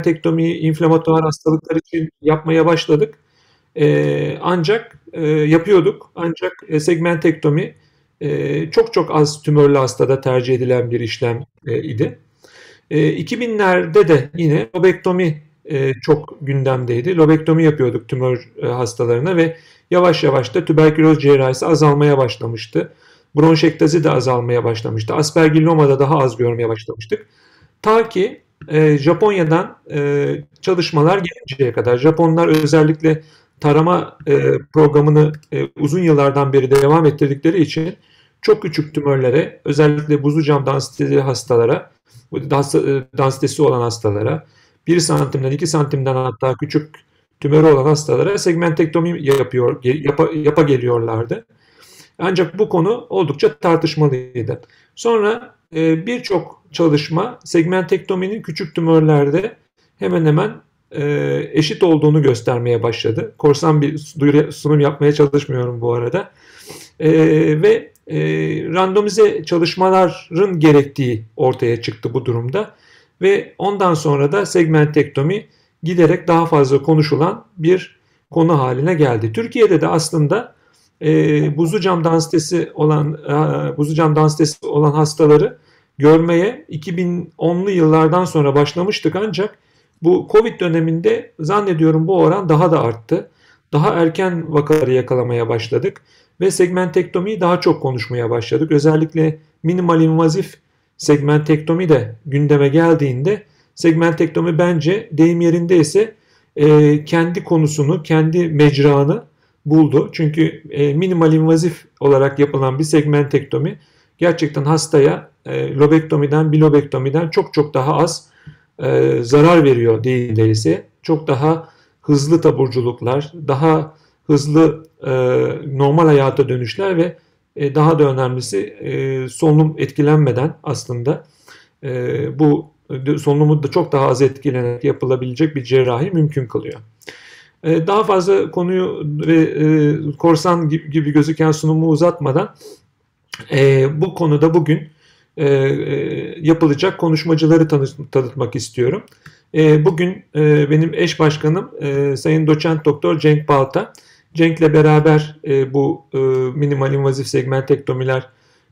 segmentektomiyi inflamatuar hastalıklar için yapmaya başladık. Ancak yapıyorduk. Ancak segmentektomi çok çok az tümörlü hastada tercih edilen bir işlem idi. 2000'lerde de yine lobektomi çok gündemdeydi. Lobektomi yapıyorduk tümör hastalarına ve yavaş yavaş da tüberküloz cerrahisi azalmaya başlamıştı. Bronşektazi de azalmaya başlamıştı. Aspergilloma'da daha az görmeye başlamıştık. Ta ki Japonya'dan çalışmalar gelinceye kadar. Japonlar özellikle tarama programını uzun yıllardan beri devam ettirdikleri için çok küçük tümörlere, özellikle buzlu cam densiteli hastalara, densitesi olan hastalara, 1 santimden 2 santimden hatta küçük tümörü olan hastalara segmentektomi yapa geliyorlardı. Ancak bu konu oldukça tartışmalıydı. Sonra birçok çalışma segmentektominin küçük tümörlerde hemen hemen eşit olduğunu göstermeye başladı. Korsan bir sunum yapmaya çalışmıyorum bu arada. Ve randomize çalışmaların gerektiği ortaya çıktı bu durumda. Ve ondan sonra da segmentektomi giderek daha fazla konuşulan bir konu haline geldi. Türkiye'de de aslında buzlu cam densitesi olan hastaları görmeye 2010'lu yıllardan sonra başlamıştık, ancak bu Covid döneminde zannediyorum bu oran daha da arttı. Daha erken vakaları yakalamaya başladık ve segmentektomiyi daha çok konuşmaya başladık. Özellikle minimal invazif segmentektomi de gündeme geldiğinde segmentektomi bence deyim yerindeyse kendi konusunu, kendi mecranı buldu. Çünkü minimal invazif olarak yapılan bir segmentektomi gerçekten hastaya lobektomiden, bilobektomiden çok çok daha az zarar veriyor değilse. Çok daha hızlı taburculuklar, daha hızlı normal hayata dönüşler ve daha da önemlisi solunum etkilenmeden aslında bu solunumu da çok daha az etkilenerek yapılabilecek bir cerrahi mümkün kılıyor. Daha fazla konuyu ve korsan gibi gözüken sunumu uzatmadan bu konuda bugün yapılacak konuşmacıları tanıtmak istiyorum. Bugün benim eş başkanım Sayın Doçent Doktor Cenk Balta. Cenk'le beraber bu minimal invazif segmentektomiler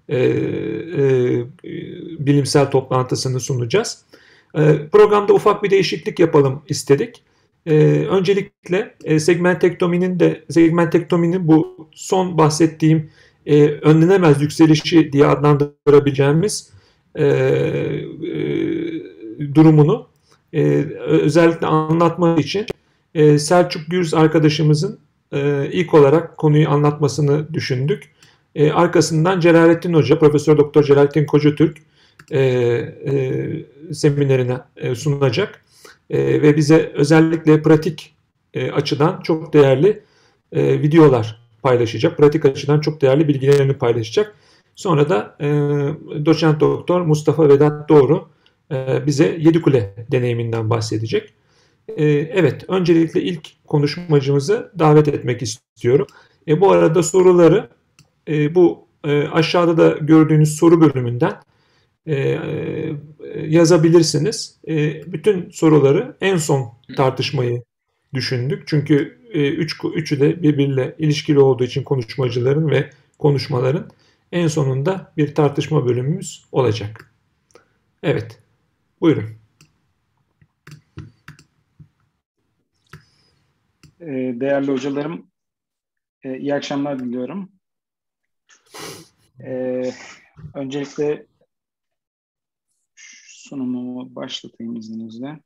bilimsel toplantısını sunacağız. Programda ufak bir değişiklik yapalım istedik. Öncelikle segmentektominin bu son bahsettiğim önlenemez yükselişi diye adlandırabileceğimiz durumunu özellikle anlatmak için Selçuk Gürz arkadaşımızın ilk olarak konuyu anlatmasını düşündük. Arkasından Celalettin Hoca, Profesör Doktor Celalettin Kocatürk seminerine sunacak ve bize özellikle pratik açıdan çok değerli videolar paylaşacak. Pratik açıdan çok değerli bilgilerini paylaşacak. Sonra da Doçent Doktor Mustafa Vedat Doğru bize Yedikule deneyiminden bahsedecek. Evet, öncelikle ilk konuşmacımızı davet etmek istiyorum. Bu arada soruları bu aşağıda da gördüğünüz soru bölümünden yazabilirsiniz. Bütün soruları en son tartışmayı düşündük. Çünkü üçü de birbiriyle ilişkili olduğu için konuşmacıların ve konuşmaların en sonunda bir tartışma bölümümüz olacak. Evet, buyurun. Değerli hocalarım, iyi akşamlar diliyorum. Öncelikle sunumumu başlatayım izninizle.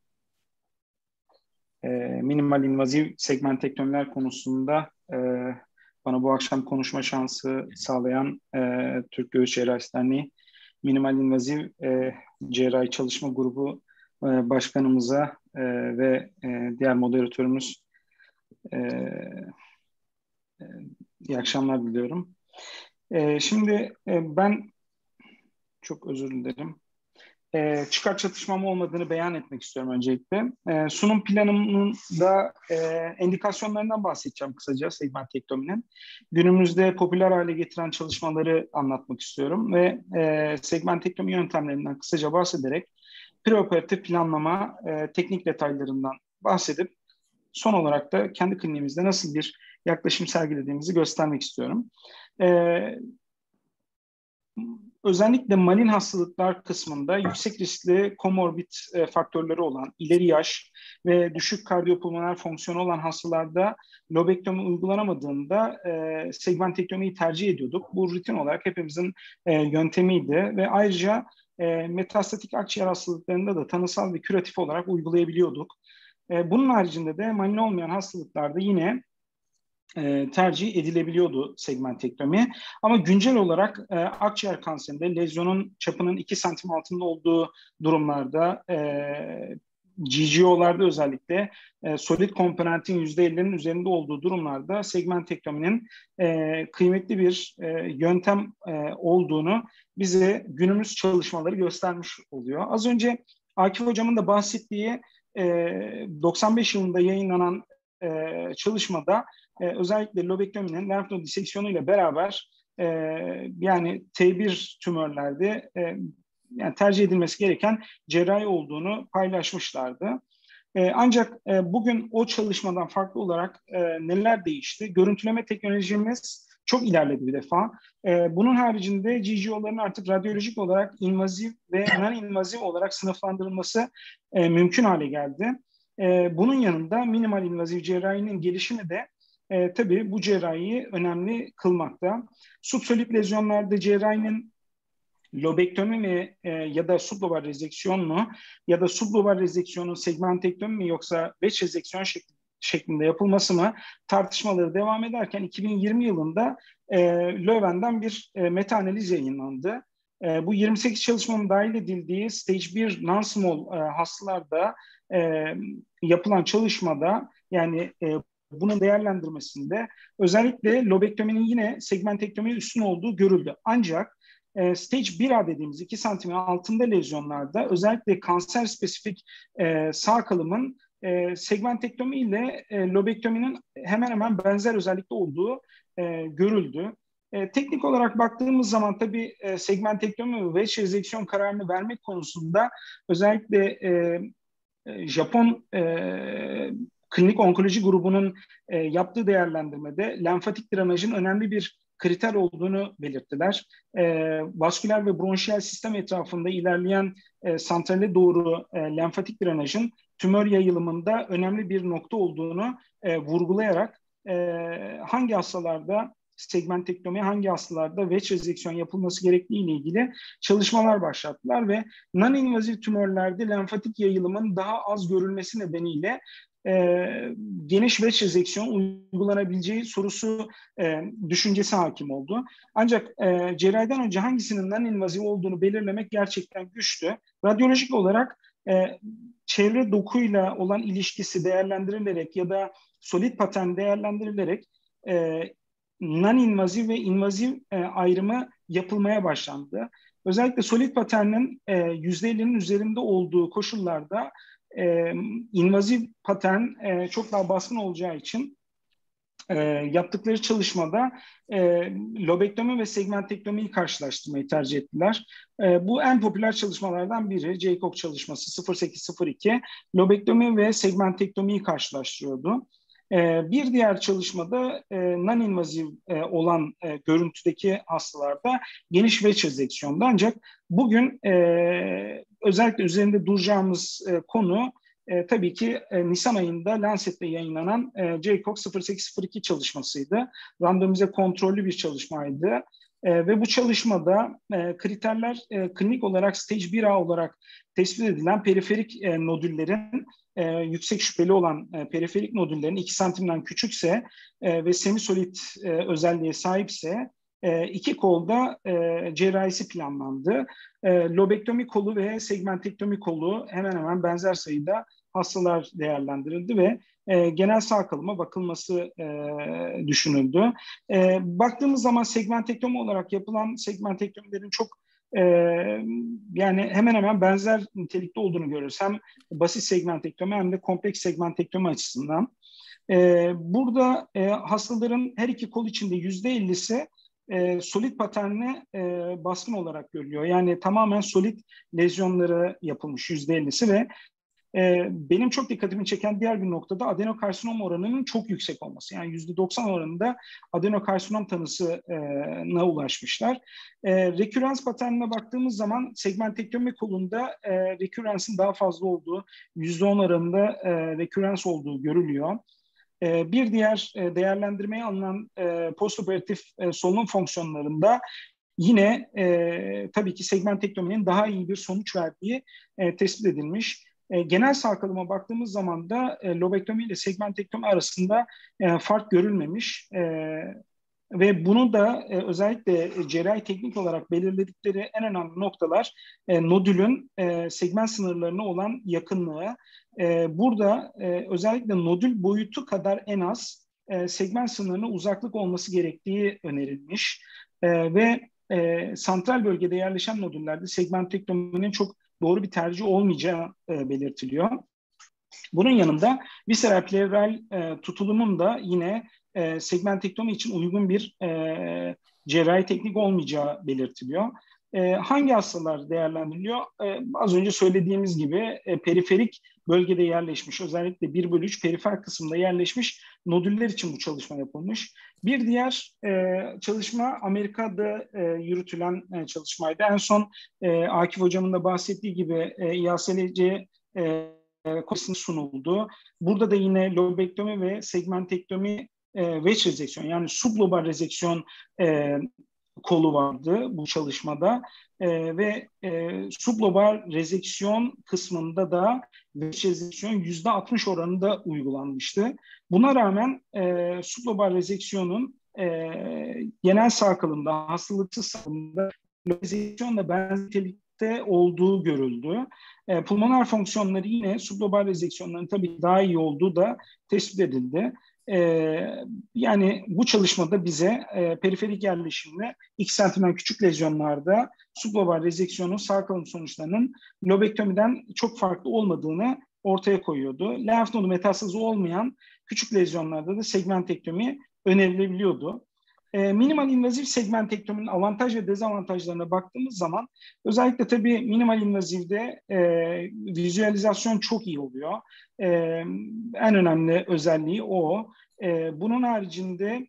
Minimal invazif segmentektomiler konusunda bana bu akşam konuşma şansı sağlayan Türk Göğüs Cerrahisi Derneği Minimal İnvazif Cerrahi Çalışma Grubu Başkanımıza ve diğer moderatörümüz iyi akşamlar diliyorum. Şimdi ben çok özür dilerim. Çıkar çatışmam olmadığını beyan etmek istiyorum öncelikle. Sunum planımın da endikasyonlarından bahsedeceğim kısaca segmentektominin. Günümüzde popüler hale getiren çalışmaları anlatmak istiyorum ve segmentektomi yöntemlerinden kısaca bahsederek preoperatif planlama teknik detaylarından bahsedip son olarak da kendi kliniğimizde nasıl bir yaklaşım sergilediğimizi göstermek istiyorum. Özellikle malin hastalıklar kısmında yüksek riskli komorbid faktörleri olan, ileri yaş ve düşük kardiyopulmoner fonksiyonu olan hastalarda lobektomi uygulanamadığında segmentektomiyi tercih ediyorduk. Bu rutin olarak hepimizin yöntemiydi ve ayrıca metastatik akciğer hastalıklarında da tanısal ve küratif olarak uygulayabiliyorduk. Bunun haricinde de malin olmayan hastalıklarda yine tercih edilebiliyordu segmentektomi. Ama güncel olarak akciğer kanserinde lezyonun çapının 2 santim altında olduğu durumlarda GGO'larda özellikle solid komponentin %50'nin üzerinde olduğu durumlarda segmentektominin kıymetli bir yöntem olduğunu bize günümüz çalışmaları göstermiş oluyor. Az önce Akif Hocam'ın da bahsettiği 95 yılında yayınlanan çalışmada özellikle lobektominin lenf nod diseksiyonu ile beraber yani T1 tümörlerde yani tercih edilmesi gereken cerrahi olduğunu paylaşmışlardı. Ancak bugün o çalışmadan farklı olarak neler değişti? Görüntüleme teknolojimiz çok ilerledi bir defa. Bunun haricinde GGO'ların artık radyolojik olarak invazif ve non-invazif olarak sınıflandırılması mümkün hale geldi. Bunun yanında minimal invazif cerrahinin gelişimi de tabii bu cerrahiyi önemli kılmakta. Subsolid lezyonlarda cerrahinin lobektomi mi ya da sublobar rezeksiyon mu ya da sublobar rezeksiyonun segmentektomi mi yoksa veç rezeksiyon şeklinde yapılması mı tartışmaları devam ederken 2020 yılında Leuven'den bir meta-analiz yayınlandı. Bu 28 çalışmanın dahil edildiği stage 1 non-small hastalarda yapılan çalışmada yani bunun değerlendirmesinde özellikle lobektominin yine segmentektomiye üstün olduğu görüldü. Ancak stage 1A dediğimiz 2 santimin altında lezyonlarda özellikle kanser spesifik sağ kalımın segmentektomi ile lobektominin hemen hemen benzer özellikte olduğu görüldü. Teknik olarak baktığımız zaman tabii segmentektomi ve veç rezeksiyon kararını vermek konusunda özellikle Japon klinik onkoloji grubunun yaptığı değerlendirmede lenfatik drenajın önemli bir kriter olduğunu belirttiler. Vasküler ve bronşiyel sistem etrafında ilerleyen santrale doğru lenfatik drenajın tümör yayılımında önemli bir nokta olduğunu vurgulayarak hangi hastalarda segmentektomi, hangi hastalarda veç rezeksiyon yapılması gerektiği ile ilgili çalışmalar başlattılar ve non-invazif tümörlerde lenfatik yayılımın daha az görülmesi nedeniyle geniş veç rezeksiyon uygulanabileceği sorusu düşüncesi hakim oldu. Ancak cerrahiden önce hangisinin non-invazif olduğunu belirlemek gerçekten güçtü. Radyolojik olarak çevre dokuyla olan ilişkisi değerlendirilerek ya da solid patern değerlendirilerek non-invazif ve invazif ayrımı yapılmaya başlandı. Özellikle solid paternin %50'nin üzerinde olduğu koşullarda invazif patern çok daha baskın olacağı için yaptıkları çalışmada lobektomi ve segmentektomiyi karşılaştırmayı tercih ettiler. Bu en popüler çalışmalardan biri. Jacob çalışması 0802 lobektomi ve segmentektomiyi karşılaştırıyordu. Bir diğer çalışmada non-invazif olan görüntüdeki hastalarda geniş veç rezeksiyonda. Ancak bugün özellikle üzerinde duracağımız konu tabii ki Nisan ayında Lancet'te yayınlanan JCOG 0802 çalışmasıydı. Randomize kontrollü bir çalışmaydı. Ve bu çalışmada kriterler klinik olarak stage 1A olarak tespit edilen periferik nodüllerin yüksek şüpheli olan periferik nodüllerin 2 santimden küçükse ve semisolid özelliğe sahipse iki kolda cerrahisi planlandı. Lobektomi kolu ve segmentektomi kolu hemen hemen benzer sayıda hastalar değerlendirildi ve genel sağ kalıma bakılması düşünüldü. Baktığımız zaman segmentektomi olarak yapılan segmentektomilerin çok yani hemen hemen benzer nitelikte olduğunu görüyoruz. Hem basit segmentektomi hem de kompleks segmentektomi açısından. Burada hastaların her iki kol içinde %50'si solid paterni baskın olarak görülüyor. Yani tamamen solid lezyonları yapılmış %50'si ve benim çok dikkatimi çeken diğer bir noktada adenokarsinom oranının çok yüksek olması. Yani %90 oranında adenokarsinom tanısına ulaşmışlar. Rekürans paternine baktığımız zaman segmentektomi kolunda reküransin daha fazla olduğu, %10 oranında rekürans olduğu görülüyor. Bir diğer değerlendirmeye alınan postoperatif solunum fonksiyonlarında yine tabii ki segmentektominin daha iyi bir sonuç verdiği tespit edilmiş. Genel sağ kalıma baktığımız zaman da lobektomi ile segmentektomi arasında fark görülmemiş. Ve bunu da özellikle cerrahi teknik olarak belirledikleri en önemli noktalar nodülün segment sınırlarına olan yakınlığı. Burada özellikle nodül boyutu kadar en az segment sınırına uzaklık olması gerektiği önerilmiş. Ve santral bölgede yerleşen nodüllerde segmentektominin çok doğru bir tercih olmayacağı belirtiliyor. Bunun yanında visceral pleural tutulumun da yine segmentektomi için uygun bir cerrahi teknik olmayacağı belirtiliyor. Hangi hastalar değerlendiriliyor? Az önce söylediğimiz gibi periferik bölgede yerleşmiş, özellikle 1/3 perifer kısımda yerleşmiş nodüller için bu çalışma yapılmış. Bir diğer çalışma Amerika'da yürütülen çalışmaydı. En son Akif Hocam'ın da bahsettiği gibi İASLC konusu sunuldu. Burada da yine lobektomi ve segmentektomi wedge rezeksiyon, yani sublobar rezeksiyon kolu vardı bu çalışmada ve sublobar rezeksiyon kısmında da wedge rezeksiyon %60 oranında uygulanmıştı. Buna rağmen sublobar rezeksiyonun genel sağ kalımda, hastalıksız sağ kalımda rezeksiyonla benzerlikte olduğu görüldü. Pulmoner fonksiyonları yine sublobal rezeksiyonların tabii daha iyi olduğu da tespit edildi. Yani bu çalışmada bize periferik yerleşimli 2 santimden küçük lezyonlarda sublobal rezeksiyonun sağ kalım sonuçlarının lobektomiden çok farklı olmadığını ortaya koyuyordu. Lenf nodu metastazı olmayan küçük lezyonlarda da segmentektomi önerilebiliyordu. Minimal invaziv segmentektominin avantaj ve dezavantajlarına baktığımız zaman özellikle tabii minimal invazivde vizüalizasyon çok iyi oluyor. En önemli özelliği o. Bunun haricinde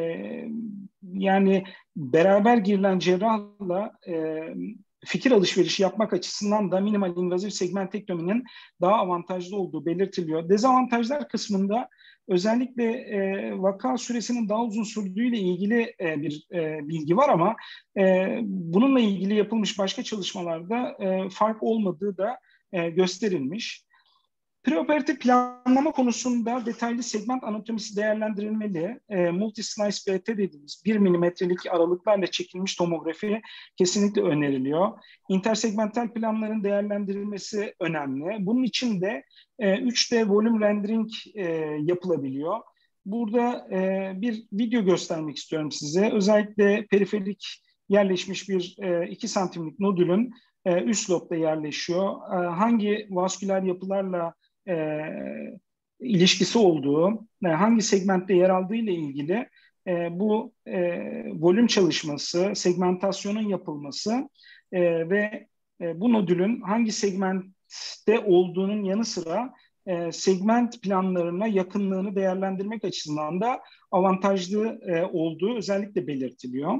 yani beraber girilen cerrahla fikir alışverişi yapmak açısından da minimal invaziv segmentektominin daha avantajlı olduğu belirtiliyor. Dezavantajlar kısmında özellikle vaka süresinin daha uzun sürdüğüyle ilgili bir bilgi var ama bununla ilgili yapılmış başka çalışmalarda fark olmadığı da gösterilmiş. Preoperatif planlama konusunda detaylı segment anatomisi değerlendirilmeli. Multi-slice BT dediğimiz 1 milimetrelik aralıklarla çekilmiş tomografi kesinlikle öneriliyor. Intersegmental planların değerlendirilmesi önemli. Bunun için de 3D volume rendering yapılabiliyor. Burada bir video göstermek istiyorum size. Özellikle periferik yerleşmiş bir 2 santimlik nodülün üst lobda yerleşiyor. Hangi vasküler yapılarla ilişkisi olduğu, hangi segmentte yer aldığı ile ilgili bu volüm çalışması, segmentasyonun yapılması ve bu nodülün hangi segmentte olduğunun yanı sıra segment planlarına yakınlığını değerlendirmek açısından da avantajlı olduğu özellikle belirtiliyor.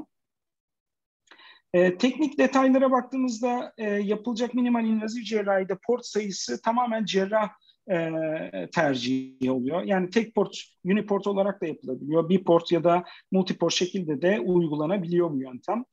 Teknik detaylara baktığımızda yapılacak minimal invaziv cerrahide port sayısı tamamen cerrah tercihi oluyor. Yani tek port, uniport olarak da yapılabiliyor. Biport ya da multiport şekilde de uygulanabiliyor bu yöntem.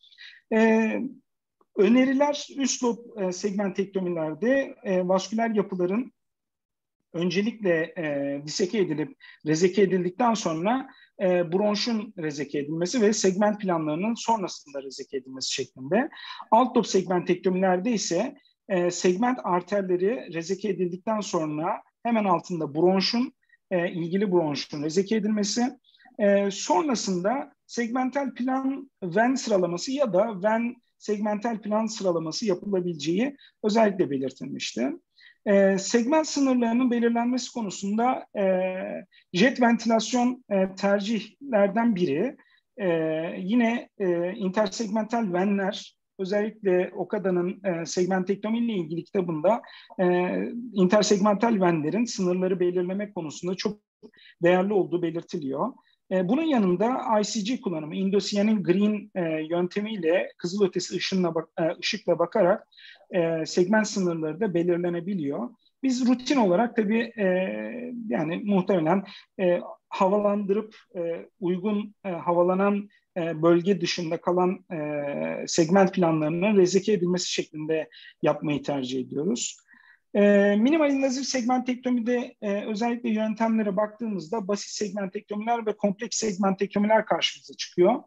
Öneriler üst lob segmentektomilerde vasküler yapıların öncelikle diseke edilip rezeke edildikten sonra bronşun rezeke edilmesi ve segment planlarının sonrasında rezeke edilmesi şeklinde. Alt lob segmentektomilerde ise segment arterleri rezeke edildikten sonra hemen altında bronşun, ilgili bronşun rezeke edilmesi, sonrasında segmental plan ven sıralaması ya da ven segmental plan sıralaması yapılabileceği özellikle belirtilmişti. Segment sınırlarının belirlenmesi konusunda jet ventilasyon tercihlerden biri. Yine intersegmental venler, özellikle Okada'nın segmentektomi ile ilgili kitabında intersegmental venlerin sınırları belirleme konusunda çok değerli olduğu belirtiliyor. Bunun yanında ICG kullanımı, Indocyanine Green yöntemiyle kızılötesi ışıkla bakarak segment sınırları da belirlenebiliyor. Biz rutin olarak tabii yani muhtemelen havalandırıp uygun havalanan bölge dışında kalan segment planlarının rezeke edilmesi şeklinde yapmayı tercih ediyoruz. Minimal invazif segmentektomide özellikle yöntemlere baktığımızda basit segmentektomiler ve kompleks segmentektomiler karşımıza çıkıyor.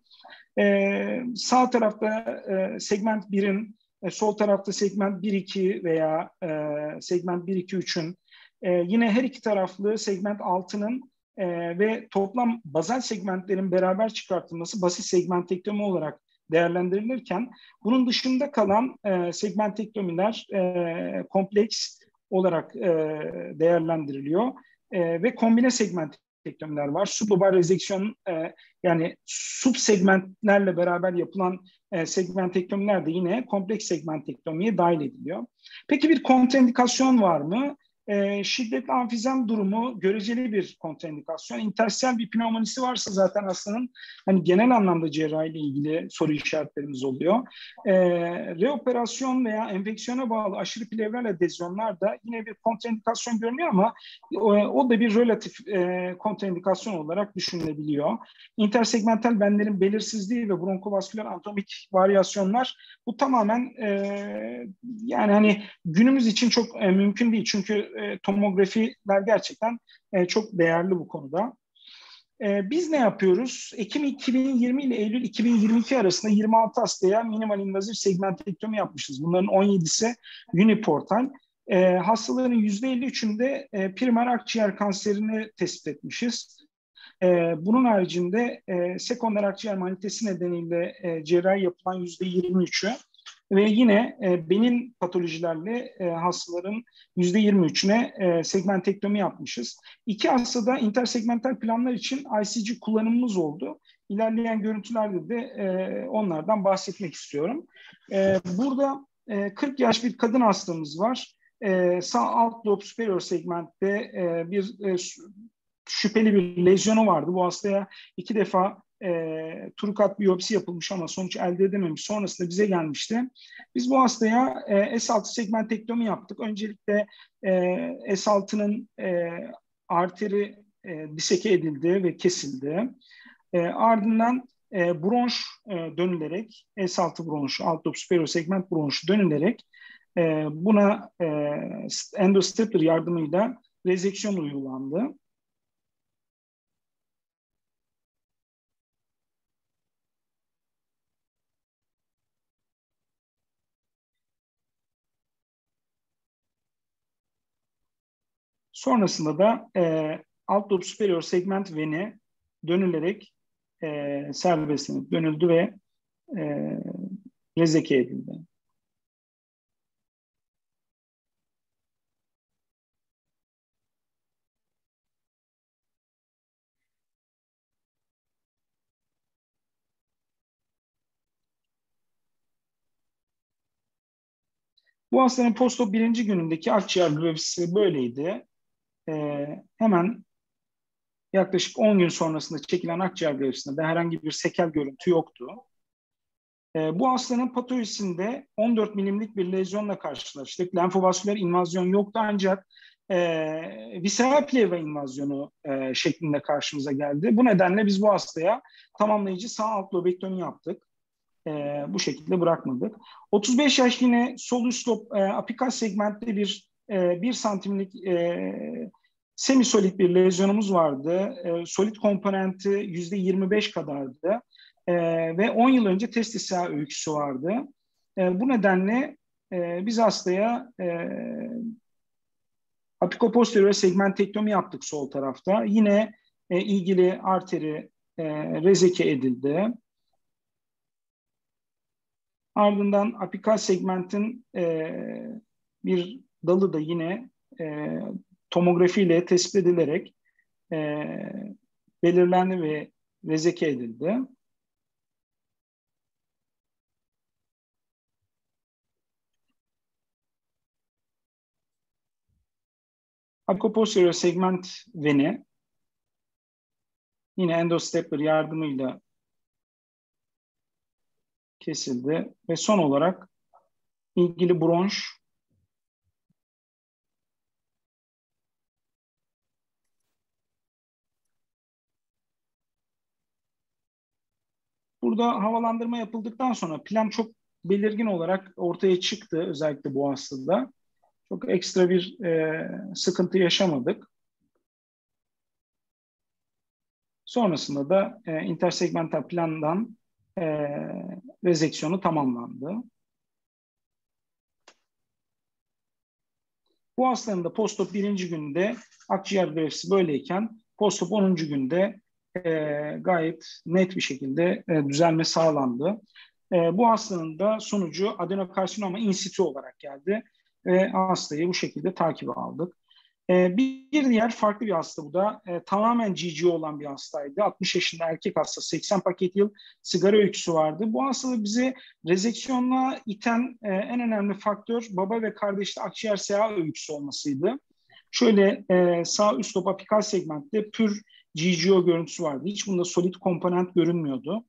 Sağ tarafta segment 1'in, sol tarafta segment 1-2 veya segment 1-2-3'ün, yine her iki taraflı segment 6'nın ve toplam bazal segmentlerin beraber çıkartılması basit segmentektomi olarak değerlendirilirken, bunun dışında kalan segmentektomiler kompleks olarak değerlendiriliyor ve kombine segmentektomiler var. Sublobal rezeksiyon yani subsegmentlerle beraber yapılan segmentektomiler de yine kompleks segmentektomiye dahil ediliyor. Peki bir kontraindikasyon var mı? Şiddetli amfizem durumu göreceli bir kontraindikasyon. İnterstitiyal bir pneumonisi varsa zaten hastanın hani genel anlamda cerrahiyle ilgili soru işaretlerimiz oluyor. Reoperasyon veya enfeksiyona bağlı aşırı plevral adezyonlar da yine bir kontraindikasyon görünüyor ama o da bir relatif kontraindikasyon olarak düşünülebiliyor. İntersegmental venlerin belirsizliği ve bronkovasküler anatomik varyasyonlar, bu tamamen yani hani günümüz için çok mümkün değil. Çünkü tomografiler gerçekten çok değerli bu konuda. Biz ne yapıyoruz? Ekim 2020 ile Eylül 2022 arasında 26 hastaya minimal invazif segmentektomi yapmışız. Bunların 17'si uniportal. Hastaların %53'ünde primer akciğer kanserini tespit etmişiz. Bunun haricinde sekonder akciğer manitesi nedeniyle cerrahi yapılan %23'ü ve yine benin patolojilerle hastaların %23'üne segmentektomi yapmışız. 2 hastada intersegmental planlar için ICG kullanımımız oldu. İlerleyen görüntülerde de onlardan bahsetmek istiyorum. Burada 40 yaş bir kadın hastamız var. Sağ alt lob superior segmentte bir şüpheli bir lezyonu vardı. Bu hastaya 2 defa trukat biyopsi yapılmış ama sonuç elde edememiş. Sonrasında bize gelmişti. Biz bu hastaya S6 segmentektomi yaptık. Öncelikle S6'nın arteri diseke edildi ve kesildi. Ardından bronş dönülerek, S6 bronşu, alt lob superior segment bronşu dönülerek buna endostapler yardımıyla rezeksiyon uygulandı. Sonrasında da alt lob superior segment veni dönülerek serbestlenip dönüldü ve rezeke edildi. Bu hastanın postop 1. günündeki akciğer biyopsisi böyleydi. Hemen yaklaşık 10 gün sonrasında çekilen akciğer biyopsisinde herhangi bir sekel görüntü yoktu. Bu hastanın patolojisinde 14 milimlik bir lezyonla karşılaştık. Lenfovasküler invazyon yoktu ancak visceral plevra invazyonu şeklinde karşımıza geldi. Bu nedenle biz bu hastaya tamamlayıcı sağ alt lobektomi yaptık. Bu şekilde bırakmadık. 35 yaş yine sol üst lob apikal segmentte bir 1 santimlik semisolid bir lezyonumuz vardı. Solid komponenti %25 kadardı. Ve 10 yıl önce testis yağı öyküsü vardı. Bu nedenle biz hastaya apikoposterior segmentektomi yaptık sol tarafta. Yine ilgili arteri rezeke edildi. Ardından apikal segmentin bir dalı da yine tomografiyle tespit edilerek belirlendi ve rezeke edildi. Apicoposterior segment veni yine endostapler yardımıyla kesildi ve son olarak ilgili bronş burada havalandırma yapıldıktan sonra plan çok belirgin olarak ortaya çıktı, özellikle bu hastada. Çok ekstra bir sıkıntı yaşamadık. Sonrasında da intersegmental plandan e, rezeksiyonu tamamlandı. Bu hastanın da postop 1. günde akciğer grafisi böyleyken postop 10. günde gayet net bir şekilde düzelme sağlandı. Bu hastanın da sonucu adenokarsinoma in situ olarak geldi ve hastayı bu şekilde takip aldık. Bir diğer farklı bir hasta bu da. Tamamen GG olan bir hastaydı. 60 yaşında erkek hasta, 80 paket yıl sigara öyküsü vardı. Bu hastada bizi rezeksiyonla iten en önemli faktör baba ve kardeşte akciğer SEA öyküsü olmasıydı. Şöyle sağ üst lob apikal segmentte pür GGO görüntüsü vardı. Hiç bunda solid komponent görünmüyordu.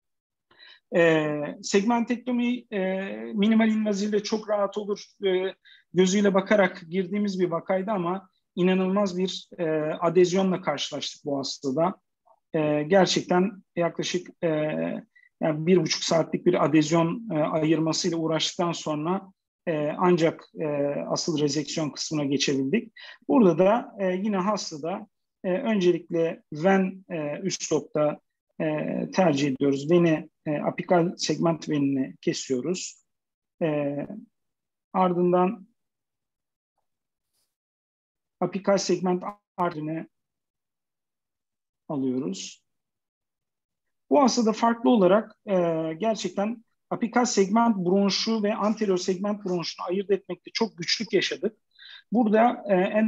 Segmentektomi minimal invaziyle çok rahat olur gözüyle bakarak girdiğimiz bir vakaydı ama inanılmaz bir adezyonla karşılaştık bu hastada. Gerçekten yaklaşık yani 1,5 saatlik bir adezyon ayırmasıyla uğraştıktan sonra ancak asıl rezeksiyon kısmına geçebildik. Burada da yine hastada öncelikle ven üst lobda tercih ediyoruz. Veni, apikal segment venini kesiyoruz. Ardından apikal segment arterini alıyoruz. Bu hastada farklı olarak gerçekten apikal segment bronşu ve anterior segment bronşunu ayırt etmekte çok güçlük yaşadık. Burada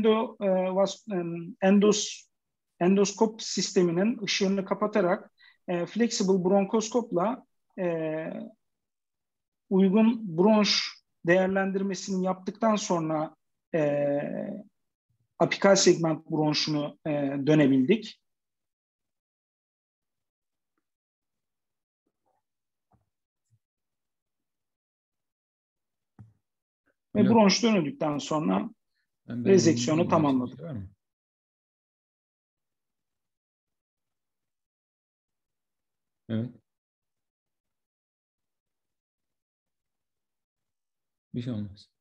endoskop sisteminin ışığını kapatarak flexible bronkoskopla uygun bronş değerlendirmesini yaptıktan sonra apikal segment bronşunu dönebildik. Ve bronş dönüldükten sonra rezeksiyonu tamamladık. Evet. Bir şey olmaz.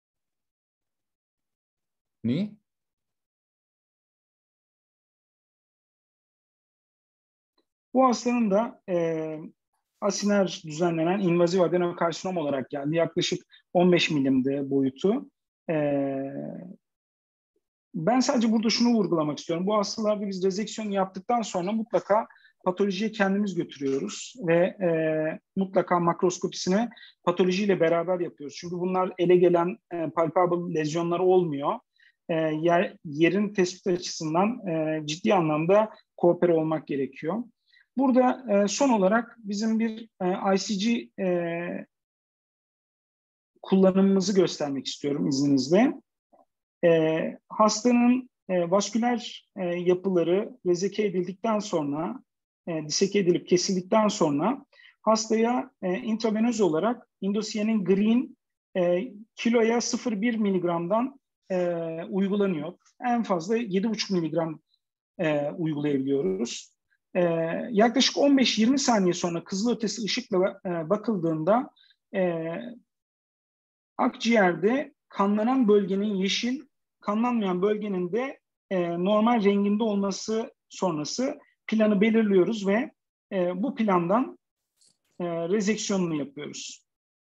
Niye? Bu hastanın da asiner düzenlenen invazif adenokarsinom olarak geldi. Yaklaşık 15 milimdi boyutu. Ben sadece burada şunu vurgulamak istiyorum. Bu hastalarda biz rezeksiyon yaptıktan sonra mutlaka patolojiye kendimiz götürüyoruz ve mutlaka makroskopisini patolojiyle beraber yapıyoruz. Çünkü bunlar ele gelen palpable lezyonlar olmuyor. Yerin tespit açısından ciddi anlamda koopere olmak gerekiyor. Burada son olarak bizim bir ICG kullanımımızı göstermek istiyorum izninizle. Hastanın vasküler yapıları rezeke edildikten sonra, diseke edilip kesildikten sonra hastaya intravenöz olarak indosiyenin green kiloya 0,1 miligramdan uygulanıyor. En fazla 7,5 miligram uygulayabiliyoruz. Yaklaşık 15-20 saniye sonra kızılötesi ışıkla bakıldığında akciğerde kanlanan bölgenin yeşil, kanlanmayan bölgenin de normal renginde olması sonrası planı belirliyoruz ve bu plandan rezeksiyonunu yapıyoruz.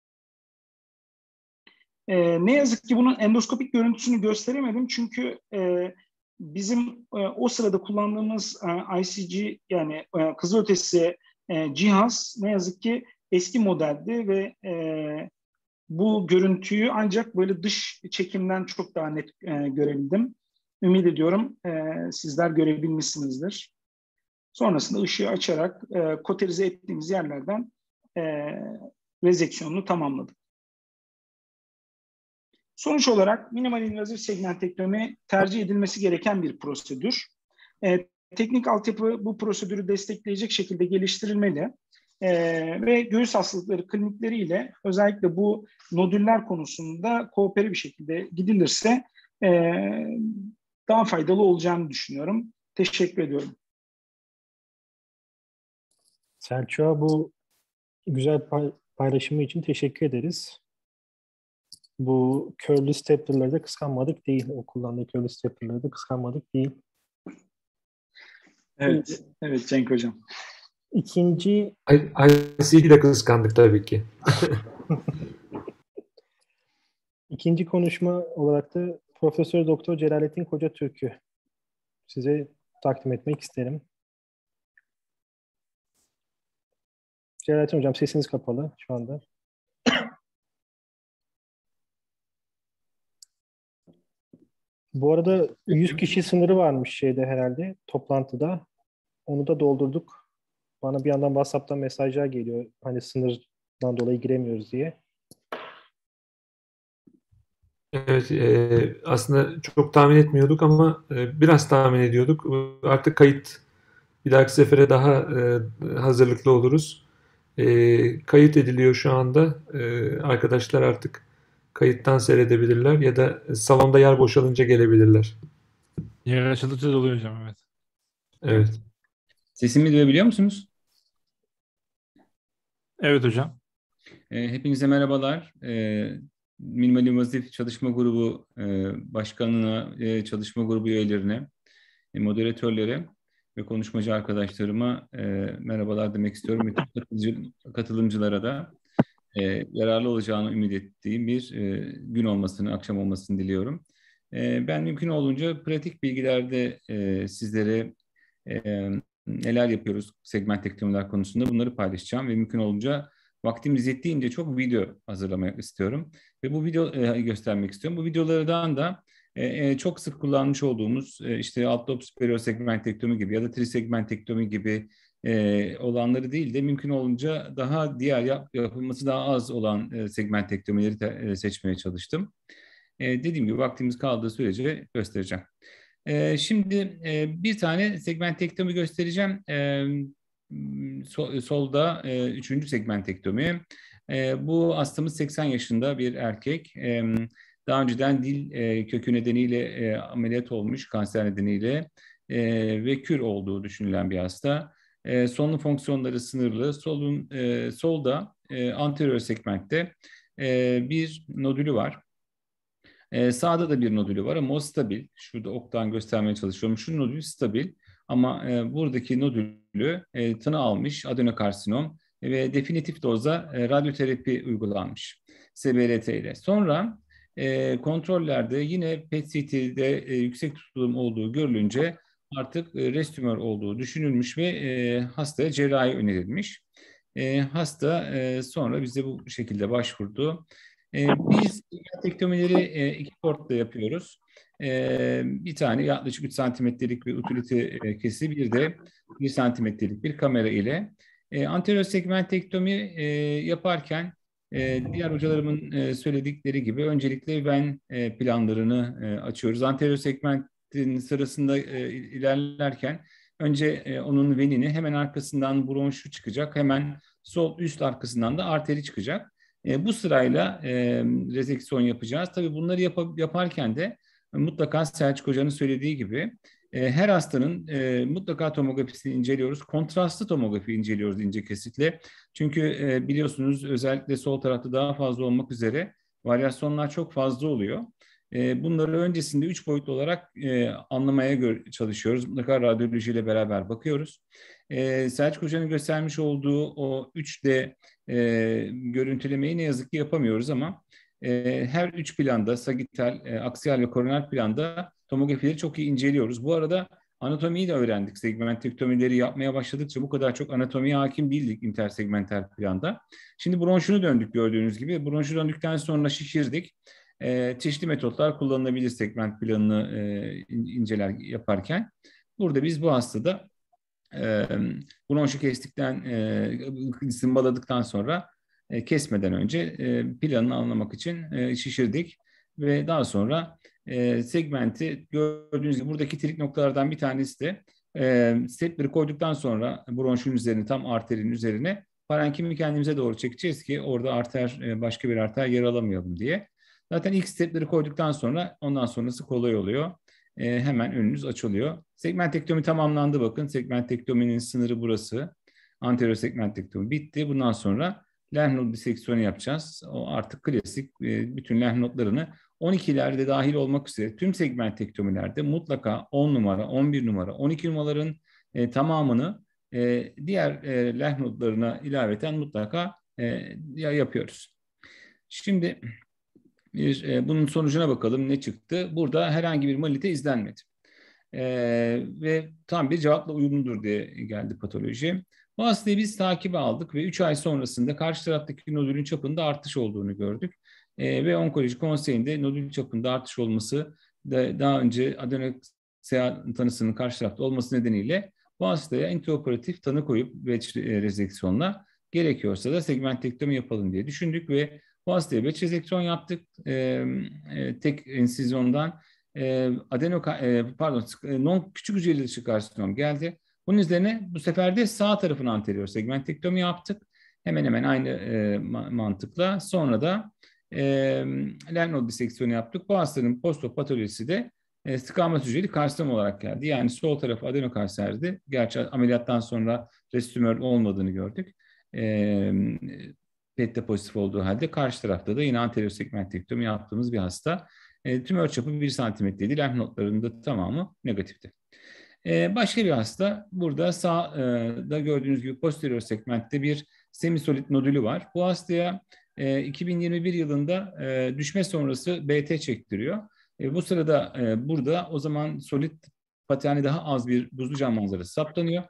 Ne yazık ki bunun endoskopik görüntüsünü gösteremedim çünkü bizim o sırada kullandığımız ICG yani kızılötesi cihaz ne yazık ki eski modeldi ve bu görüntüyü ancak böyle dış çekimden çok daha net görebildim. Ümit ediyorum sizler görebilmişsinizdir. Sonrasında ışığı açarak koterize ettiğimiz yerlerden rezeksiyonunu tamamladık. Sonuç olarak minimal invazif segmentektomi tercih edilmesi gereken bir prosedür. Teknik altyapı bu prosedürü destekleyecek şekilde geliştirilmeli. Ve göğüs hastalıkları klinikleriyle özellikle bu nodüller konusunda koopere bir şekilde gidilirse daha faydalı olacağını düşünüyorum. Teşekkür ediyorum. Selçuk'a bu güzel paylaşımı için teşekkür ederiz. Bu curly stapler'ları da kıskanmadık değil. O kullandığı curly stapler'ları da kıskanmadık değil. Evet, evet Cenk Hocam. İkinci IC'yi de kıskandık tabii ki. İkinci konuşma olarak da Profesör Doktor Celalettin Kocatürk'ü size takdim etmek isterim. Celalettin Hocam sesiniz kapalı şu anda. Bu arada 100 kişi sınırı varmış şeyde herhalde toplantıda. Onu da doldurduk. Bana bir yandan WhatsApp'tan mesajlar geliyor. Hani sınırdan dolayı giremiyoruz diye. Evet, aslında çok tahmin etmiyorduk ama biraz tahmin ediyorduk. Artık kayıt bir dahaki sefere daha hazırlıklı oluruz. Kayıt ediliyor şu anda. Arkadaşlar artık kayıttan seyredebilirler ya da salonda yer boşalınca gelebilirler. Yer açıldıkça doluyor hocam, evet. Evet. Sesimi duyabiliyor musunuz? Evet hocam. Hepinize merhabalar. Minimal İnvazif Çalışma Grubu Başkanına, çalışma grubu üyelerine, moderatörlere ve konuşmacı arkadaşlarıma merhabalar demek istiyorum. Bütün katılımcılara da yararlı olacağını ümit ettiğim bir gün olmasını, akşam olmasını diliyorum. Ben mümkün olduğunca pratik bilgilerde sizlere neler yapıyoruz segment teknolojiler konusunda bunları paylaşacağım ve mümkün olunca vaktimiz yettiğince çok video hazırlamak istiyorum ve bu video göstermek istiyorum. Bu videolardan da çok sık kullanmış olduğumuz işte alt lob superior segmentektomi gibi ya da trisegmentektomi gibi olanları değil de mümkün olunca daha diğer yapılması daha az olan segmentektomileri seçmeye çalıştım. Dediğim gibi vaktimiz kaldığı sürece göstereceğim. Şimdi bir tane segmentektomi göstereceğim. Solda üçüncü segmentektomi. Bu hastamız 80 yaşında bir erkek. Daha önceden dil kökü nedeniyle ameliyat olmuş, kanser nedeniyle ve kür olduğu düşünülen bir hasta. Solunum fonksiyonları sınırlı. Solda anterior segmentte bir nodülü var. Sağda da bir nodülü var ama o stabil. Şurada oktan göstermeye çalışıyorum. Şu nodül stabil ama buradaki nodülü tanı almış adenokarsinom ve definitif dozda radyoterapi uygulanmış SBRT ile. Sonra kontrollerde yine PET-CT'de yüksek tutulum olduğu görülünce artık res tümör olduğu düşünülmüş ve hastaya cerrahi önerilmiş. Hasta sonra bize bu şekilde başvurdu. Biz tektomileri iki portla yapıyoruz. Bir tane yaklaşık 3 santimetrelik bir utility kesi, bir de 1 santimetrelik bir kamera ile. Anterior segmentektomi yaparken diğer hocalarımın söyledikleri gibi öncelikle ven planlarını açıyoruz. Anterior segmentin sırasında ilerlerken önce onun venini, hemen arkasından bronşu çıkacak, hemen sol üst arkasından da arteri çıkacak. Bu sırayla rezeksiyon yapacağız. Tabii bunları yaparken de mutlaka Selçuk Hoca'nın söylediği gibi her hastanın mutlaka tomografisini inceliyoruz. Kontrastlı tomografi inceliyoruz ince kesitle. Çünkü biliyorsunuz özellikle sol tarafta daha fazla olmak üzere varyasyonlar çok fazla oluyor. Bunları öncesinde 3 boyutlu olarak anlamaya çalışıyoruz. Mutlaka radyolojiyle beraber bakıyoruz. Selçuk Hoca'nın göstermiş olduğu o 3D görüntülemeyi ne yazık ki yapamıyoruz ama her üç planda, sagital, aksiyal ve koroner planda tomografileri çok iyi inceliyoruz. Bu arada anatomiyi de öğrendik. Segmentektomileri yapmaya başladıkça bu kadar çok anatomiye hakim değildik intersegmental planda. Şimdi bronşunu döndük gördüğünüz gibi. Bronşu döndükten sonra şişirdik. Çeşitli metotlar kullanılabilir segment planını inceler yaparken. Burada biz bu hastada bronşu kestikten, sımbaladıktan sonra kesmeden önce planını anlamak için şişirdik. ve daha sonra segmenti gördüğünüz gibi buradaki trik noktalardan bir tanesi de stepleri koyduktan sonra bronşun üzerine, tam arterin üzerine parenkimi kendimize doğru çekeceğiz ki orada arter, başka bir arter yer alamayalım diye. Zaten ilk stepleri koyduktan sonra ondan sonrası kolay oluyor. Hemen önünüz açılıyor. Segmentektomi tamamlandı bakın. Segmentektominin sınırı burası. Anterior segmentektomi bitti. Bundan sonra lenf nod diseksiyonu yapacağız. O artık klasik, bütün lenf nodlarını 12'lerde dahil olmak üzere tüm segmentektomilerde mutlaka 10 numara, 11 numara, 12 numaraların tamamını diğer lenf nodlarına ilaveten mutlaka yapıyoruz. Şimdi bunun sonucuna bakalım ne çıktı. Burada herhangi bir malite izlenmedi. Ve tam bir cevapla uyumludur diye geldi patoloji. Bu hastayı biz takibe aldık ve 3 ay sonrasında karşı taraftaki nodülün çapında artış olduğunu gördük. Ve onkoloji konseyinde nodül çapında artış olması da daha önce adenoksea tanısının karşı tarafta olması nedeniyle bu hastaya intraoperatif tanı koyup wedge rezeksiyonla gerekiyorsa da segmentektomi yapalım diye düşündük ve bu hastaya wedge rezeksiyon yaptık. Tek ensizyondan non küçük hücreli dışı karsinom geldi. Bunun üzerine bu sefer de sağ tarafın anterior segmentektomi yaptık. Hemen hemen aynı mantıkla. Sonra da lenf nod diseksiyonu yaptık. Bu hastanın postopatolojisi de squamous hücreli karsinom olarak geldi. Yani sol tarafı adenokanserdi. Gerçi ameliyattan sonra restümör olmadığını gördük. PET'te pozitif olduğu halde karşı tarafta da yine anterior segmentektomi yaptığımız bir hasta. Tümör çapı 1 santimetreydi. Lenf nodlarında tamamı negatifti. Başka bir hasta, burada sağda gördüğünüz gibi posterior segmentte bir semisolid nodülü var. Bu hastaya 2021 yılında düşme sonrası BT çektiriyor. Bu sırada burada o zaman solid pateni daha az bir buzlu cam manzarası saptanıyor.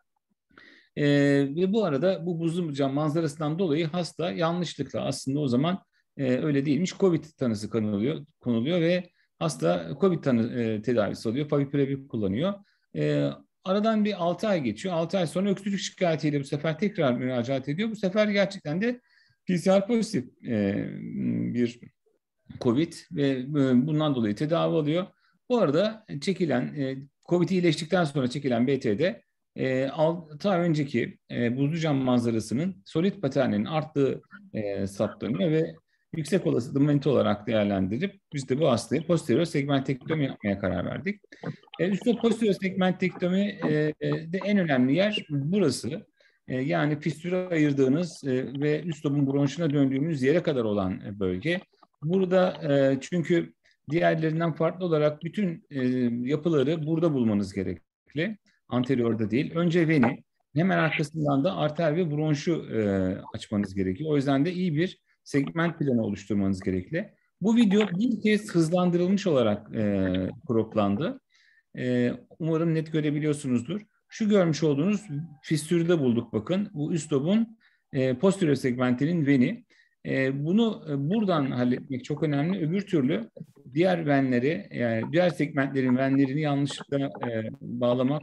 Ve bu arada bu buzlu cam manzarasından dolayı hasta yanlışlıkla, aslında o zaman öyle değilmiş, COVID tanısı konuluyor ve hasta COVID tedavisi alıyor. Favipiravir kullanıyor. Aradan bir 6 ay geçiyor. 6 ay sonra öksürük şikayetiyle bu sefer tekrar müracaat ediyor. Bu sefer gerçekten de PCR pozitif bir COVID ve bundan dolayı tedavi alıyor. Bu arada çekilen, COVID iyileştikten sonra çekilen BT'de 6 ay önceki buzlu cam manzarasının solid paterninin arttığı saptanıyor ve yüksek olasılıkla manite olarak değerlendirip biz de bu hastaya posterior segmentektomi yapmaya karar verdik. Üstad posterior segmentektomi de en önemli yer burası. Yani fistüre ayırdığınız ve üst lobun bronşuna döndüğümüz yere kadar olan bölge. Burada çünkü diğerlerinden farklı olarak bütün yapıları burada bulmanız gerekli. Anteriorda değil. Önce veni, hemen arkasından da arter ve bronşu açmanız gerekiyor. O yüzden de iyi bir segment planı oluşturmanız gerekli. Bu video bir kez hızlandırılmış olarak croplandı. Umarım net görebiliyorsunuzdur. Şu görmüş olduğunuz fistürde bulduk bakın. Bu üst lobun posterior segmentinin veni. Bunu buradan halletmek çok önemli. Öbür türlü diğer venleri, yani diğer segmentlerin venlerini yanlışlıkla bağlamak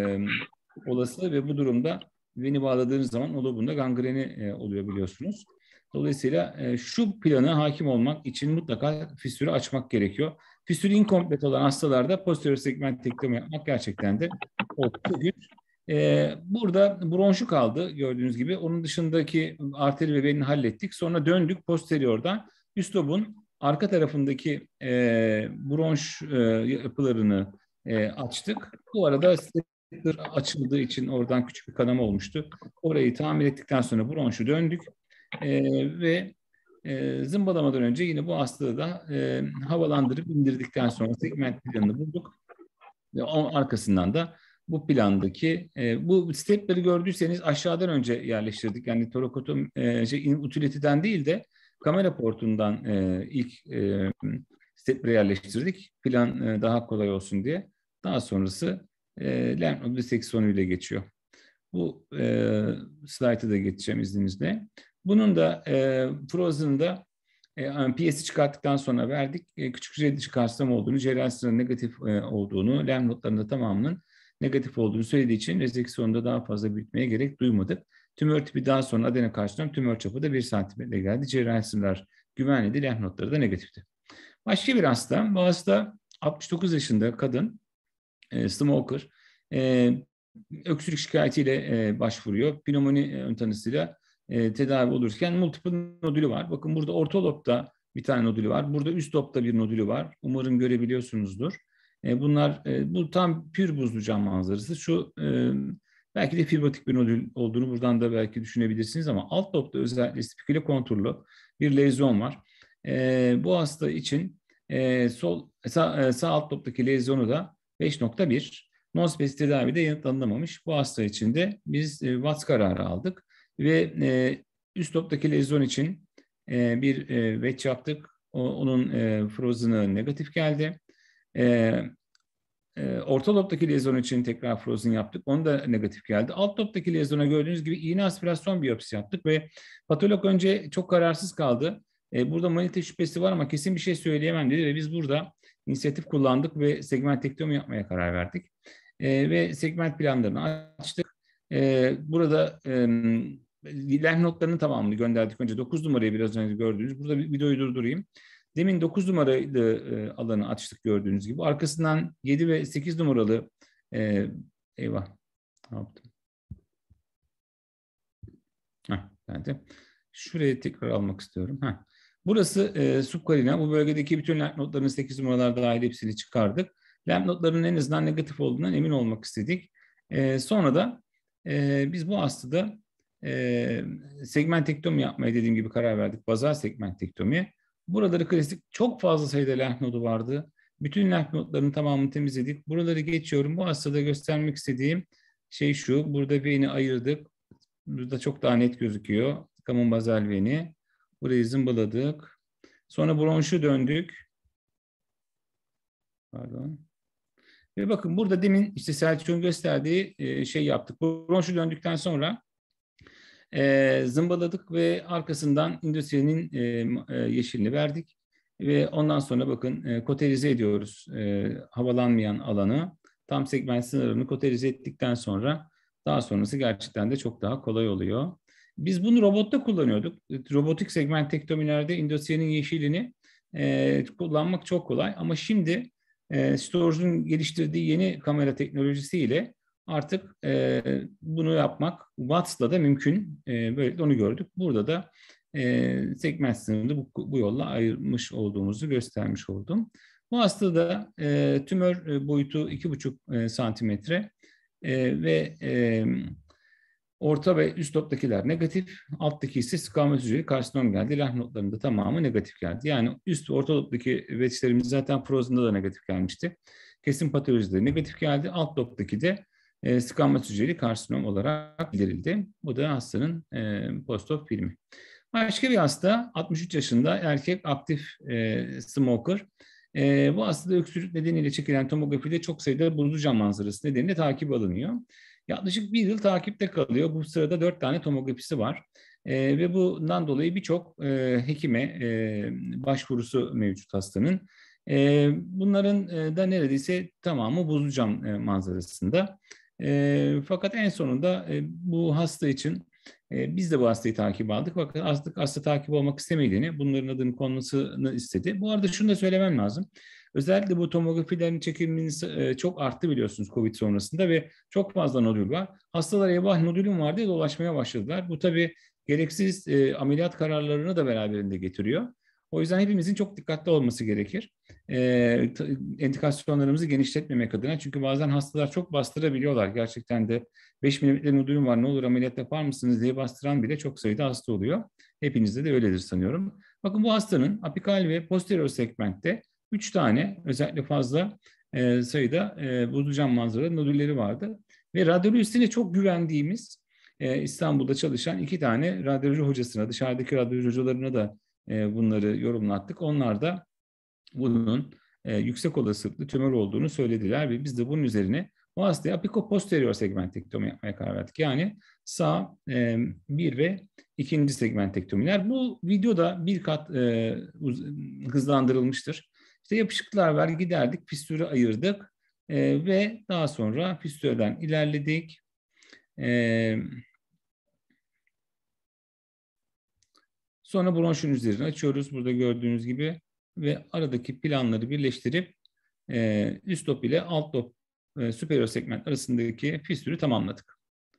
olası ve bu durumda veni bağladığınız zaman o lobunda gangreni oluyor biliyorsunuz. Dolayısıyla şu plana hakim olmak için mutlaka fistürü açmak gerekiyor. Fistürü inkomplet olan hastalarda posterior segmentektomi yapmak gerçekten de oldukça güç. Burada bronşu kaldı gördüğünüz gibi. Onun dışındaki arteri ve venini hallettik. Sonra döndük posteriordan. Üst lobun arka tarafındaki bronş yapılarını açtık. Bu arada stapler açıldığı için oradan küçük bir kanama olmuştu. Orayı tamir ettikten sonra bronşu döndük. Ve zımbalamadan önce yine bu hastalığı da havalandırıp indirdikten sonra segment planını bulduk. Ve arkasından da bu plandaki bu stepleri gördüyseniz aşağıdan önce yerleştirdik. Yani torakotom utilitiden değil de kamera portundan ilk stepleri yerleştirdik. Plan daha kolay olsun diye. Daha sonrası lenf nod diseksiyonuyla geçiyor. Bu slaytı da geçeceğim izninizle. Bunun da Frozen'da PS'i çıkarttıktan sonra verdik. Küçük hücre dışı karsinom olduğunu, cerrahi sırrının negatif olduğunu, lenf nodlarında tamamının negatif olduğunu söylediği için rezeksiyonda daha fazla büyütmeye gerek duymadık. Tümör tipi daha sonra adenokarsinom, tümör çapı da 1 santimetre geldi. Cerrahi sırlar güvenliydi, lenf nodları da negatifti. Başka bir hasta. Bu hasta 69 yaşında kadın, smoker. Öksürük şikayetiyle başvuruyor. Pnömoni ön tanısıyla tedavi olurken multiple nodülü var. Bakın burada orta lobda bir tane nodülü var. Burada üst lobda bir nodülü var. Umarım görebiliyorsunuzdur. Bunlar bu tam pür buzlu cam manzarası. Şu belki de fibrotik bir nodül olduğunu buradan da belki düşünebilirsiniz ama alt lobda özellikle spiküle konturlu bir lezyon var. Bu hasta için sağ alt lobdaki lezyonu da 5.1. Non-spesifik tedavide yanıtlanamamış. Bu hasta için de biz Watts kararı aldık ve üst lobdaki lezyon için bir wedge yaptık. Onun frozen'ı negatif geldi. Orta lobdaki lezyon için tekrar frozen yaptık. Onu da negatif geldi. Alt lobdaki lezyona gördüğünüz gibi iğne aspirasyon biyopsi yaptık ve patolog önce çok kararsız kaldı. Burada manite şüphesi var ama kesin bir şey söyleyemem dedi ve biz burada inisiyatif kullandık ve segmentektomi yapmaya karar verdik. Ve segment planlarını açtık. Burada lenf notlarının tamamını gönderdik. Önce 9 numarayı biraz önce gördüğünüz. Burada bir videoyu durdurayım. Demin 9 numaralı alanı açtık gördüğünüz gibi. Arkasından 7 ve 8 numaralı eyvah ne yaptım? Geldi. Şurayı tekrar almak istiyorum. Burası subkarina. Bu bölgedeki bütün lenf notlarının 8 numaralar dahil hepsini çıkardık. Lenf notlarının en azından negatif olduğundan emin olmak istedik. Sonra da biz bu hastada segmentektomi yapmaya dediğim gibi karar verdik. Bazal segmentektomi. Buraları klasik çok fazla sayıda lenf nodu vardı. Bütün lenf nodlarının tamamını temizledik. Buraları geçiyorum. Bu hastada göstermek istediğim şey şu. Burada veni ayırdık. Burada çok daha net gözüküyor. Kamun bazal veni. Burayı zımbaladık. Sonra bronşu döndük. Pardon. Ve bakın burada demin işte Selçuk'un gösterdiği şey yaptık. Bronşu döndükten sonra zımbaladık ve arkasından indüstrinin yeşilini verdik. Ve ondan sonra bakın koterize ediyoruz havalanmayan alanı. Tam segment sınırını koterize ettikten sonra daha sonrası gerçekten de çok daha kolay oluyor. Biz bunu robotta kullanıyorduk. Robotik segmentektomilerde indüstrinin yeşilini kullanmak çok kolay. Ama şimdi Storage'un geliştirdiği yeni kamera teknolojisiyle artık bunu yapmak Watts'la da mümkün. Böylelikle onu gördük. Burada da segment sınırını bu yolla ayırmış olduğumuzu göstermiş oldum. Bu hastada tümör boyutu 2,5 santimetre ve orta ve üst lobdakiler negatif, alttaki ise squamous hücreli karsinom geldi. Lenf notlarında tamamı negatif geldi. Yani üst ve orta lobdaki wedge'lerimiz zaten Frozen'da da negatif gelmişti. Kesin patolojide negatif geldi. Alt lobdaki de squamous hücreli karsinom olarak bildirildi. Bu da hastanın post-op filmi. Başka bir hasta, 63 yaşında erkek aktif smoker. Bu hastada öksürük nedeniyle çekilen tomografide çok sayıda buzlu cam manzarası nedeniyle takip alınıyor. Yaklaşık 1 yıl takipte kalıyor. Bu sırada 4 tane tomografisi var. Ve bundan dolayı birçok hekime başvurusu mevcut hastanın. Bunların da neredeyse tamamı buzlu cam manzarasında. Fakat en sonunda bu hasta için biz de bu hastayı takip aldık. Fakat hasta takip olmak istemediğini, bunların adının konmasını istedi. Bu arada şunu da söylemem lazım. Özellikle bu tomografilerin çekilmeniz çok arttı biliyorsunuz COVID sonrasında ve çok fazla nodül var. Hastalar eyvah nodülüm var diye dolaşmaya başladılar. Bu tabii gereksiz ameliyat kararlarını da beraberinde getiriyor. O yüzden hepimizin çok dikkatli olması gerekir. Endikasyonlarımızı genişletmemek adına. Çünkü bazen hastalar çok bastırabiliyorlar. Gerçekten de 5 milimetre nodülüm var ne olur ameliyat yapar mısınız diye bastıran bile çok sayıda hasta oluyor. Hepinizde de öyledir sanıyorum. Bakın bu hastanın apikal ve posterior segmentte 3 tane özellikle fazla sayıda buzlu cam manzaralı nodülleri vardı. Ve radyolojisine çok güvendiğimiz İstanbul'da çalışan 2 tane radyoloji hocasına, dışarıdaki radyoloji hocalarına da bunları yorumlattık. Onlar da bunun yüksek olasılıklı tümör olduğunu söylediler ve biz de bunun üzerine bu hastaya apikoposterior segmentektomi yapmaya karar verdik. Yani sağ 1 ve 2. segmentektomiler. Bu videoda bir kat hızlandırılmıştır. İşte yapışıklar var, giderdik, fistülü ayırdık ve daha sonra fistülden ilerledik. Sonra bronşun üzerini açıyoruz. Burada gördüğünüz gibi ve aradaki planları birleştirip üst lob ile alt lob superior segment arasındaki fistülü tamamladık.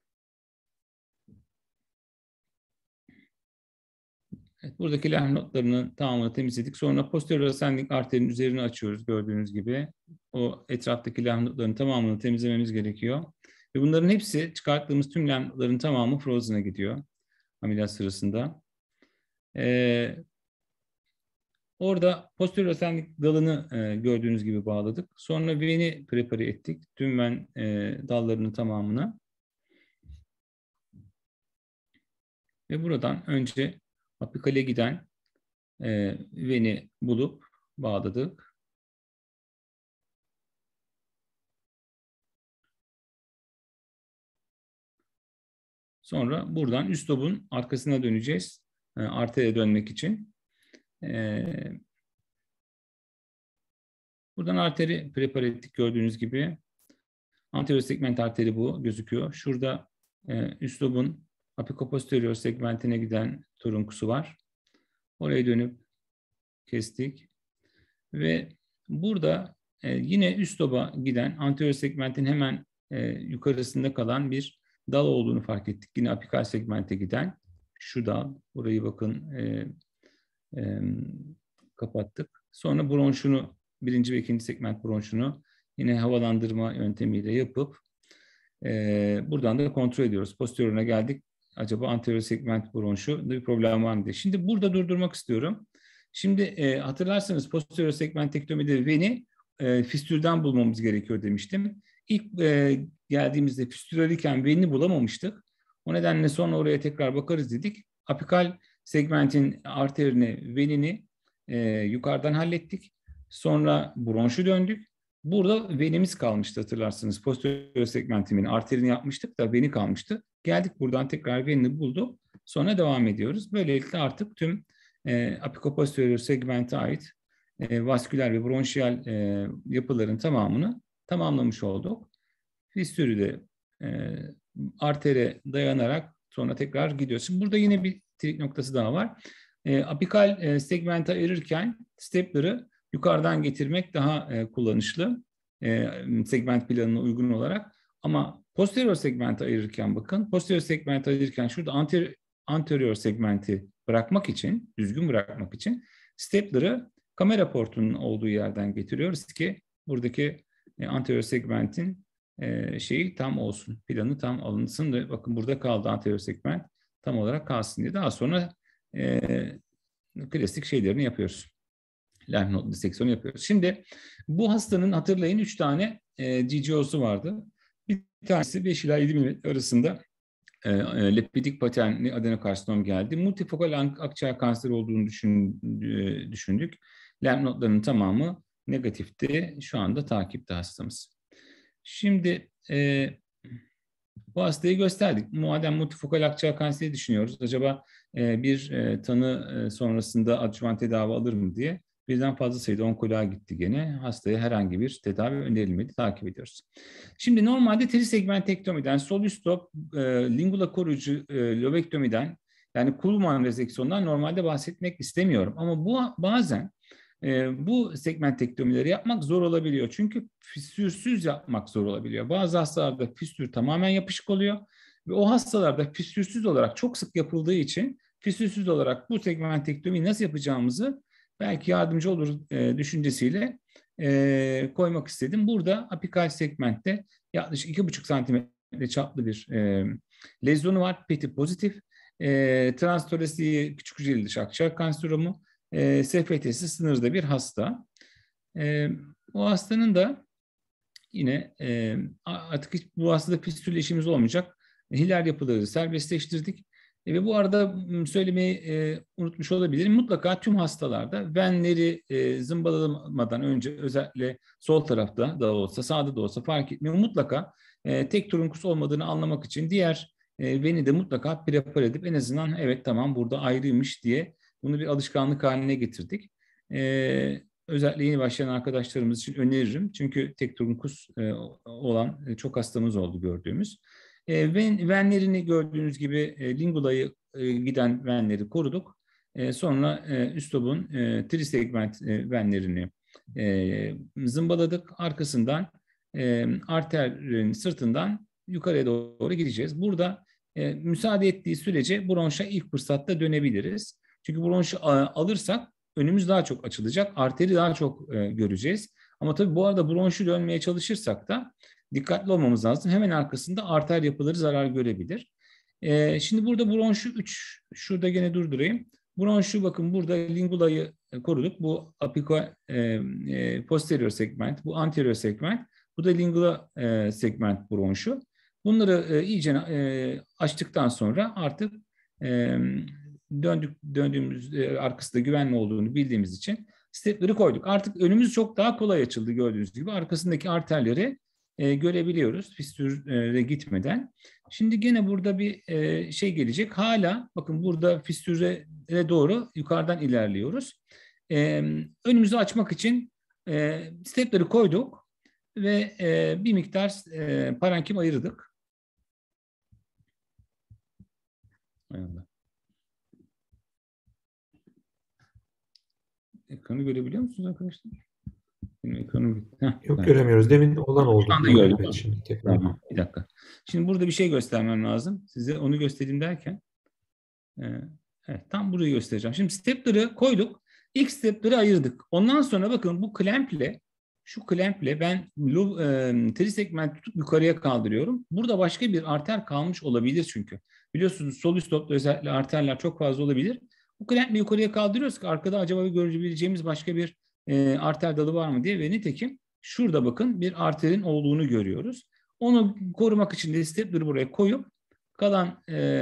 Evet, buradaki lenf notlarının tamamını temizledik. Sonra posterior ascending arterinin üzerini açıyoruz gördüğünüz gibi. O etraftaki lenf notlarının tamamını temizlememiz gerekiyor. Ve bunların hepsi, çıkarttığımız tüm lenf notların tamamı frozen'a gidiyor ameliyat sırasında. Orada posterior ascending dalını gördüğünüz gibi bağladık. Sonra veni prepare ettik. Tüm ven dallarının tamamını. Ve buradan önce apikale giden veni bulup bağladık. Sonra buradan üst lobun arkasına döneceğiz. Artere dönmek için. Buradan arteri prepare ettik gördüğünüz gibi. Anterior segment arteri bu gözüküyor. Şurada üst lobun apikoposterior segmentine giden turunkusu var. Oraya dönüp kestik. Ve burada yine üst loba giden anterior segmentin hemen yukarısında kalan bir dal olduğunu fark ettik. Yine apikal segmente giden şu dal. Burayı bakın kapattık. Sonra bronşunu, birinci ve ikinci segment bronşunu yine havalandırma yöntemiyle yapıp buradan da kontrol ediyoruz. Posterioruna geldik. Acaba anterior segment bronşu bir problem var mı diye. Şimdi burada durdurmak istiyorum. Şimdi hatırlarsanız posterior segmentektomide veni fistülden bulmamız gerekiyor demiştim. İlk geldiğimizde fistüler iken venini bulamamıştık. O nedenle sonra oraya tekrar bakarız dedik. Apikal segmentin arterini, venini yukarıdan hallettik. Sonra bronşu döndük. Burada venimiz kalmıştı hatırlarsınız. Posterior segmentimin arterini yapmıştık da veni kalmıştı. Geldik buradan tekrar venini bulduk. Sonra devam ediyoruz. Böylelikle artık tüm apikoposterior segmente ait vasküler ve bronşiyal yapıların tamamını tamamlamış olduk. Fistülü de artere dayanarak sonra tekrar gidiyor. Şimdi burada yine bir trik noktası daha var. Apikal segmente ayırırken stepler'ı yukarıdan getirmek daha kullanışlı segment planına uygun olarak. Ama posterior segmente ayırırken bakın, posterior segmente ayırırken şurada anterior segmenti bırakmak için, düzgün bırakmak için stepler'ı kamera portunun olduğu yerden getiriyoruz ki buradaki anterior segmentin şeyi tam olsun, planı tam alınsın da bakın burada kaldı anterior segment tam olarak kalsın diye. Daha sonra klasik şeylerini yapıyoruz. Lenf nod diseksiyonu yapıyoruz. Şimdi bu hastanın hatırlayın 3 tane GGO'su vardı. Bir tanesi 5 ila 7 mm arasında lipidik paternli adenokarsinom geldi. Multifokal akciğer kanseri olduğunu düşündük. Lenf nodlarının tamamı negatifti. Şu anda takipte hastamız. Şimdi bu hastayı gösterdik. Madem multifokal akciğer kanseri düşünüyoruz, acaba bir tanı sonrasında adjuvant tedavi alır mı diye birden fazla sayıda onkoloğa gitti gene. Hastaya herhangi bir tedavi önerilmedi. Takip ediyoruz. Şimdi normalde trisegmentektomiden, sol üst lob lingula koruyucu lobektomiden yani Kuhlmann rezeksiyondan normalde bahsetmek istemiyorum. Ama bu bazen bu segmentektomileri yapmak zor olabiliyor. Çünkü fistürsüz yapmak zor olabiliyor. Bazı hastalarda fistür tamamen yapışık oluyor. Ve o hastalarda fistürsüz olarak çok sık yapıldığı için fistürsüz olarak bu segmentektomiyi nasıl yapacağımızı belki yardımcı olur düşüncesiyle koymak istedim. Burada apikal segmentte yaklaşık 2,5 santimetre çaplı bir lezyonu var. Peti pozitif. Transtolesiği küçük hücreli dış akciğer kanseromu. SFT'si sınırda bir hasta. O hastanın da yine artık hiç bu hastada fistül işimiz olmayacak. Hiler yapıları serbestleştirdik. Ve bu arada söylemeyi unutmuş olabilirim. Mutlaka tüm hastalarda venleri zımbalamadan önce özellikle sol tarafta da olsa sağda da olsa fark etmiyor. Mutlaka tek turunkus olmadığını anlamak için diğer veni de mutlaka prepare edip en azından evet tamam burada ayrıymış diye bunu bir alışkanlık haline getirdik. Özellikle yeni başlayan arkadaşlarımız için öneririm. Çünkü tek turunkus olan çok hastamız oldu gördüğümüz. Venlerini gördüğünüz gibi lingulayı giden venleri koruduk. Sonra üst lobun trisegment venlerini zımbaladık. Arkasından arterin sırtından yukarıya doğru gideceğiz. Burada müsaade ettiği sürece bronşa ilk fırsatta dönebiliriz. Çünkü bronşu alırsak önümüz daha çok açılacak, arteri daha çok göreceğiz. Ama tabii bu arada bronşu dönmeye çalışırsak da dikkatli olmamız lazım. Hemen arkasında arter yapıları zarar görebilir. Şimdi burada bronşu 3, şurada gene durdurayım. Bronşu bakın burada lingulayı koruduk. Bu posterior segment, bu anterior segment, bu da lingula segment bronşu. Bunları iyice açtıktan sonra artık döndüğümüz arkasında güvenli olduğunu bildiğimiz için stepleri koyduk. Artık önümüz çok daha kolay açıldı gördüğünüz gibi. Arkasındaki arterleri görebiliyoruz fistüre gitmeden. Şimdi gene burada bir şey gelecek. Hala bakın burada fistüre doğru yukarıdan ilerliyoruz. Önümüzü açmak için stepleri koyduk ve bir miktar parenkim ayırdık. Eyvallah. Ekranı görebiliyor musunuz arkadaşlar? Benim ekranım bitti. Yok, göremiyoruz. Demin olan oldu. Şu anda gördüm. Evet, şimdi tekrar. Tamam, bir dakika. Şimdi burada bir şey göstermem lazım. Size onu göstereyim derken. Evet, tam burayı göstereceğim. Şimdi stepleri koyduk. İlk stepleri ayırdık. Ondan sonra bakın bu klemple, şu klemple ben trisegment tutup yukarıya kaldırıyorum. Burada başka bir arter kalmış olabilir çünkü. Biliyorsunuz sol üst lobda özellikle arterler çok fazla olabilir. Bu klemple yukarıya kaldırıyoruz ki arkada acaba görebileceğimiz başka bir arter dalı var mı diye ve nitekim şurada bakın bir arterin olduğunu görüyoruz. Onu korumak için de stepleri buraya koyup kalan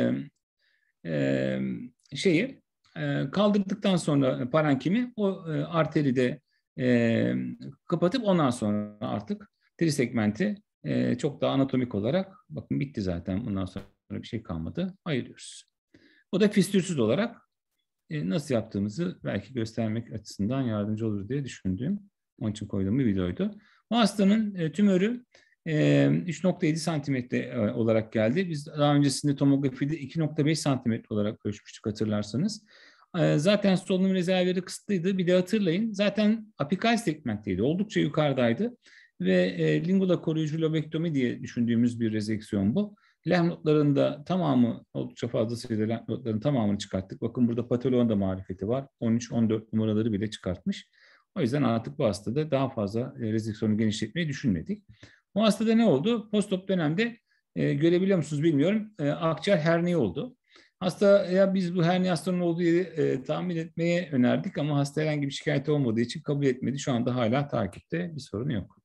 kaldırdıktan sonra parenkimi o arteri de kapatıp ondan sonra artık trisegmenti çok daha anatomik olarak bakın bitti zaten, bundan sonra bir şey kalmadı, ayırıyoruz. O da fistürsüz olarak nasıl yaptığımızı belki göstermek açısından yardımcı olur diye düşündüğüm, onun için koyduğum bir videoydu. Bu hastanın tümörü 3.7 santimetre olarak geldi. Biz daha öncesinde tomografide 2.5 santimetre olarak ölçmüştük hatırlarsanız. Zaten solunum rezervleri kısıtlıydı. Bir de hatırlayın, zaten apikal segmentteydi. Oldukça yukarıdaydı. Ve lingula koruyucu lobektomi diye düşündüğümüz bir rezeksiyon bu. Lenf notlarında tamamı, oldukça fazla sayıda lenf notların tamamını çıkarttık. Bakın burada patoloğun da marifeti var. 13-14 numaraları bile çıkartmış. O yüzden artık bu hastada daha fazla rezeksiyonu genişletmeyi düşünmedik. Bu hastada ne oldu? Postop dönemde görebiliyor musunuz bilmiyorum. Akciğer herniye oldu. Hastaya biz bu herniye hastanın olduğu yeri tahmin etmeye önerdik ama hasta herhangi bir şikayet olmadığı için kabul etmedi. Şu anda hala takipte, bir sorun yok.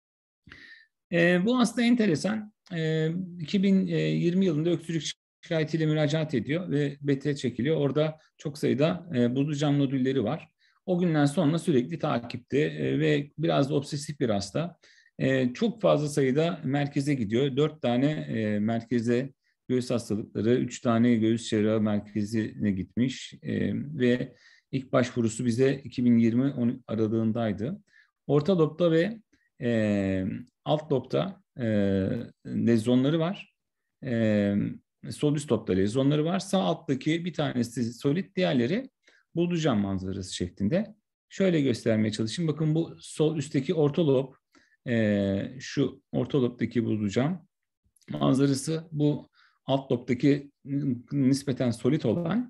Bu hasta enteresan. 2020 yılında öksürük şikayetiyle müracaat ediyor ve BT çekiliyor. Orada çok sayıda buzlucam nodülleri var. O günden sonra sürekli takipte ve biraz da obsesif bir hasta. Çok fazla sayıda merkeze gidiyor. 4 tane merkeze göğüs hastalıkları, 3 tane göğüs cerrahı merkezine gitmiş ve ilk başvurusu bize 2020 aralığındaydı. Orta lobda ve alt lobda lezyonları var. Sol üst lobda lezyonları var. Sağ alttaki bir tanesi solit, diğerleri buzlucam manzarası şeklinde. Şöyle göstermeye çalışayım. Bakın bu sol üstteki orta lob, şu orta lobdaki buzlucam manzarası, bu alt lobdaki nispeten solit olan,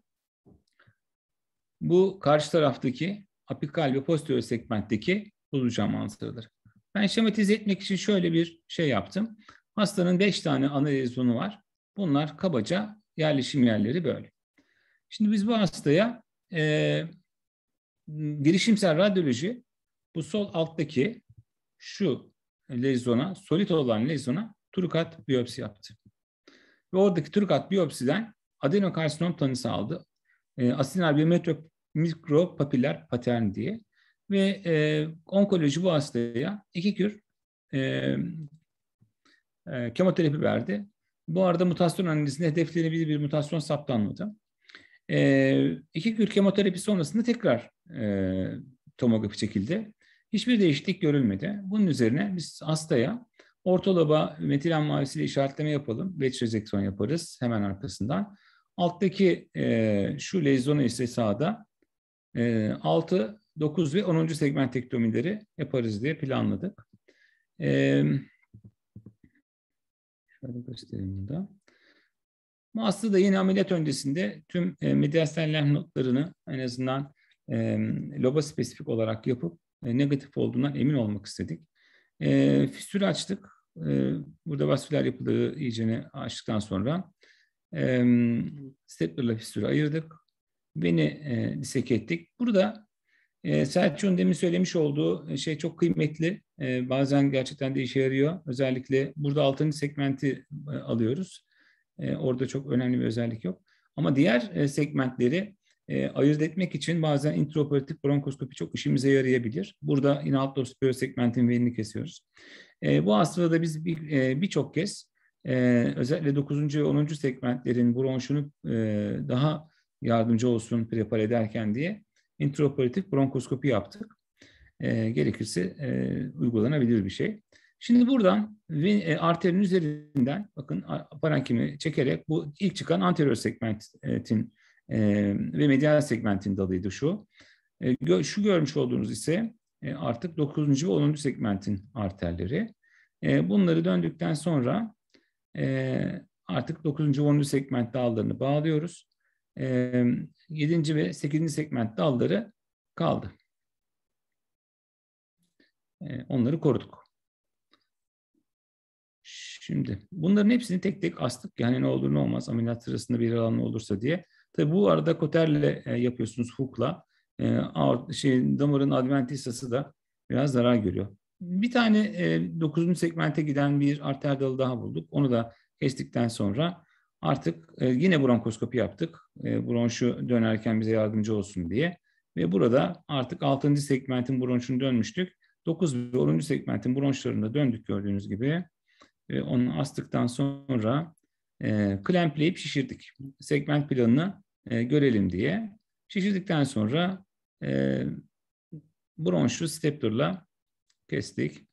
bu karşı taraftaki apikal ve posterior segmentteki buzlucam manzaraları. Ben şematize etmek için şöyle bir şey yaptım. Hastanın 5 tane ana lezyonu var. Bunlar kabaca yerleşim yerleri böyle. Şimdi biz bu hastaya girişimsel radyoloji, bu sol alttaki şu lezyona, solit olan lezyona trukat biyopsi yaptı. Ve oradaki trukat biyopsiden adenokarsinom tanısı aldı. Asinal bir mikropapiller patern diye. Ve onkoloji bu hastaya 2 kür kemoterapi verdi. Bu arada mutasyon analizinde hedeflenebilir bir mutasyon saptanmadı. 2 kür kemoterapi sonrasında tekrar tomografi çekildi. Hiçbir değişiklik görülmedi. Bunun üzerine biz hastaya orta loba metilen mavisiyle işaretleme yapalım. Veç rezeksiyon yaparız hemen arkasından. Alttaki şu lezyonu ise sağda 6, 9 ve 10. segmentektomileri yaparız diye planladık. Şöyle göstereyim burada. Aslında yine ameliyat öncesinde tüm mediastal lenf nodlarını en azından loba spesifik olarak yapıp negatif olduğundan emin olmak istedik. Fistülü açtık. Burada vasküler yapıları iyicene açtıktan sonra staplerla fistülü ayırdık. Veni diseke ettik. Burada Selçuk'un demin söylemiş olduğu şey çok kıymetli. Bazen gerçekten de işe yarıyor. Özellikle burada 6. segmenti alıyoruz. Orada çok önemli bir özellik yok. Ama diğer segmentleri ayırt etmek için bazen intraoperatif bronkoskopi çok işimize yarayabilir. Burada yine alt lob superior segmentin venini kesiyoruz. Bu hastada da biz birçok kez özellikle 9. ve 10. segmentlerin bronşunu daha yardımcı olsun prepare ederken diye intraoperatif bronkoskopi yaptık. Gerekirse uygulanabilir bir şey. Şimdi buradan arterin üzerinden bakın parenkimi çekerek bu ilk çıkan anterior segmentin ve medial segmentin dalıydı şu. Şu görmüş olduğunuz ise artık 9. ve 10. segmentin arterleri. Bunları döndükten sonra artık 9. ve 10. segment dallarını bağlıyoruz. 7. ve 8. segment dalları kaldı. Onları koruduk. Şimdi bunların hepsini tek tek astık. Yani ne olur ne olmaz ameliyat sırasında bir yaralanma olursa diye. Tabi bu arada koterle yapıyorsunuz hook'la. Damarın adventissası da biraz zarar görüyor. Bir tane 9. segmente giden bir arter dalı daha bulduk. Onu da kestikten sonra artık yine bronkoskopi yaptık. Bronşu dönerken bize yardımcı olsun diye. Ve burada artık 6. segmentin bronşunu dönmüştük. 9 ve 10. segmentin bronşlarında döndük gördüğünüz gibi. Onu astıktan sonra klempleyip şişirdik. Segment planını görelim diye. Şişirdikten sonra bronşu staplerla kestik.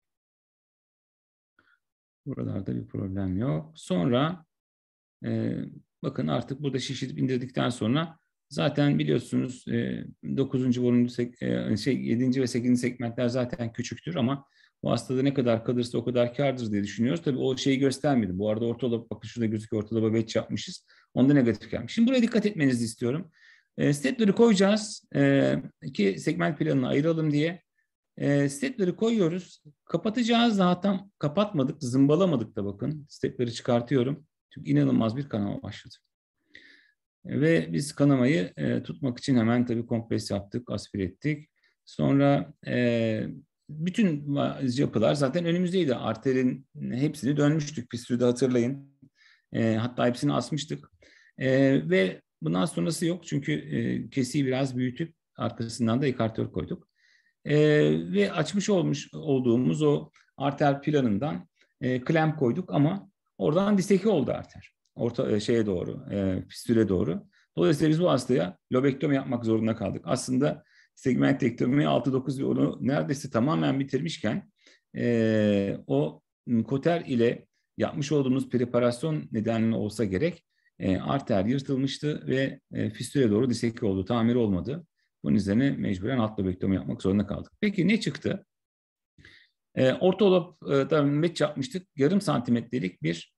Buralarda bir problem yok. Sonra bakın artık burada şişirip indirdikten sonra zaten biliyorsunuz 9. ve 10. 7. ve 8. segmentler zaten küçüktür ama bu hastada ne kadar kalırsa o kadar kârdır diye düşünüyoruz. Tabii o şeyi göstermedim. Bu arada ortalama bakın şurada gözüküyor ortalama batch yapmışız. Onda negatif gelmiş. Şimdi buraya dikkat etmenizi istiyorum. Stepleri koyacağız. 2 segment planını ayıralım diye. Stepleri koyuyoruz. Kapatacağız. Daha tam kapatmadık. Zımbalamadık da bakın. Stepleri çıkartıyorum. Çünkü inanılmaz bir kanama başladı. Ve biz kanamayı tutmak için hemen tabii kompres yaptık, aspire ettik. Sonra bütün yapılar zaten önümüzdeydi. Arterin hepsini dönmüştük. Fistülü de hatırlayın. Hatta hepsini asmıştık. Ve bundan sonrası yok. Çünkü kesiyi biraz büyütüp arkasından da ekartör koyduk. Ve açmış olduğumuz o arter planından klemp koyduk ama oradan diseke oldu arter. Şeye doğru, fistüle doğru. Dolayısıyla biz bu hastaya lobektomi yapmak zorunda kaldık. Aslında segmentektomi 6, 9 ve 10'u neredeyse tamamen bitirmişken o koter ile yapmış olduğumuz preparasyon nedeniyle olsa gerek arter yırtılmıştı ve fistüle doğru diseke oldu. Tamir olmadı. Bunun üzerine mecburen alt lobektomi yapmak zorunda kaldık. Peki ne çıktı? Orta lobda match yapmıştık. Yarım santimetrelik bir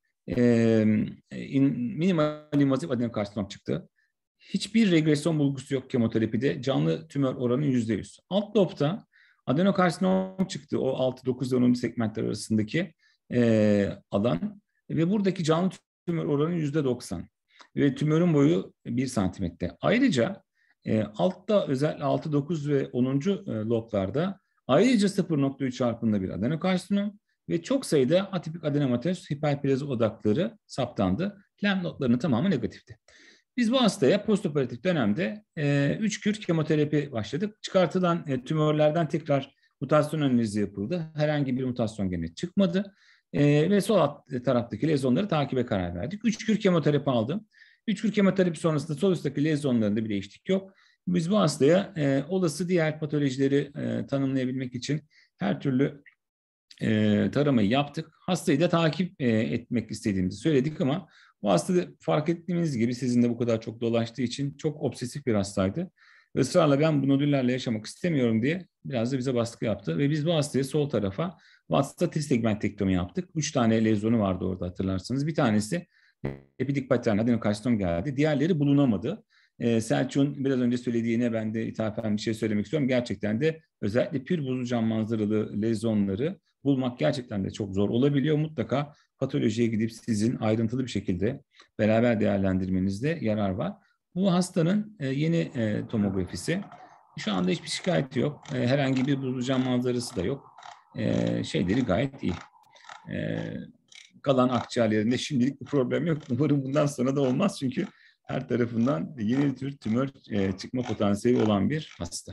minimal invazif adenokarsinom çıktı. Hiçbir regresyon bulgusu yok kemoterapide. Canlı tümör oranı %100. Alt lobda adenokarsinom çıktı. O 6, 9 ve 10. segmentler arasındaki alan. Ve buradaki canlı tümör oranı %90. Ve tümörün boyu 1 santimetre. Ayrıca altta özellikle 6, 9 ve 10. loblarda ayrıca 0.3 çarpında bir adenokarsinom ve çok sayıda atipik adenomatöz hiperplazi odakları saptandı. Lenf nodlarının tamamı negatifti. Biz bu hastaya postoperatif dönemde 3 kür kemoterapi başladık. Çıkartılan tümörlerden tekrar mutasyon analizi yapıldı. Herhangi bir mutasyon gene çıkmadı. Ve sol taraftaki lezyonları takibe karar verdik. 3 kür kemoterapi aldım. 3 kür kemoterapi sonrasında sol üstteki lezyonlarında bir değişiklik yok. Biz bu hastaya olası diğer patolojileri tanımlayabilmek için her türlü taramayı yaptık. Hastayı da takip etmek istediğimizi söyledik ama bu hasta da fark ettiğiniz gibi sizin de bu kadar çok dolaştığı için çok obsesif bir hastaydı. Israrla ben bu nodüllerle yaşamak istemiyorum diye biraz da bize baskı yaptı ve biz bu hastaya sol tarafa vasta trisegmentektomi yaptık. 3 tane lezyonu vardı orada hatırlarsanız. Bir tanesi epidik paternal adenokarsinom geldi. Diğerleri bulunamadı. Selçuk'un biraz önce söylediğine ben de ithafen bir şey söylemek istiyorum. Gerçekten de özellikle pür buzlucan manzaralı lezyonları bulmak gerçekten de çok zor olabiliyor. Mutlaka patolojiye gidip sizin ayrıntılı bir şekilde beraber değerlendirmenizde yarar var. Bu hastanın yeni tomografisi. Şu anda hiçbir şikayeti yok. Herhangi bir buzlucan manzarası da yok. Şeyleri gayet iyi. Kalan akciğerlerinde şimdilik bir problem yok. Umarım bundan sonra da olmaz çünkü her tarafından yeni bir tür tümör çıkma potansiyeli olan bir hasta.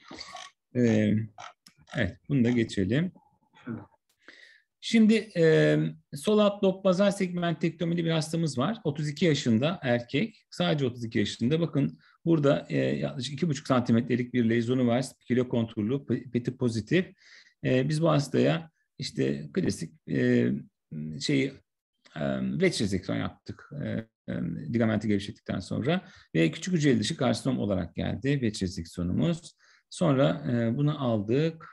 Evet, bunu da geçelim. Şimdi sol alt lob bazal segmentektomili bir hastamız var. 32 yaşında erkek. Sadece 32 yaşında. Bakın burada yaklaşık 2,5 santimetrelik bir lezyonu var. Kilo konturlu, peti pozitif. Biz bu hastaya işte klasik veç rezeksiyon yaptık. Ligamenti gevşettikten sonra ve küçük hücreli dışı karsinom olarak geldi veç rezeksiyonumuz. Sonra bunu aldık.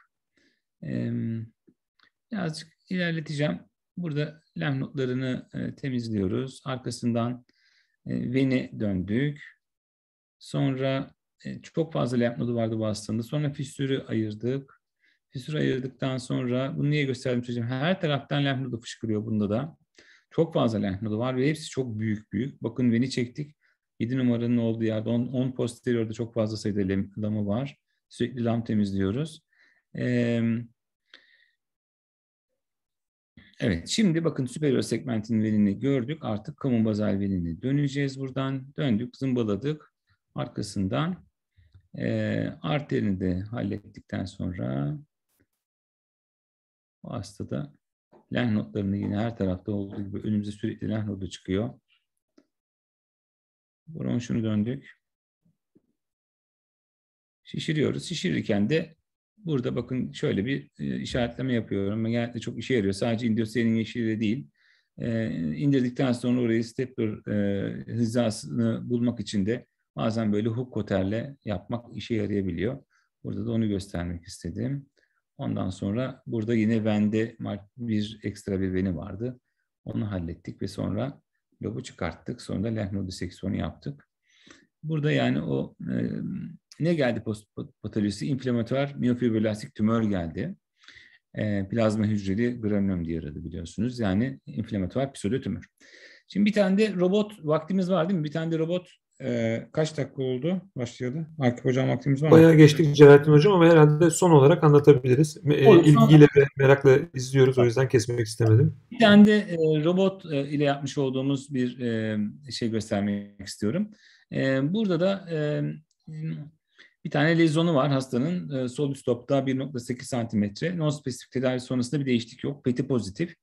Birazcık ilerleteceğim. Burada lenf nodlarını temizliyoruz. Arkasından veni döndük. Sonra çok fazla lenf nodu vardı bu hastanın. Sonra fistürü ayırdık. Fistürü ayırdıktan sonra bunu niye gösterdim çocuğum? Her taraftan lenf nodu fışkırıyor bunda da. Çok fazla lenf nodu var ve hepsi çok büyük. Bakın veni çektik. 7 numaranın olduğu yerde 10 posteriorda çok fazla sayıda lamı var. Sürekli lam temizliyoruz. Evet, şimdi bakın superior segmentin venini gördük. Artık kamu bazal venini döneceğiz buradan. Döndük, zımbaladık. Arkasından arterini de hallettikten sonra o hastada lenf nodlarını yine her tarafta olduğu gibi önümüze sürekli lenf nodu çıkıyor. Bronşunu döndük. Şişiriyoruz. Şişirirken de burada bakın şöyle bir işaretleme yapıyorum. Genellikle çok işe yarıyor. Sadece indosyenin yeşili değil. İndirdikten sonra orayı stepler hizasını bulmak için de bazen böyle hook koterle yapmak işe yarayabiliyor. Burada da onu göstermek istedim. Ondan sonra burada yine vende bir ekstra bir veni vardı. Onu hallettik ve sonra lobu çıkarttık. Sonra da lenf nod diseksiyonu yaptık. Burada yani o ne geldi patolojisi? İnflamatuar miyofibroblastik tümör geldi. Plazma hücreli granülom diye aradı biliyorsunuz. Yani inflamatuar pseudotümör. Şimdi bir tane de robot vaktimiz var değil mi? Bir tane de robot kaç dakika oldu? Başlayalı. Akif Hocam vaktimiz var mı? Bayağı geçtik Celalettin Hocam ama herhalde son olarak anlatabiliriz. İlgiyle ve merakla izliyoruz. O yüzden kesmek istemedim. Bir tane de robot ile yapmış olduğumuz bir şey göstermek istiyorum. Burada da bir tane lezyonu var hastanın. Sol üst lobda 1,8 santimetre. Non-spesifik tedavi sonrasında bir değişiklik yok. Peti pozitif.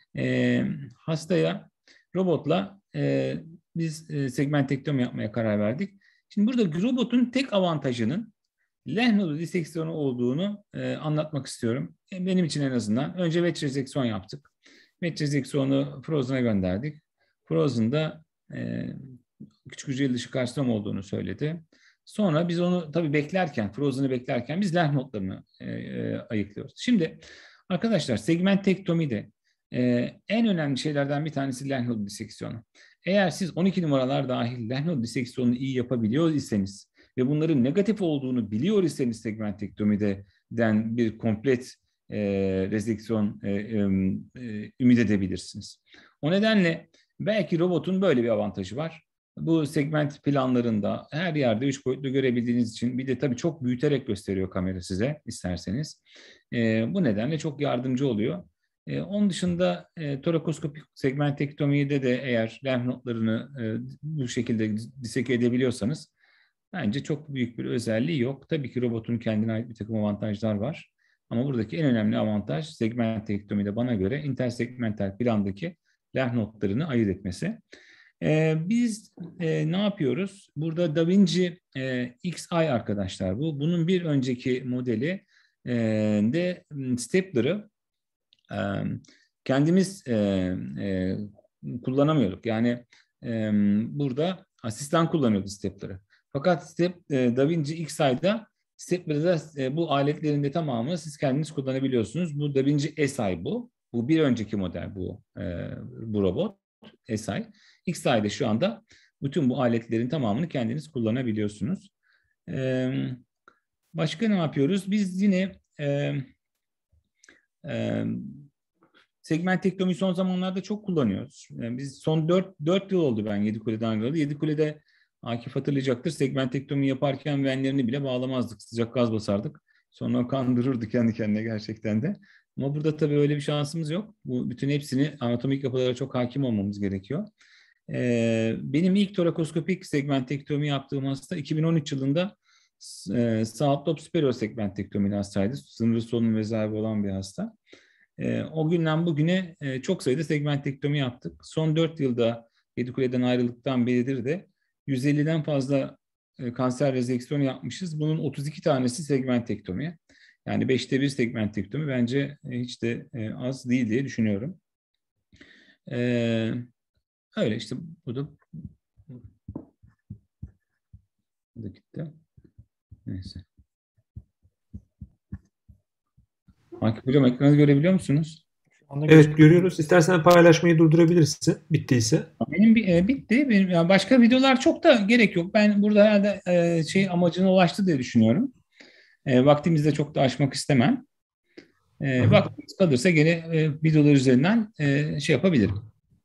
Hastaya robotla biz segmentektomi yapmaya karar verdik. Şimdi burada robotun tek avantajının lenf nodu diseksiyonu olduğunu anlatmak istiyorum. Benim için en azından. Önce veç rezeksiyon yaptık. Veç rezeksiyonu Frozen'a gönderdik. Frozen'da küçük hücreli dışı karsinom olduğunu söyledi. Sonra biz onu tabii Frozen'ı beklerken biz lenf nodlarını ayıklıyoruz. Şimdi arkadaşlar segmentektomide en önemli şeylerden bir tanesi lenf nodu diseksiyonu. Eğer siz 12 numaralar dahil lenf nodu diseksiyonunu iyi yapabiliyor iseniz ve bunların negatif olduğunu biliyor iseniz segmentektomiden bir komplet rezeksiyon ümit edebilirsiniz. O nedenle belki robotun böyle bir avantajı var. Bu segment planlarında her yerde 3 boyutlu görebildiğiniz için bir de tabii çok büyüterek gösteriyor kamera size isterseniz. Bu nedenle çok yardımcı oluyor. Onun dışında torakoskopik segmentektomide de eğer lenf nodlarını bu şekilde diseke edebiliyorsanız bence çok büyük bir özelliği yok. Tabii ki robotun kendine ait bir takım avantajlar var. Ama buradaki en önemli avantaj segmentektomide bana göre intersegmental plandaki lenf nodlarını ayırt etmesi. Biz ne yapıyoruz? Burada Da Vinci XI arkadaşlar bu. Bunun bir önceki modeli de stapler'ı kendimiz kullanamıyorduk. Yani burada asistan kullanıyordu stepleri. Fakat DaVinci X'ay'da stepler'da bu aletlerin de tamamını siz kendiniz kullanabiliyorsunuz. Bu DaVinci SI bu. Bu bir önceki model bu robot SI. XI'de şu anda bütün bu aletlerin tamamını kendiniz kullanabiliyorsunuz. Başka ne yapıyoruz? Biz yine segmentektomi son zamanlarda çok kullanıyoruz. Yani biz son 4 yıl oldu ben Yedikule'den ayrılalı. Yedikule'de Akif hatırlayacaktır. Segmentektomi yaparken venlerini bile bağlamazdık. Sıcak gaz basardık. Sonra kandırırdı kendi kendine gerçekten de. Ama burada tabii öyle bir şansımız yok. Bu bütün hepsini anatomik yapılara çok hakim olmamız gerekiyor. Benim ilk torakoskopik segmentektomi yaptığım hasta 2013 yılında sağ lob superior segmentektomili hastaydı. Sınırlı solunum rezervi olan bir hasta. O günden bugüne çok sayıda segmentektomi yaptık. Son 4 yılda Yedikule'den ayrıldıktan beridir de 150'den fazla kanser rezeksiyonu yapmışız. Bunun 32 tanesi segmentektomi. Yani 5'te 1 segmentektomi bence hiç de az değil diye düşünüyorum. Öyle işte bu da gitti. Neyse. Akif Hocam ekranı görebiliyor musunuz? Evet görüyoruz. İstersen paylaşmayı durdurabilirsin bittiyse. Benim bitti. Yani başka videolar çok da gerek yok. Ben burada herhalde amacına ulaştı diye düşünüyorum. Vaktimizi de çok da aşmak istemem. Vaktimiz kalırsa gene videolar üzerinden yapabilirim.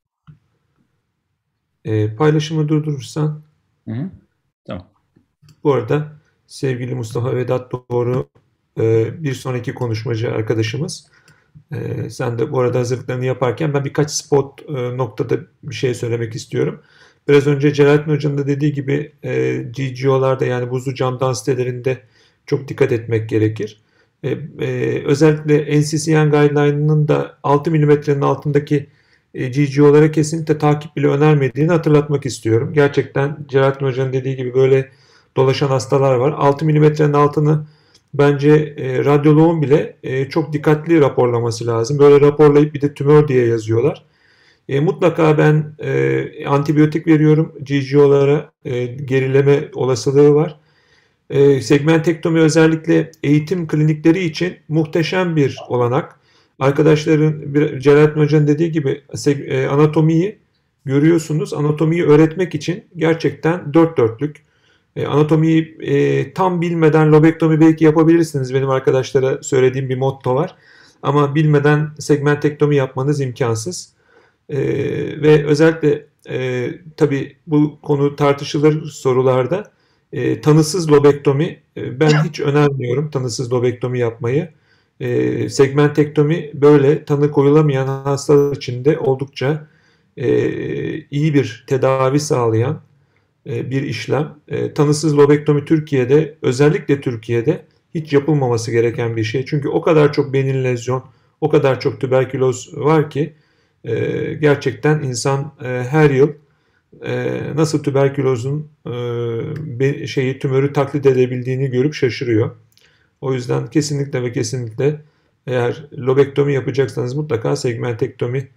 Paylaşımı durdurursan. Hı-hı. Tamam. Bu arada sevgili Mustafa Vedat Doğru bir sonraki konuşmacı arkadaşımız. Sen de bu arada hazırlıklarını yaparken ben birkaç spot noktada bir şey söylemek istiyorum. Biraz önce Celalettin Hoca'nın da dediği gibi GGO'larda yani buzlu camdan sitelerinde çok dikkat etmek gerekir. Özellikle NCCN Guideline'ının da 6 milimetrenin altındaki GGO'lara kesinlikle takip bile önermediğini hatırlatmak istiyorum. Gerçekten Celalettin Hoca'nın dediği gibi böyle dolaşan hastalar var. 6 milimetrenin altını bence radyoloğun bile çok dikkatli raporlaması lazım. Böyle raporlayıp bir de tümör diye yazıyorlar. Mutlaka ben antibiyotik veriyorum GGO'lara. Gerileme olasılığı var. Segmentektomi özellikle eğitim klinikleri için muhteşem bir olanak. Arkadaşların Celalettin Hoca'nın dediği gibi anatomiyi görüyorsunuz. Anatomiyi öğretmek için gerçekten dört dörtlük. Anatomiyi tam bilmeden lobektomi belki yapabilirsiniz. Benim arkadaşlara söylediğim bir motto var. Ama bilmeden segmentektomi yapmanız imkansız. Ve özellikle tabii bu konu tartışılır sorularda. Tanısız lobektomi ben hiç önermiyorum tanısız lobektomi yapmayı. Segmentektomi böyle tanı koyulamayan hastalar için de oldukça iyi bir tedavi sağlayan bir işlem. Tanısız lobektomi Türkiye'de özellikle Türkiye'de hiç yapılmaması gereken bir şey. Çünkü o kadar çok benin lezyon, o kadar çok tüberküloz var ki gerçekten insan her yıl nasıl tüberkülozun tümörü taklit edebildiğini görüp şaşırıyor. O yüzden kesinlikle ve kesinlikle eğer lobektomi yapacaksanız mutlaka segmentektomi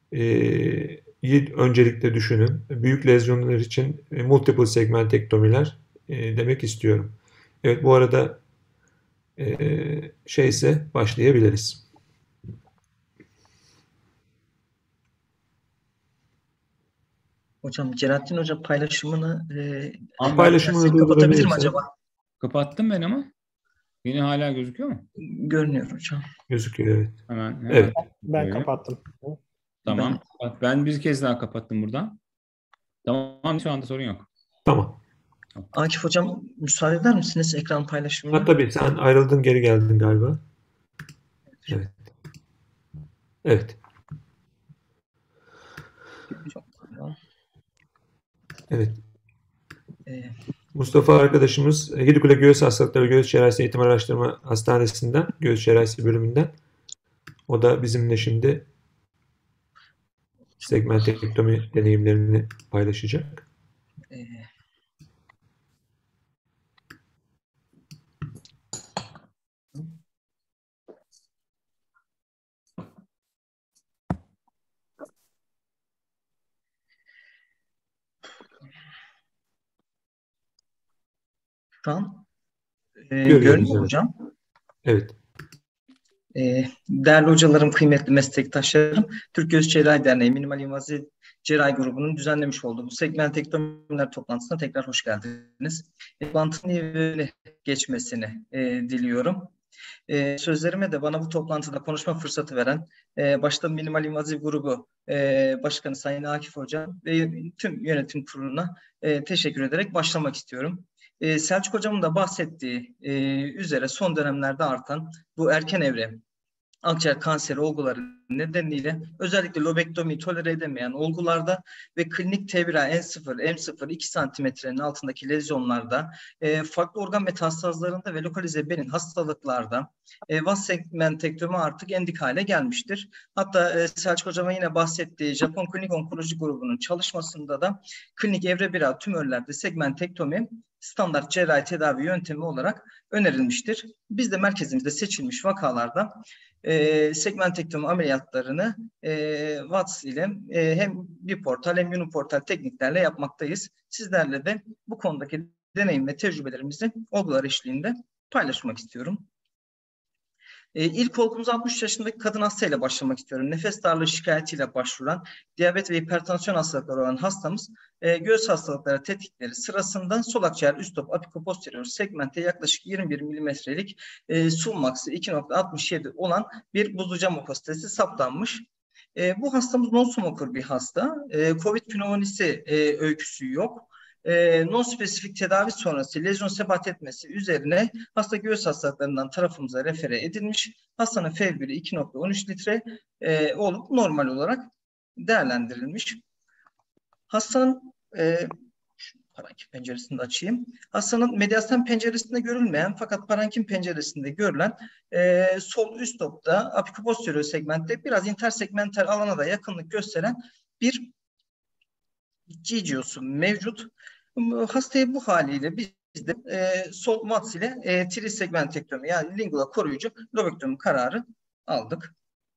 öncelikle düşünün. Büyük lezyonlar için multiple segmentektomiler demek istiyorum. Evet bu arada başlayabiliriz. Hocam Celalettin Hoca paylaşımını paylaşımını kapatabilir mi acaba? Kapattım ben ama. Yine hala gözüküyor mu? Görünüyor hocam. Gözüküyor evet. Hemen evet. Ben kapattım. Tamam. Bak ben bir kez daha kapattım buradan. Tamam şu anda sorun yok. Tamam. Akif hocam müsaade eder misiniz ekran paylaşımına? Tabii sen ayrıldın geri geldin galiba. Evet. Evet. Evet. Mustafa arkadaşımız Yedikule Göğüs Hastalıkları ve Göğüs Cerrahisi Eğitim Araştırma Hastanesi'nden, Göğüs Cerrahisi bölümünden. O da bizimle şimdi segmentektomi deneyimlerini paylaşacak. Şu an Görüyoruz, görünüyor mu evet. hocam? Evet. Değerli hocalarım, kıymetli meslektaşlarım, Türk Göğüs Cerrahi Derneği Minimal İnvaziv Cerrahi Grubu'nun düzenlemiş olduğu bu segmentektomiler toplantısına tekrar hoş geldiniz. Toplantının iyi ve geçmesini diliyorum. Sözlerime de bana bu toplantıda konuşma fırsatı veren başta Minimal İnvaziv Grubu Başkanı Sayın Akif Hocam ve tüm yönetim kuruluna teşekkür ederek başlamak istiyorum. Selçuk Hocam'ın da bahsettiği üzere son dönemlerde artan bu erken evre akciğer kanseri olguları nedeniyle özellikle lobektomiyi tolere edemeyen olgularda ve klinik TBRA N0, M0, 2 santimetrenin altındaki lezyonlarda, farklı organ metastazlarında ve lokalize benin hastalıklarda vas segmentektomi artık endik hale gelmiştir. Hatta Selçuk Hocam'a yine bahsettiği Japon Klinik Onkoloji Grubu'nun çalışmasında da klinik evre 1A tümörlerde segmentektomi standart cerrahi tedavi yöntemi olarak önerilmiştir. Biz de merkezimizde seçilmiş vakalarda segmentektomi ameliyatlarını Watts ile hem biportal hem uniportal tekniklerle yapmaktayız. Sizlerle de bu konudaki deneyim ve tecrübelerimizi olgular eşliğinde paylaşmak istiyorum. İlk olgumuz 60 yaşındaki kadın hastayla başlamak istiyorum. Nefes darlığı şikayetiyle başvuran, diyabet ve hipertansiyon hastalıkları olan hastamız göğüs hastalıkları tetkikleri sırasında sol akciğer üst lob apikoposterior segmente yaklaşık 21 milimetrelik Sulmax'ı 2.67 olan bir buzlu cam opasitesi saptanmış. Bu hastamız non-smoker bir hasta. COVID pneumonisi öyküsü yok. Non-spesifik tedavi sonrası lezyon sebat etmesi üzerine hasta göğüs hastalıklarından tarafımıza refere edilmiş. Hastanın FeV1'i 2.13 litre olup normal olarak değerlendirilmiş. Hastanın parenkim penceresini de açayım. Hastanın mediastan penceresinde görülmeyen fakat parenkim penceresinde görülen sol üst lobda apikoposterior segmentte biraz intersegmental alana da yakınlık gösteren bir GGO'su mevcut. Hastaya bu haliyle biz de sol Watts ile trisegmentektomi yani lingua koruyucu lobektomi kararı aldık.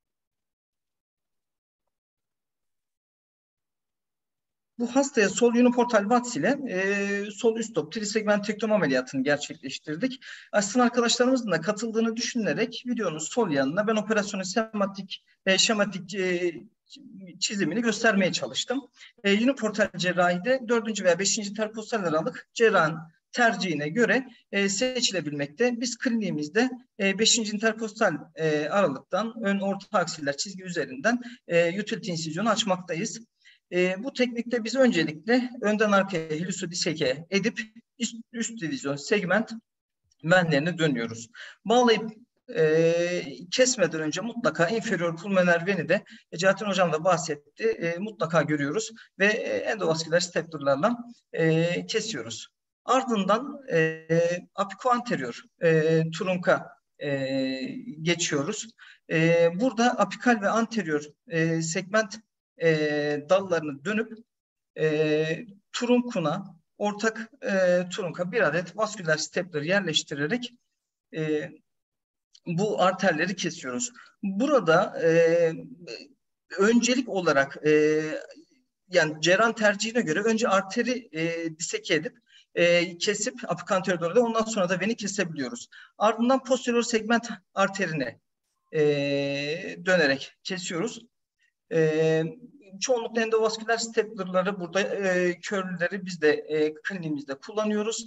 Bu hastaya sol uniportal Watts ile sol üst lob trisegmentektomi ameliyatını gerçekleştirdik. Asistan arkadaşlarımızın da katıldığını düşünülerek videonun sol yanına ben operasyonun şematik çizimini göstermeye çalıştım. Uniportal cerrahide 4. veya 5. interpostal aralık cerrahın tercihine göre seçilebilmekte. Biz kliniğimizde 5. interpostal aralıktan ön orta aksiller çizgi üzerinden utility insizyonu açmaktayız. Bu teknikte biz öncelikle önden arkaya hilüsodiseke edip üst divizyon segment venlerini dönüyoruz. Bağlayıp kesmeden önce mutlaka inferior pulmoner veni de Celalettin Hocam da bahsetti. Mutlaka görüyoruz ve endovasküler staplerlarla kesiyoruz. Ardından apikoanterior trunka geçiyoruz. Burada apikal ve anterior segment dallarını dönüp trunkuna ortak trunka bir adet vasküler stapler yerleştirerek bu arterleri kesiyoruz. Burada öncelik olarak yani cerrahın tercihine göre önce arteri diseke edip kesip apikanterior doğru da ondan sonra da veni kesebiliyoruz. Ardından posterior segment arterine dönerek kesiyoruz. Çoğunlukla endovasküler staplerları burada körlüleri biz de kliniğimizde kullanıyoruz.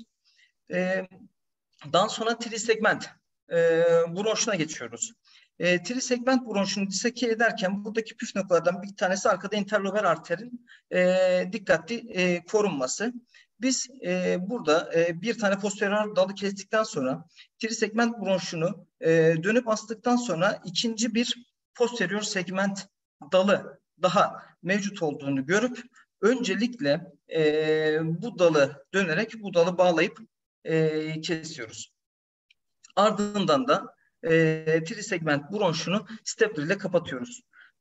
Daha sonra trisegment bronşuna geçiyoruz. Trisegment bronşunu diseke ederken buradaki püf noktalardan bir tanesi arkada interlober arterin dikkatli korunması. Biz burada bir tane posterior dalı kestikten sonra trisegment bronşunu dönüp astıktan sonra ikinci bir posterior segment dalı daha mevcut olduğunu görüp öncelikle bu dalı dönerek bu dalı bağlayıp kesiyoruz. Ardından da trisegment bronşunu stapler ile kapatıyoruz.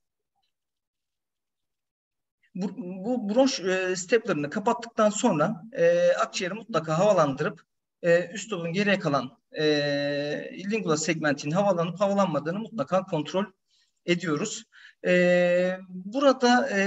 Bu bronş staplerini kapattıktan sonra akciğeri mutlaka havalandırıp üst lobun geriye kalan lingula segmentin havalanıp havalanmadığını mutlaka kontrol ediyoruz. Burada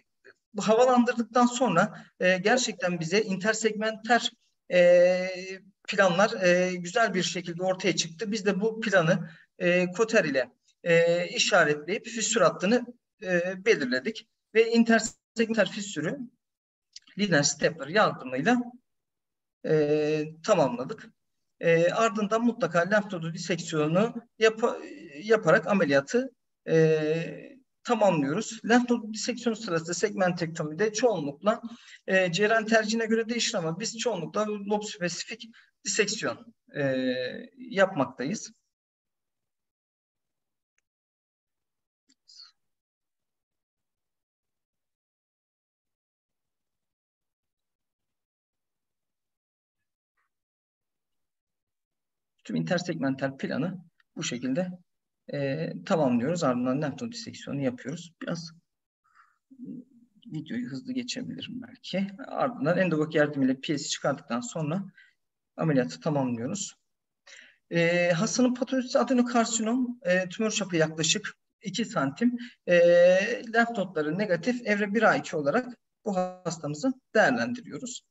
havalandırdıktan sonra gerçekten bize intersegmenter planlar güzel bir şekilde ortaya çıktı. Biz de bu planı Koter ile işaretleyip fissür hattını belirledik ve intersegmental fissürü linear stepler yardımıyla tamamladık. Ardından mutlaka lenf nodu diseksiyonu yaparak ameliyatı tamamlıyoruz. Lenf nodu diseksiyonu sırasında segmentektomide çoğunlukla cerrahın tercihine göre değişir ama biz çoğunlukla lob spesifik diseksiyon yapmaktayız. Tüm intersegmental planı bu şekilde tamamlıyoruz. Ardından lenf nodu diseksiyonu yapıyoruz. Biraz videoyu hızlı geçebilirim belki. Ardından endovak yardımıyla piyesi çıkardıktan sonra ameliyatı tamamlıyoruz. Hastanın patolojisi adenokarsinom, tümör çapı yaklaşık 2 santim. Lenf nodları negatif, evre 1A2 olarak bu hastamızı değerlendiriyoruz.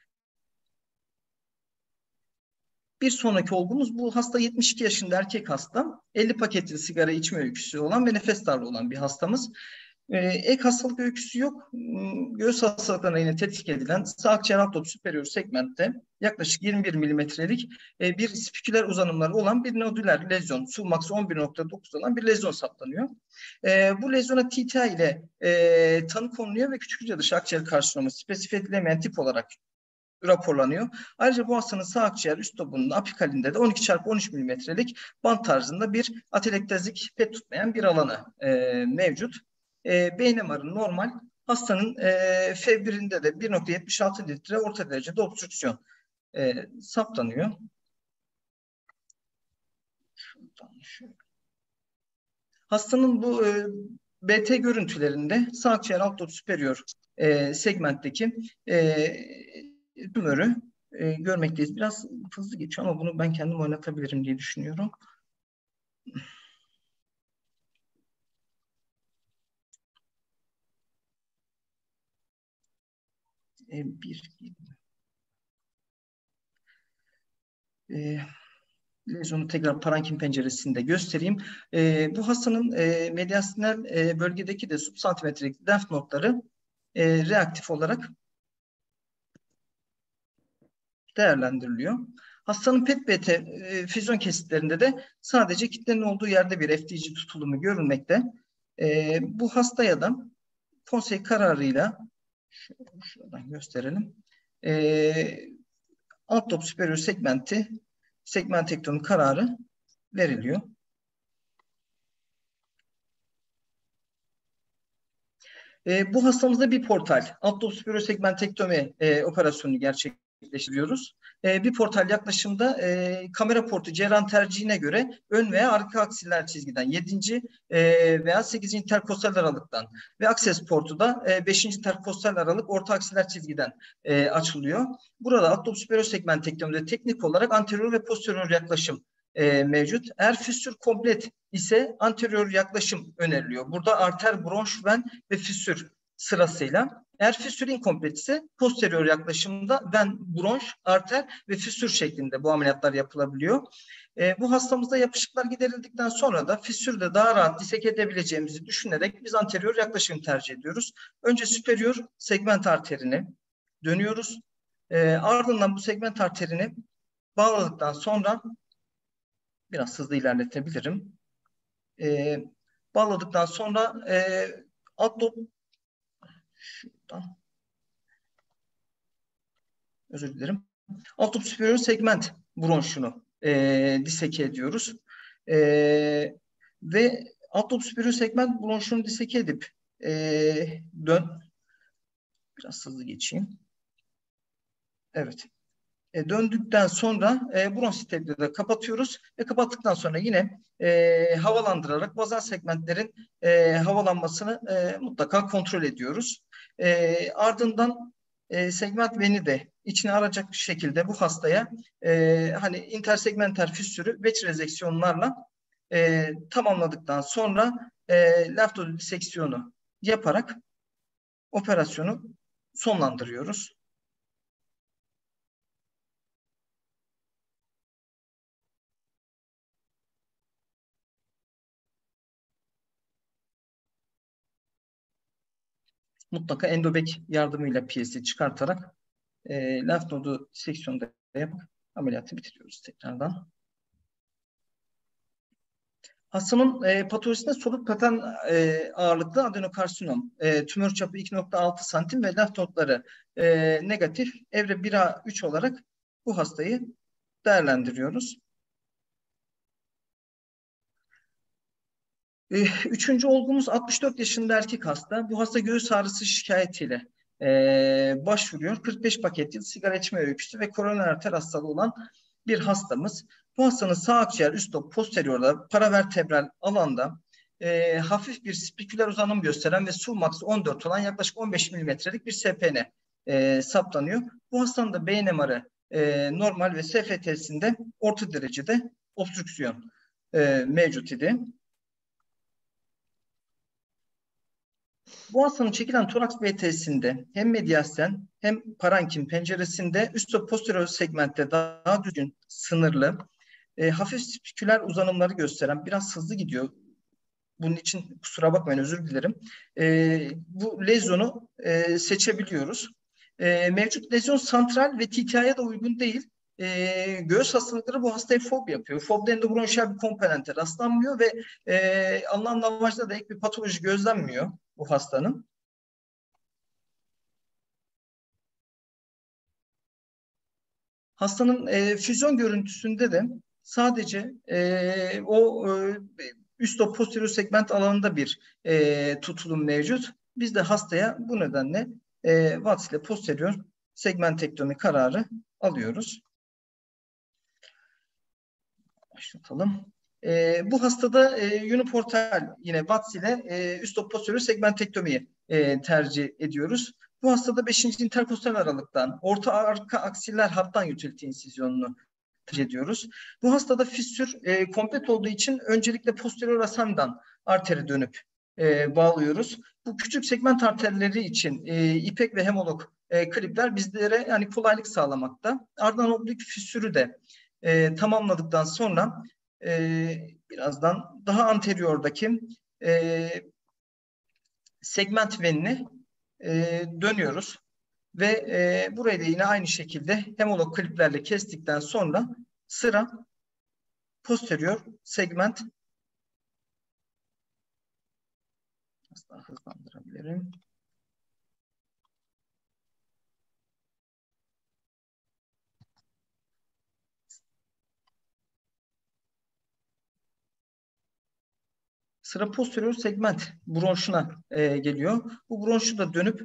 Bir sonraki olgumuz bu hasta 72 yaşında erkek hasta. 50 paketli sigara içme öyküsü olan ve nefes darlığı olan bir hastamız. Ek hastalık öyküsü yok. Göğüs hastalıklarına yine tetkik edilen sağ akciğer alt lob superior segmentte yaklaşık 21 milimetrelik bir spiküler uzanımları olan bir nodüler lezyon, Sumax 11.9 olan bir lezyon saptanıyor. Bu lezyona TTA ile tanı konuluyor ve küçük hücre dışı akciğer karsinomu spesifik edilemeyen tip olarak raporlanıyor. Ayrıca bu hastanın sağ akciğer üst lobunun apikalinde de 12x13 milimetrelik bant tarzında bir atelektazik pet tutmayan bir alanı mevcut. Beyin MR'ı normal. Hastanın F1'inde de 1.76 litre orta derecede obstrüksiyon saptanıyor. Hastanın bu BT görüntülerinde sağ akciğer alt lob superior segmentteki tümörü görmekteyiz. Biraz hızlı geçiyor ama bunu ben kendim oynatabilirim diye düşünüyorum. Lezyonu tekrar parenkim penceresinde göstereyim. Bu hastanın mediastinal bölgedeki de subsantimetrelik lenf nodları reaktif olarak değerlendiriliyor. Hastanın PET-BT füzyon kesitlerinde de sadece kitlenin olduğu yerde bir FDG tutulumu görülmekte. Bu hastaya da konsey kararıyla şuradan gösterelim. Alt lob superior segmentektomi kararı veriliyor. Bu hastamızda bir portal alt lob superior segmentektomi operasyonu gerçekleştiriyoruz. Bir portal yaklaşımda kamera portu cerrahın tercihine göre ön veya arka aksiller çizgiden 7. Veya 8. interkostal aralıktan ve akses portu da 5. interkostal aralık orta aksiller çizgiden açılıyor. Burada alt lob superior segmentektomide teknik olarak anterior ve posterior yaklaşım mevcut. Eğer fissür komplet ise anterior yaklaşım öneriliyor. Burada arter, bronş, ven ve fissür sırasıyla. Eğer fissür inkomplet ise posterior yaklaşımda ven, bronş, arter ve fissür şeklinde bu ameliyatlar yapılabiliyor. Bu hastamızda yapışıklar giderildikten sonra da fissürde daha rahat disek edebileceğimizi düşünerek biz anterior yaklaşım tercih ediyoruz. Önce superior segment arterini dönüyoruz. Ardından bu segment arterini bağladıktan sonra biraz hızlı ilerletebilirim. Bağladıktan sonra alt lob şuradan özür dilerim. Alt lob superior segment bronşunu diseke ediyoruz. Ve alt lob superior segment bronşunu diseke edip biraz hızlı geçeyim. Evet. Döndükten sonra bronşitepleri de kapatıyoruz ve kapattıktan sonra yine havalandırarak bazal segmentlerin havalanmasını mutlaka kontrol ediyoruz. Ardından segment veni de içine alacak şekilde bu hastaya hani intersegmental fissürü veç rezeksiyonlarla tamamladıktan sonra lenf nodu diseksiyonu yaparak operasyonu sonlandırıyoruz. mutlaka endobek yardımıyla PS'i çıkartarak lenf nodu diseksiyonu da yapıp ameliyatı bitiriyoruz tekrardan. Hastanın patolojisinde soluk paten ağırlıklı adenokarsinom, tümör çapı 2,6 santim ve lenf nodları negatif, evre 1A3 olarak bu hastayı değerlendiriyoruz. Üçüncü olgumuz 64 yaşında erkek hasta. Bu hasta göğüs ağrısı şikayetiyle başvuruyor. 45 paket yıl sigara içme öyküsü ve koroner arter hastalığı olan bir hastamız. Bu hastanın sağ akciğer üst lob posteriorda paravertebral alanda hafif bir spiküler uzanım gösteren ve Sumax 14 olan yaklaşık 15 milimetrelik bir SPN saptanıyor. Bu hastanın da beyin MR'ı normal ve SFT'sinde orta derecede obstrüksiyon mevcut idi. Bu hastanın çekilen toraks BT'sinde hem mediasyen hem parenkim penceresinde üst ve posterior segmentte daha düzgün, sınırlı, hafif spiküler uzanımları gösteren, biraz hızlı gidiyor. Bunun için kusura bakmayın, özür dilerim. Bu lezyonu seçebiliyoruz. Mevcut lezyon santral ve TK'ya da uygun değil. Göğüs hastalıkları bu hastaya fob yapıyor. Fobda endobronşiyal bir komponente rastlanmıyor ve alınan lavajda da ek bir patoloji gözlenmiyor bu hastanın. Hastanın füzyon görüntüsünde de sadece üst lob posterior segment alanında bir tutulum mevcut. Biz de hastaya bu nedenle Watts ile posterior segmentektomi kararı alıyoruz. Başlatalım. Bu hastada uniportal yine Watts ile üst lob posterior segmentektomiyi tercih ediyoruz. Bu hastada 5. interkostal aralıktan orta arka aksiller hattan utility insizyonunu tercih ediyoruz. Bu hastada fissür komplet olduğu için öncelikle posterior ascendant arteri dönüp bağlıyoruz. Bu küçük segment arterleri için ipek ve hemolog klipler bizlere yani kolaylık sağlamakta. Ardından oblik fissürü de tamamladıktan sonra birazdan daha anteriordaki segment venini dönüyoruz ve burayı da yine aynı şekilde hemolog kliplerle kestikten sonra sıra posterior segment, biraz daha hızlandırabilirim. Sıra posterior segment bronşuna geliyor. Bu bronşu da dönüp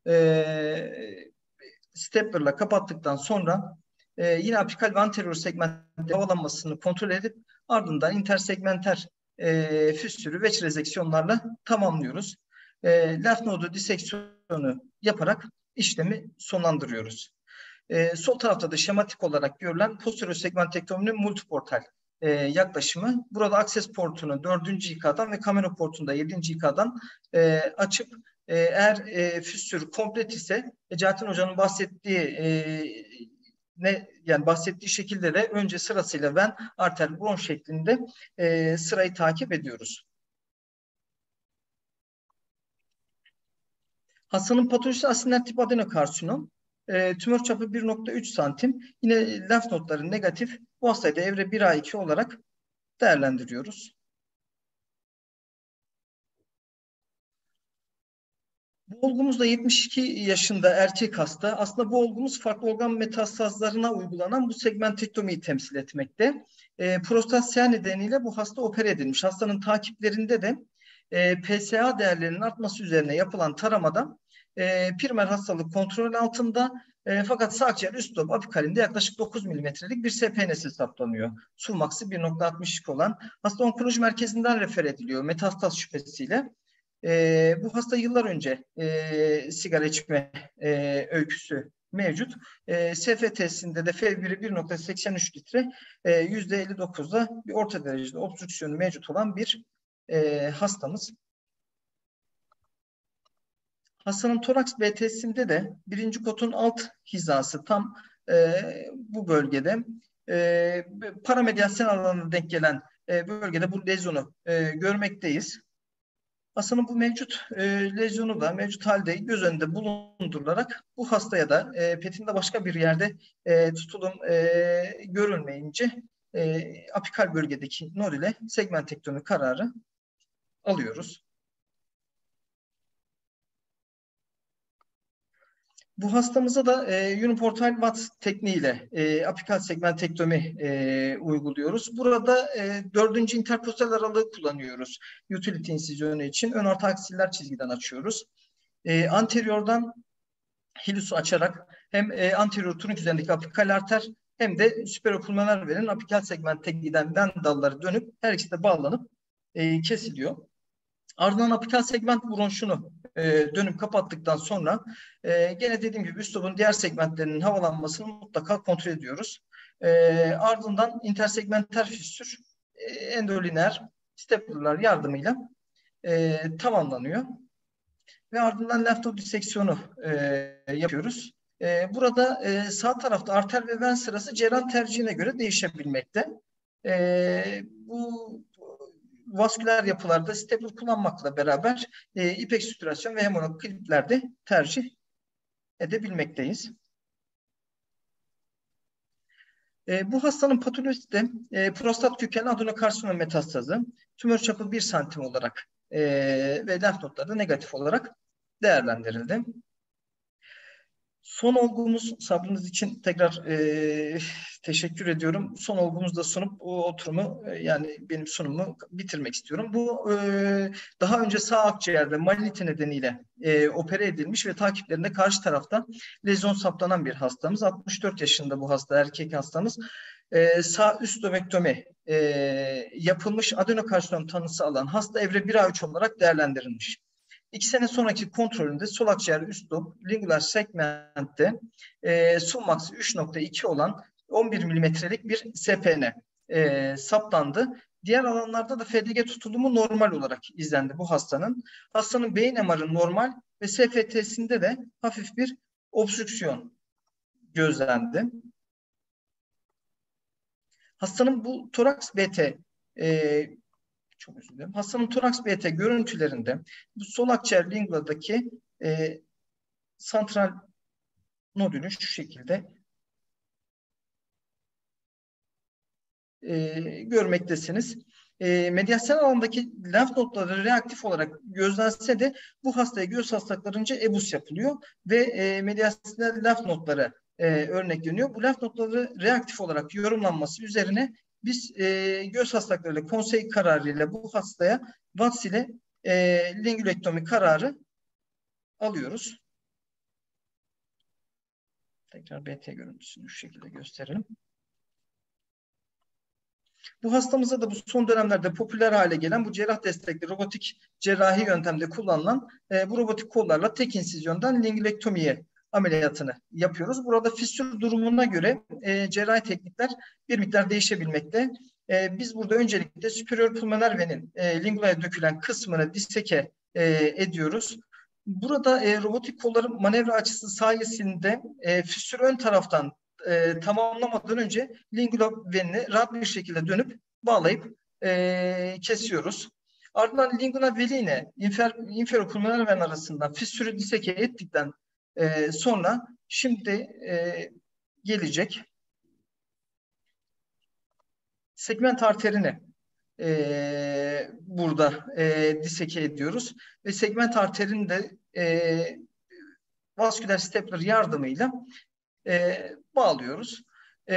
stepper'la kapattıktan sonra yine apikal ve anterior segmentte havalanmasını kontrol edip ardından intersegmenter füstürü veç rezeksiyonlarla tamamlıyoruz. Lenf nodu diseksiyonu yaparak işlemi sonlandırıyoruz. Sol tarafta da şematik olarak görülen posterior segmentektominin multiportal yaklaşımı. Burada akses portunu 4. İK'dan ve kamera portunu da 7. İK'dan açıp eğer füstür komplet ise Cehatin Hoca'nın bahsettiği bahsettiği şekilde de önce sırasıyla ven, arter, bronş şeklinde sırayı takip ediyoruz. Hastanın patolojisi asinler tip adenokarsinom. Tümör çapı 1,3 santim. Yine lenf nodları negatif. Bu hastayı da evre 1A2 olarak değerlendiriyoruz. Bu olgumuz da 72 yaşında erkek hasta. Aslında bu olgumuz farklı organ metastazlarına uygulanan bu segmentektomiyi temsil etmekte. Prostat siyah nedeniyle bu hasta opere edilmiş. Hastanın takiplerinde de PSA değerlerinin artması üzerine yapılan taramada primer hastalık kontrol altında fakat sağ akciğer üst lob apikalinde yaklaşık 9 milimetrelik bir SPN'si saptanıyor. Sumax'ı 1,62 olan hasta onkoloji merkezinden refer ediliyor metastaz şüphesiyle. Bu hasta yıllar önce sigara içme öyküsü mevcut. SFT'sinde de F1'i 1,83 litre, %59'da bir orta derecede obstrüksiyonu mevcut olan bir hastamız. Hastanın toraks BT'sinde de birinci kotun alt hizası tam bu bölgede paramediasyen alanına denk gelen bölgede bu lezyonu görmekteyiz. Hastanın bu mevcut lezyonu da mevcut halde göz önünde bulundurularak bu hastaya da petinde başka bir yerde tutulum görülmeyince apikal bölgedeki nodüle segmentektomi kararı alıyoruz. Bu hastamıza da uniportal Watt tekniğiyle apikal segmentektomi uyguluyoruz. Burada 4. interpostal aralığı kullanıyoruz. Utility insizyonu için ön orta aksiller çizgiden açıyoruz. Anteriordan hilusu açarak hem anterior tunik üzerindeki apikal arter hem de süperopulmoner venin apikal segmente giden dalları dönüp her ikisi de bağlanıp kesiliyor. Ardından apikal segment bronşunu dönüp kapattıktan sonra gene dediğim gibi üst lobun diğer segmentlerinin havalanmasını mutlaka kontrol ediyoruz. Ardından intersegmenter fistür endolineer stapler'lar yardımıyla tamamlanıyor. Ve ardından lenf nod diseksiyonu yapıyoruz. Burada sağ tarafta arter ve ven sırası cerrah tercihine göre değişebilmekte. Bu vasküler yapılarda stapler kullanmakla beraber ipek sütürasyon ve hemorag kliplerde tercih edebilmekteyiz. Bu hastanın patolojisi de prostat kökenli adenokarsinom metastazı, tümör çapı 1 santim olarak ve lenf nodları da negatif olarak değerlendirildi. Son olgumuz, sabrınız için tekrar teşekkür ediyorum. Son olgumuzu da sunup o oturumu, yani benim sunumumu bitirmek istiyorum. Bu daha önce sağ akciğerde malinite nedeniyle opere edilmiş ve takiplerinde karşı tarafta lezyon saptanan bir hastamız. 64 yaşında bu hasta, erkek hastamız. Sağ üst lobektomi yapılmış, adenokarsinom tanısı alan hasta evre 1A3 olarak değerlendirilmiş. 2 sene sonraki kontrolünde sol akciğer üst lob lingular segmentte Sumax 3.2 olan 11 milimetrelik bir SPN saptandı. Diğer alanlarda da FDG tutulumu normal olarak izlendi bu hastanın. Hastanın beyin MR'ı normal ve SFT'sinde de hafif bir obstrüksiyon gözlendi. Hastanın bu toraks BT çok özür dilerim. Hastanın toraks BT görüntülerinde bu sol akciğer linguladaki santral nodülü şu şekilde görmektesiniz. Medyasyal alandaki lenf nodları reaktif olarak gözlense de bu hastaya göğüs hastalıklarınca EBUS yapılıyor ve medyasyal lenf nodları örnekleniyor. Bu lenf nodları reaktif olarak yorumlanması üzerine biz göğüs hastalıklarıyla konsey kararıyla bu hastaya VATS ile lingülektomi kararı alıyoruz. Tekrar BT görüntüsünü şu şekilde gösterelim. Bu hastamıza da bu son dönemlerde popüler hale gelen bu cerrah destekli robotik cerrahi yöntemde kullanılan bu robotik kollarla tek insizyondan lingülektomiye ameliyatını yapıyoruz. Burada fistül durumuna göre cerrahi teknikler bir miktar değişebilmekte. Biz burada öncelikle superior pulmoner venin lingulaya dökülen kısmını disseke ediyoruz. Burada robotik kolların manevra açısı sayesinde fistül ön taraftan tamamlamadan önce lingula venini rahat bir şekilde dönüp bağlayıp kesiyoruz. Ardından lingula veline inferopulmoner ven arasından fistülü diseke ettikten sonra şimdi gelecek segment arterini burada diseke ediyoruz ve segment arterini de vasküler stapler yardımıyla bağlıyoruz.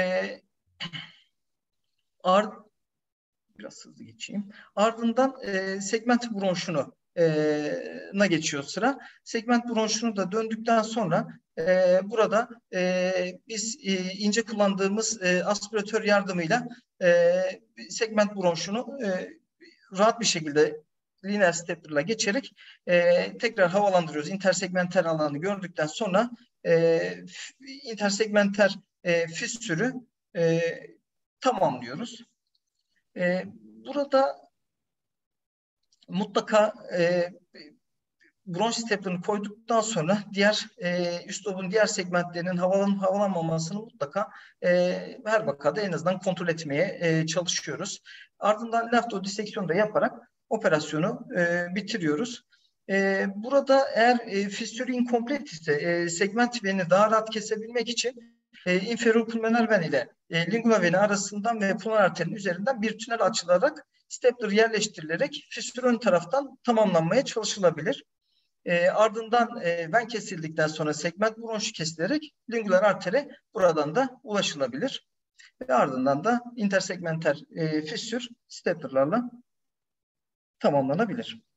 Biraz hızlı geçeyim. Ardından segment bronşunu na geçiyor sıra. Segment bronşunu da döndükten sonra burada biz ince kullandığımız aspiratör yardımıyla segment bronşunu rahat bir şekilde lineer stapler'la geçerek tekrar havalandırıyoruz. Intersegmenter alanı gördükten sonra intersegmenter fistürü tamamlıyoruz. Burada mutlaka bronş stapler'ını koyduktan sonra diğer üst lobun diğer segmentlerinin havalanmamasını mutlaka her vakada en azından kontrol etmeye çalışıyoruz. Ardından lenf nod diseksiyonu da yaparak operasyonu bitiriyoruz. Burada eğer fistül inkomplet ise segment venini daha rahat kesebilmek için inferior pulmoner ven ile lingua veni arasından ve pulmoner arterinin üzerinden bir tünel açılarak stapler yerleştirilerek fistül ön taraftan tamamlanmaya çalışılabilir. Ardından ven kesildikten sonra segment bronşu kesilerek lingular artere buradan da ulaşılabilir. Ve ardından da intersegmenter fistül staplerlarla tamamlanabilir.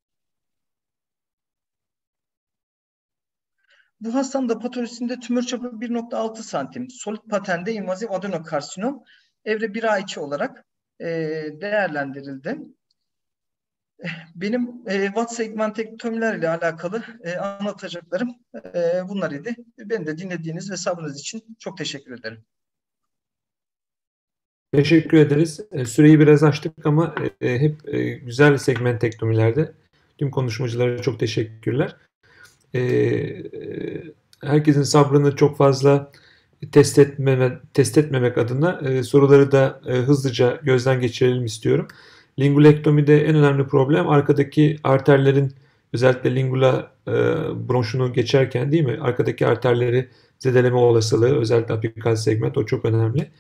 Bu hastanın da patolojisinde tümör çapı 1.6 santim, solid patende invaziv adenokarsinom evre 1A2 olarak değerlendirildi. Benim Watt segmentektomiler ile alakalı anlatacaklarım bunlar idi. Beni de dinlediğiniz ve sabrınız için çok teşekkür ederim. Teşekkür ederiz. Süreyi biraz açtık ama hep güzel segmentektomilerde. Tüm konuşmacılara çok teşekkürler. Herkesin sabrını çok fazla test etmemek adına soruları da hızlıca gözden geçirelim istiyorum. Lingulektomide en önemli problem arkadaki arterlerin, özellikle lingula bronşunu geçerken değil mi? Arkadaki arterleri zedeleme olasılığı, özellikle apikal segment, o çok önemli.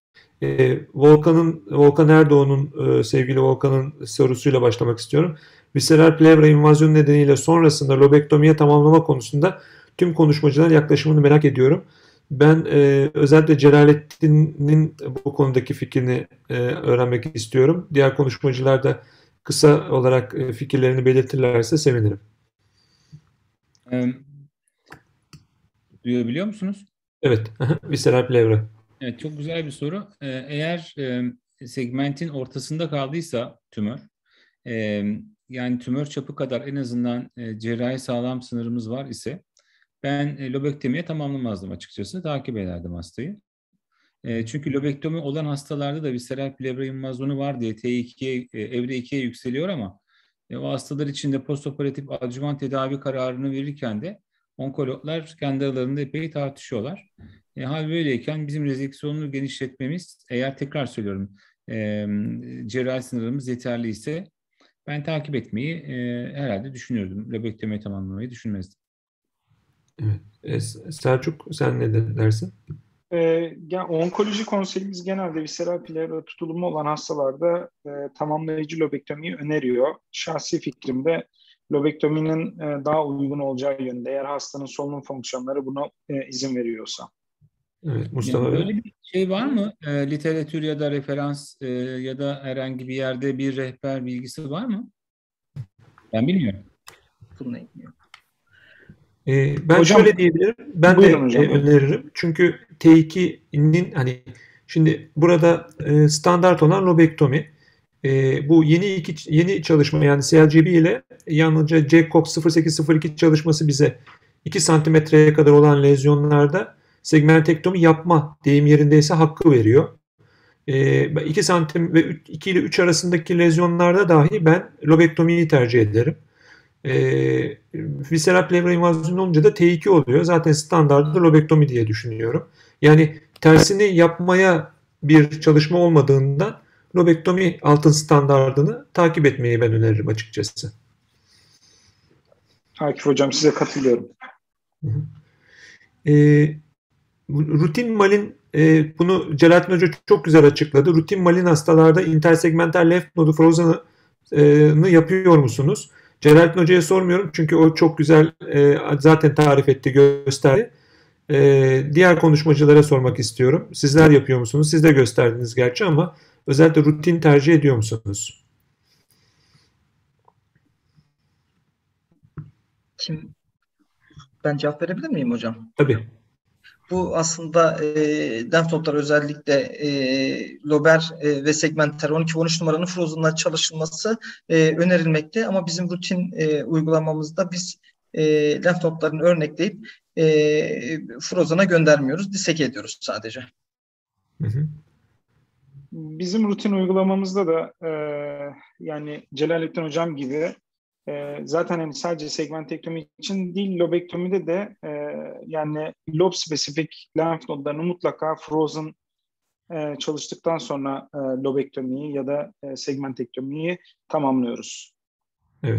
Volkan Erdoğan'ın, sevgili Volkan'ın sorusuyla başlamak istiyorum. Visceral pleura invazyonu nedeniyle sonrasında lobektomiye tamamlama konusunda tüm konuşmacıların yaklaşımını merak ediyorum. Ben özellikle Celalettin'in bu konudaki fikrini öğrenmek istiyorum. Diğer konuşmacılar da kısa olarak fikirlerini belirtirlerse sevinirim. Duyabiliyor musunuz? Evet, visceral pleura. Evet, çok güzel bir soru. Eğer segmentin ortasında kaldıysa tümör, yani tümör çapı kadar en azından cerrahi sağlam sınırımız var ise ben lobektomiye tamamlamazdım açıkçası. Takip ederdim hastayı. Çünkü lobektomi olan hastalarda da visceral pleura invazyonu var diye T2'ye, evre 2'ye yükseliyor ama o hastalar için de postoperatif adjuvant tedavi kararını verirken de onkologlar kendi aralarında epey tartışıyorlar. Hal böyleyken bizim rezeksiyonunu genişletmemiz, eğer tekrar söylüyorum cerrahi sınırımız yeterli ise ben takip etmeyi herhalde düşünürdüm. Lobektomiye tamamlamayı düşünmezdim. Evet. Selçuk, sen ne dersin? Onkoloji konseyimiz genelde visceral pleura tutulumu olan hastalarda tamamlayıcı lobektomiyi öneriyor. Şahsi fikrimde lobektominin daha uygun olacağı yönde, eğer hastanın solunum fonksiyonları buna izin veriyorsa. Evet, Mustafa. Yani böyle bir şey var mı? Literatür ya da referans ya da herhangi bir yerde bir rehber bilgisi var mı? Ben bilmiyorum. Bununla ilgili. Ben hocam, şöyle diyebilirim. Ben de hocam. öneririm. Çünkü T2'nin hani şimdi burada standart olan lobektomi, bu yeni çalışma, yani CLGB ile yalnızca JCOX 0802 çalışması bize 2 santimetreye kadar olan lezyonlarda segmentektomi yapma, deyim yerindeyse, hakkı veriyor. 2 santim ve 2 ile 3 arasındaki lezyonlarda dahi ben lobektomiyi tercih ederim. Visceral pleura invazyonu olunca da T2 oluyor. Zaten standartı lobektomi diye düşünüyorum. Yani tersini yapmaya bir çalışma olmadığından lobektomi altın standardını takip etmeyi ben öneririm açıkçası. Akif hocam, size katılıyorum. Rutin malin, bunu Celalettin Hoca çok güzel açıkladı. Rutin malin hastalarda intersegmental left nodu frozen'ı yapıyor musunuz? Celalettin Hoca'ya sormuyorum çünkü o çok güzel zaten tarif etti, gösterdi. Diğer konuşmacılara sormak istiyorum. Sizler yapıyor musunuz? Siz de gösterdiniz gerçi ama özellikle rutin tercih ediyor musunuz? Ben cevap verebilir miyim hocam? Tabii. Bu aslında lenf nodlar, özellikle lober ve segmenter 12-13 numaranın frozen'la çalışılması önerilmekte. Ama bizim rutin uygulamamızda biz lenf nodlarını örnekleyip frozen'a göndermiyoruz. Disek ediyoruz sadece. Bizim rutin uygulamamızda da yani Celalettin hocam gibi zaten hani sadece segmentektomi için değil, lobektomide de yani lob spesifik lenf nodlarını mutlaka frozen çalıştıktan sonra lobektomiyi ya da segmentektomiyi tamamlıyoruz. Evet.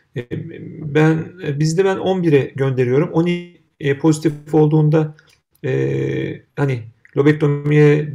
Bizde ben 11'e gönderiyorum. 12 pozitif olduğunda hani lobektomiye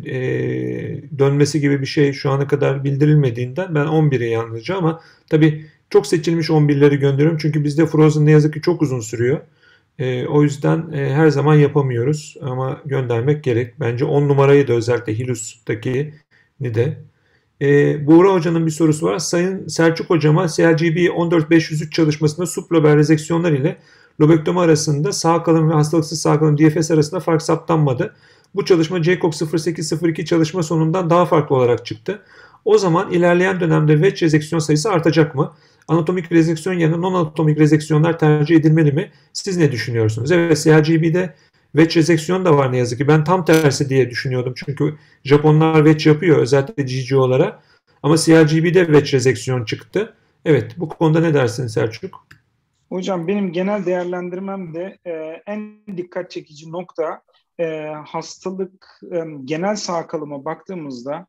dönmesi gibi bir şey şu ana kadar bildirilmediğinden ben 11'e yalnızca, ama tabii çok seçilmiş 11'leri gönderiyorum. Çünkü bizde Frozen ne yazık ki çok uzun sürüyor. O yüzden her zaman yapamıyoruz ama göndermek gerek. Bence 10 numarayı da, özellikle Hilus'taki ni de. Buğra Hoca'nın bir sorusu var. Sayın Selçuk Hocama CLGB 14503 çalışmasında sublober rezeksiyonlar ile lobektomi arasında sağ kalın ve hastalıksız sağ kalın DFS arasında fark saptanmadı. Bu çalışma JCOG 0802 çalışma sonundan daha farklı olarak çıktı. O zaman ilerleyen dönemde wedge rezeksiyon sayısı artacak mı? Anatomik rezeksiyon yerine non-anatomik rezeksiyonlar tercih edilmeli mi? Siz ne düşünüyorsunuz? Evet, CLGB'de wedge rezeksiyon da var ne yazık ki. Ben tam tersi diye düşünüyordum. Çünkü Japonlar wedge yapıyor, özellikle GGO'lara. Ama CLGB'de wedge rezeksiyon çıktı. Evet, bu konuda ne dersin Selçuk? Hocam benim genel değerlendirmemde en dikkat çekici nokta hastalık genel sağ kalıma baktığımızda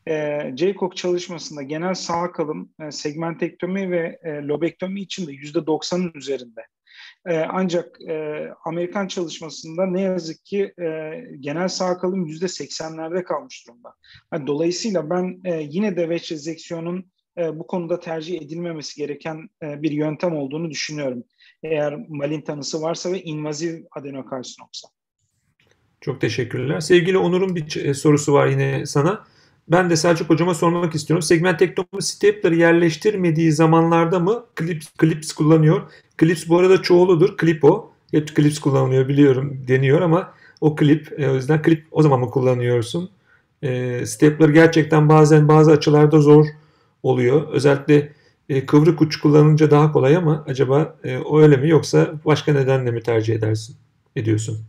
JCOG çalışmasında genel sağ kalım segmentektomi ve lobektomi için de %90'ın üzerinde. Ancak Amerikan çalışmasında ne yazık ki genel sağ kalım %80'lerde kalmış durumda. Dolayısıyla ben yine de wedge rezeksiyonun bu konuda tercih edilmemesi gereken bir yöntem olduğunu düşünüyorum. Eğer malin tanısı varsa ve invaziv adenokarsinomsa. Çok teşekkürler. Sevgili Onur'un bir sorusu var yine sana. Ben de Selçuk Hocama sormak istiyorum. Segmentektomi stapler'ı yerleştirmediği zamanlarda mı klips kullanıyor? Klips bu arada çoğuludur. Klipo. Hep klips kullanılıyor biliyorum, deniyor ama o klip. O yüzden klip o zaman mı kullanıyorsun? Stapler gerçekten bazen bazı açılarda zor oluyor. Özellikle kıvrık uç kullanınca daha kolay, ama acaba o öyle mi, yoksa başka nedenle mi tercih ediyorsun?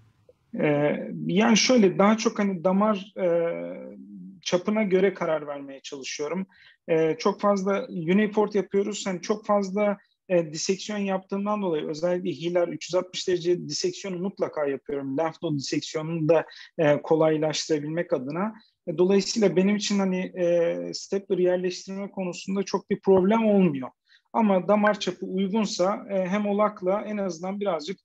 Yani şöyle, daha çok hani damar çapına göre karar vermeye çalışıyorum. Çok fazla uniport yapıyoruz. Hani çok fazla diseksiyon yaptığımdan dolayı özellikle HILAR 360 derece diseksiyonu mutlaka yapıyorum. Lenf node diseksiyonunu da kolaylaştırabilmek adına. Dolayısıyla benim için hani stapler yerleştirme konusunda çok bir problem olmuyor. Ama damar çapı uygunsa hem olakla en azından birazcık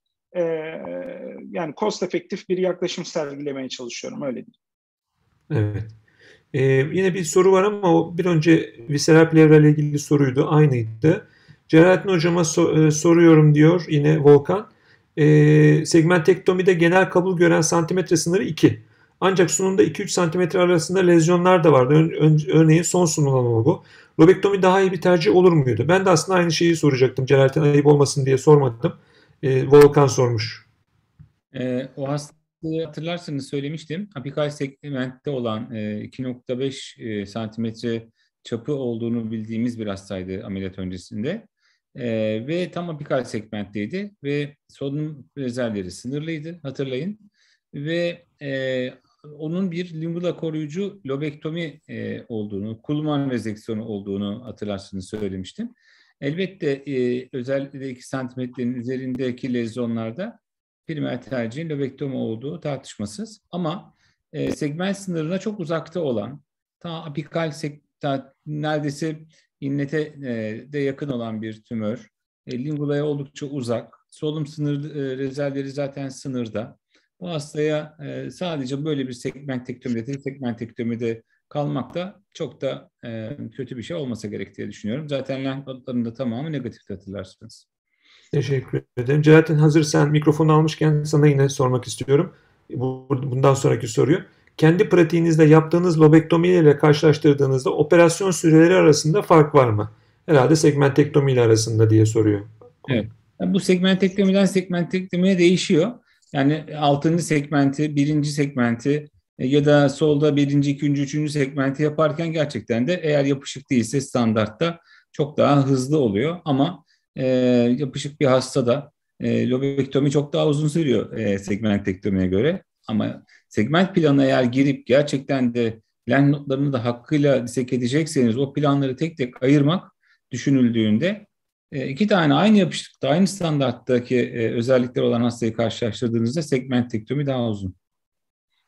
yani cost efektif bir yaklaşım sergilemeye çalışıyorum, öyle diyeyim. Evet. Yine bir soru var ama o bir önce visceral pleura ile ilgili soruydu. Aynıydı. Celalettin Hocama soruyorum diyor yine Volkan. Segmentektomide genel kabul gören santimetre sınırı 2. Ancak sunumda 2-3 santimetre arasında lezyonlar da vardı. Örneğin son sunulan olgu. Lobektomi daha iyi bir tercih olur muydu? Ben de aslında aynı şeyi soracaktım. Celalettin ayıp olmasın diye sormadım. Volkan sormuş. O hastayı hatırlarsanız söylemiştim. Apikal segmentte olan 2,5 santimetre çapı olduğunu bildiğimiz bir hastaydı ameliyat öncesinde. Ve tam apikal segmentteydi ve solunum rezervleri sınırlıydı, hatırlayın. Ve onun bir lingula koruyucu lobektomi olduğunu, Kuhlmann rezeksiyonu olduğunu hatırlarsınız söylemiştim. Elbette özellikle 2 santimetrenin üzerindeki lezyonlarda primer tercihin lobektomi olduğu tartışmasız. Ama segment sınırına çok uzakta olan, apikal neredeyse innete de yakın olan bir tümör, lingulaya oldukça uzak, solunum sınır rezervleri zaten sınırda. Bu hastaya sadece böyle bir segmentektomide kalmak da çok da kötü bir şey olmasa gerek diye düşünüyorum. Zaten lenf nodlarının da tamamı negatif, hatırlarsınız. Teşekkür ederim. Celalettin, hazır sen mikrofonu almışken sana yine sormak istiyorum. Bundan sonraki soruyu. Kendi pratiğinizde yaptığınız lobektomi ile karşılaştırdığınızda operasyon süreleri arasında fark var mı? Herhalde segmentektomi ile arasında diye soruyor. Evet. Bu segmentektomiden segmentektomiye değişiyor. Yani 6. segmenti, 1. segmenti ya da solda 1., 2., 3. segmenti yaparken gerçekten de eğer yapışık değilse standartta çok daha hızlı oluyor. Ama yapışık bir hastada lobektomi çok daha uzun sürüyor segmentektomiye göre. Ama segment planına eğer girip gerçekten de lenf nodlarını da hakkıyla disek edecekseniz o planları tek tek ayırmak düşünüldüğünde 2 tane aynı yapışıkta, aynı standarttaki özellikleri olan hastayı karşılaştırdığınızda segmentektomi daha uzun.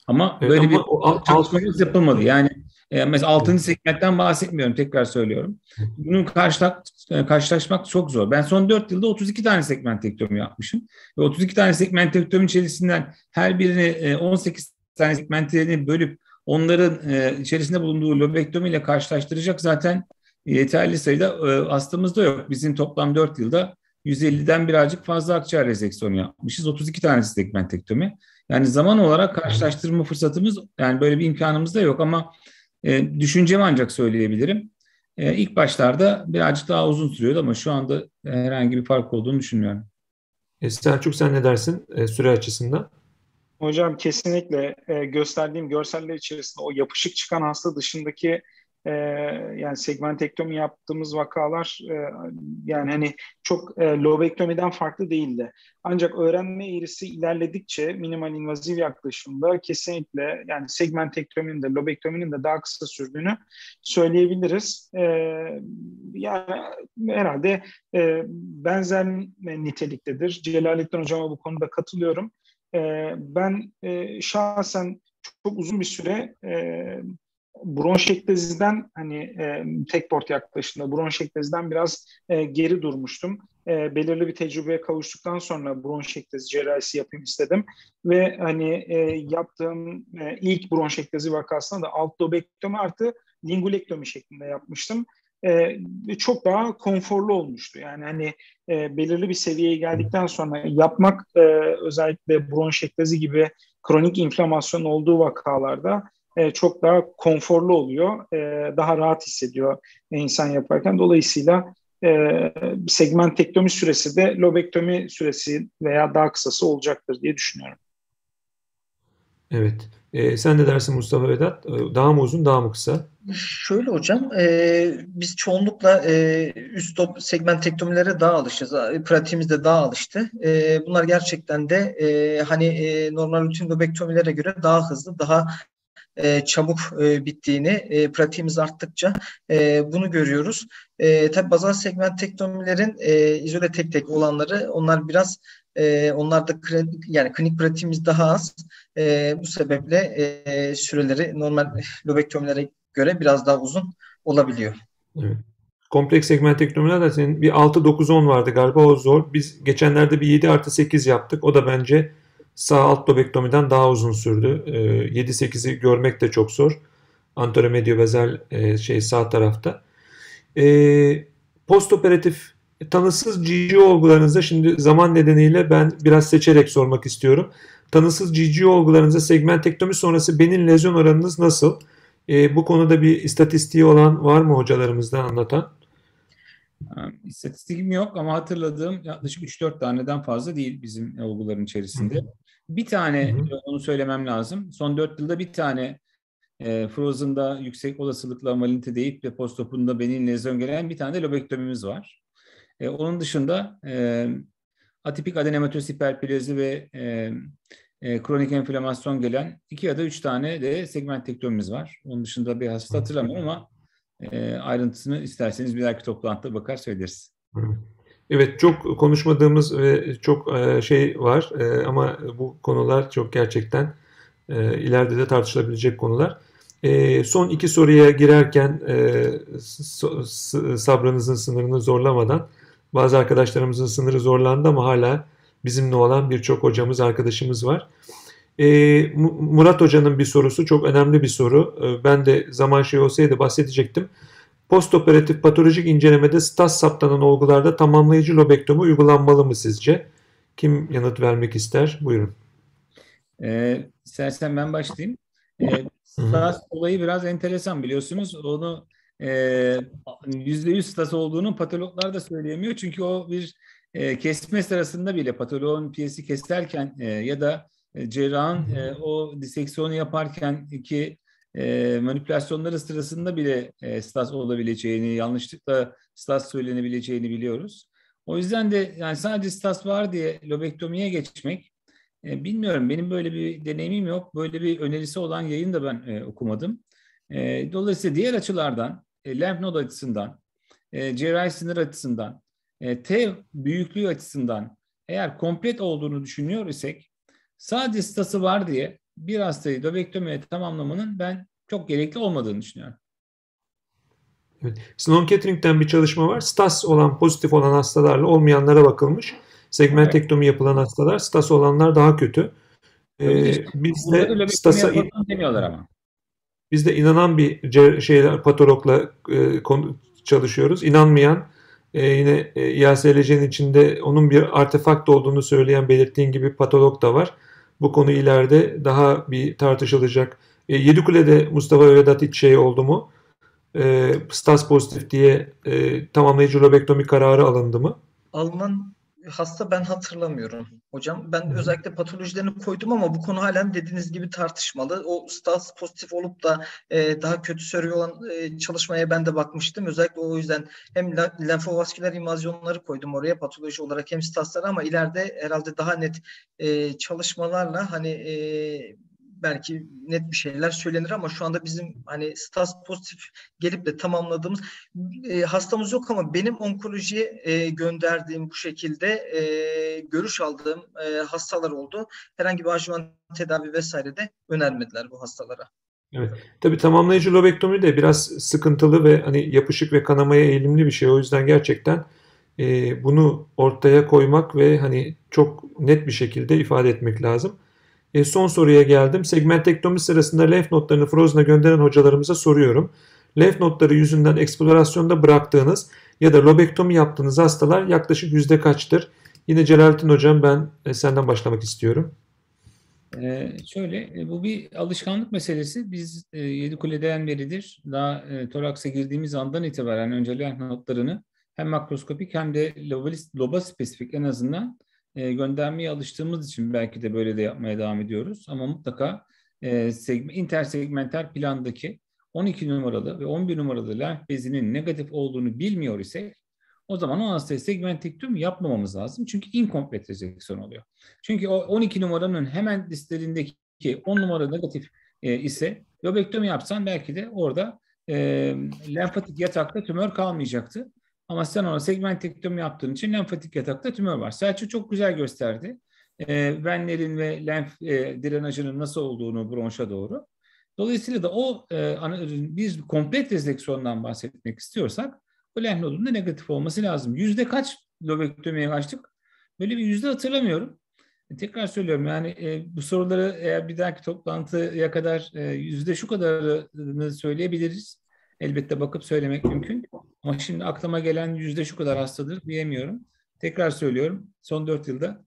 Ama Evet, böyle bir ama o çalışmamız yapılmadı. Yani mesela 6. segmentten bahsetmiyorum, tekrar söylüyorum. Bunun karşılaşmak çok zor. Ben son 4 yılda 32 tane segmentektomi yapmışım. Ve 32 tane segmentektomi içerisinden her birini 18 tane segmentlerini bölüp onların içerisinde bulunduğu lobektomi ile karşılaştıracak zaten yeterli sayıda hastamız da yok. Bizim toplam 4 yılda 150'den birazcık fazla akciğer reseksiyonu yapmışız. 32 tanesi segmentektomi. Yani zaman olarak karşılaştırma fırsatımız, yani böyle bir imkanımız da yok ama düşüncemi ancak söyleyebilirim. İlk başlarda birazcık daha uzun sürüyordu ama şu anda herhangi bir fark olduğunu düşünmüyorum. Selçuk, sen ne dersin süre açısından? Hocam kesinlikle gösterdiğim görseller içerisinde o yapışık çıkan hasta dışındaki yani segmentektomi yaptığımız vakalar yani hani çok lobektomiden farklı değildi. Ancak öğrenme eğrisi ilerledikçe minimal invaziv yaklaşımda kesinlikle yani segmentektominin de lobektominin de daha kısa sürdüğünü söyleyebiliriz. Yani herhalde benzer niteliktedir. Celalettin Hocam'a bu konuda katılıyorum. Ben şahsen çok uzun bir süre bronşekteziden hani tek port yaklaşımda bronşekteziden biraz geri durmuştum. Belirli bir tecrübeye kavuştuktan sonra bronşektezi cerrahisi yapayım istedim ve hani yaptığım ilk bronşektezi vakasında da alt lobektomi artı lingulektomi şeklinde yapmıştım. Çok daha konforlu olmuştu. Yani hani belirli bir seviyeye geldikten sonra yapmak özellikle bronşektezi gibi kronik inflamasyon olduğu vakalarda çok daha konforlu oluyor. Daha rahat hissediyor insan yaparken. Dolayısıyla segmentektomi süresi de lobektomi süresi veya daha kısası olacaktır diye düşünüyorum. Evet. Sen ne dersin Mustafa Vedat? Daha mı uzun, daha mı kısa? Şöyle hocam, biz çoğunlukla üst segmentektomilere daha alışız. Pratiğimiz de daha alıştı. Bunlar gerçekten de normal rutin lobektomilere göre daha hızlı, daha çabuk bittiğini, pratiğimiz arttıkça bunu görüyoruz. Tabii bazal segmentektomilerin izole tek tek olanları, onlar biraz onlarda yani klinik pratiğimiz daha az. Bu sebeple süreleri normal lobektomilere göre biraz daha uzun olabiliyor. Evet. Kompleks segmentektomiler de senin bir 6-9-10 vardı galiba, o zor. Biz geçenlerde bir 7+8 yaptık. O da bence sağ alt lobektomiden daha uzun sürdü. 7-8'i görmek de çok zor. Anteromediobezel sağ tarafta. Postoperatif tanısız GG olgularınızda, şimdi zaman nedeniyle ben biraz seçerek sormak istiyorum. Tanısız GG olgularınızda segmentektomi sonrası benin lezyon oranınız nasıl? Bu konuda bir istatistiği olan var mı hocalarımızdan anlatan? İstatistikim yok ama hatırladığım yaklaşık 3-4 taneden fazla değil bizim olguların içerisinde. Bir tane, onu söylemem lazım. Son 4 yılda bir tane Frozen'da yüksek olasılıkla malignite deyip ve postopunda benin lezyon gelen bir tane de lobektomimiz var. Onun dışında atipik adenomatoz hiperplezi ve kronik enflamasyon gelen 2 ya da 3 tane de segmentektomimiz var. Onun dışında bir hasta hatırlamıyorum ama ayrıntısını isterseniz bir dahaki toplantıda bakar söyleriz. Evet, çok konuşmadığımız ve çok şey var ama bu konular çok gerçekten ileride de tartışılabilecek konular. Son 2 soruya girerken sabrınızın sınırını zorlamadan, bazı arkadaşlarımızın sınırı zorlandı ama hala bizimle olan birçok hocamız, arkadaşımız var. Murat Hoca'nın bir sorusu çok önemli bir soru. Ben de zaman olsaydı bahsedecektim. Postoperatif patolojik incelemede stas saptanan olgularda tamamlayıcı lobektomi uygulanmalı mı sizce? Kim yanıt vermek ister? Buyurun. İstersen ben başlayayım. Stas olayı biraz enteresan, biliyorsunuz. Onu %100 stas olduğunu patologlar da söyleyemiyor. Çünkü o bir kesme sırasında bile patoloğun piyesi keserken ya da cerrahın o diseksiyonu yaparken ki manipülasyonları sırasında bile stas olabileceğini, yanlışlıkla stas söylenebileceğini biliyoruz. O yüzden de yani sadece stas var diye lobektomiye geçmek, bilmiyorum, benim böyle bir deneyimim yok. Böyle bir önerisi olan yayın da ben okumadım. Dolayısıyla diğer açılardan, lenf nod açısından, cerrahi sınır açısından, T büyüklüğü açısından eğer komplet olduğunu düşünüyor isek, sadece stası var diye bir hastayı lobektomiye tamamlamanın ben çok gerekli olmadığını düşünüyorum. Evet. Sloan Kettering'den bir çalışma var. Stas olan, pozitif olan hastalarla olmayanlara bakılmış. Segmentektomi yapılan hastalar, stas olanlar daha kötü. Öyle işte. Biz Burada da de lobektomi yapalım demiyorlar ama. Biz de inanan bir patologla çalışıyoruz. İnanmayan yine İASLC'nin içinde onun bir artefakt olduğunu söyleyen, belirttiğin gibi patolog da var. Bu konu ileride daha bir tartışılacak. Yedikule'de Mustafa Vedat hiç şey oldu mu? Stas pozitif diye tamamlayıcı lobektomi kararı alındı mı? Alınan hasta ben hatırlamıyorum hocam. Ben özellikle patolojilerini koydum ama bu konu halen dediğiniz gibi tartışmalı. O stas pozitif olup da daha kötü söylüyor olan çalışmaya ben de bakmıştım. Özellikle o yüzden hem lenfovasküler invazyonları koydum oraya patoloji olarak hem stasları ama ileride herhalde daha net çalışmalarla hani belki net bir şeyler söylenir ama şu anda bizim hani stas pozitif gelip de tamamladığımız hastamız yok ama benim onkolojiye gönderdiğim bu şekilde görüş aldığım hastalar oldu. Herhangi bir aşıvan tedavi vesaire de önermediler bu hastalara. Evet. Tabii tamamlayıcı lobektomi de biraz sıkıntılı ve hani yapışık ve kanamaya eğilimli bir şey. O yüzden gerçekten bunu ortaya koymak ve hani çok net bir şekilde ifade etmek lazım. Son soruya geldim. Segmentektomi sırasında lenf notlarını Frozen'a gönderen hocalarımıza soruyorum. Lenf notları yüzünden eksplorasyonda bıraktığınız ya da lobektomi yaptığınız hastalar yaklaşık yüzde kaçtır? Yine Celalettin Hocam ben senden başlamak istiyorum. Bu bir alışkanlık meselesi. Biz Yedikule'den beridir daha toraksa girdiğimiz andan itibaren önce lenf notlarını hem makroskopik hem de loba spesifik en azından göndermeye alıştığımız için belki de böyle de yapmaya devam ediyoruz. Ama mutlaka intersegmental plandaki 12 numaralı ve 11 numaralı lenf bezinin negatif olduğunu bilmiyor isek o zaman o hastaya segmentektomi yapmamamız lazım. Çünkü inkomplet rezeksiyon oluyor. Çünkü o 12 numaranın hemen listlerindeki 10 numara negatif ise lobektomi yapsan belki de orada lenfatik yatakta tümör kalmayacaktı. Ama sen ona segmentektomi yaptığın için lenfatik yatakta tümör var. Selçuk çok güzel gösterdi. Venlerin ve lenf drenajının nasıl olduğunu bronşa doğru. Dolayısıyla da biz komplet rezeksiyondan bahsetmek istiyorsak o lenf nodunun da negatif olması lazım. Yüzde kaç lobektomiye kaçtık? Böyle bir yüzde hatırlamıyorum. Tekrar söylüyorum yani bu soruları eğer bir dahaki toplantıya kadar yüzde şu kadarını söyleyebiliriz. Elbette bakıp söylemek mümkün. Ama şimdi aklıma gelen yüzde şu kadar hastadır diyemiyorum. Tekrar söylüyorum. Son 4 yılda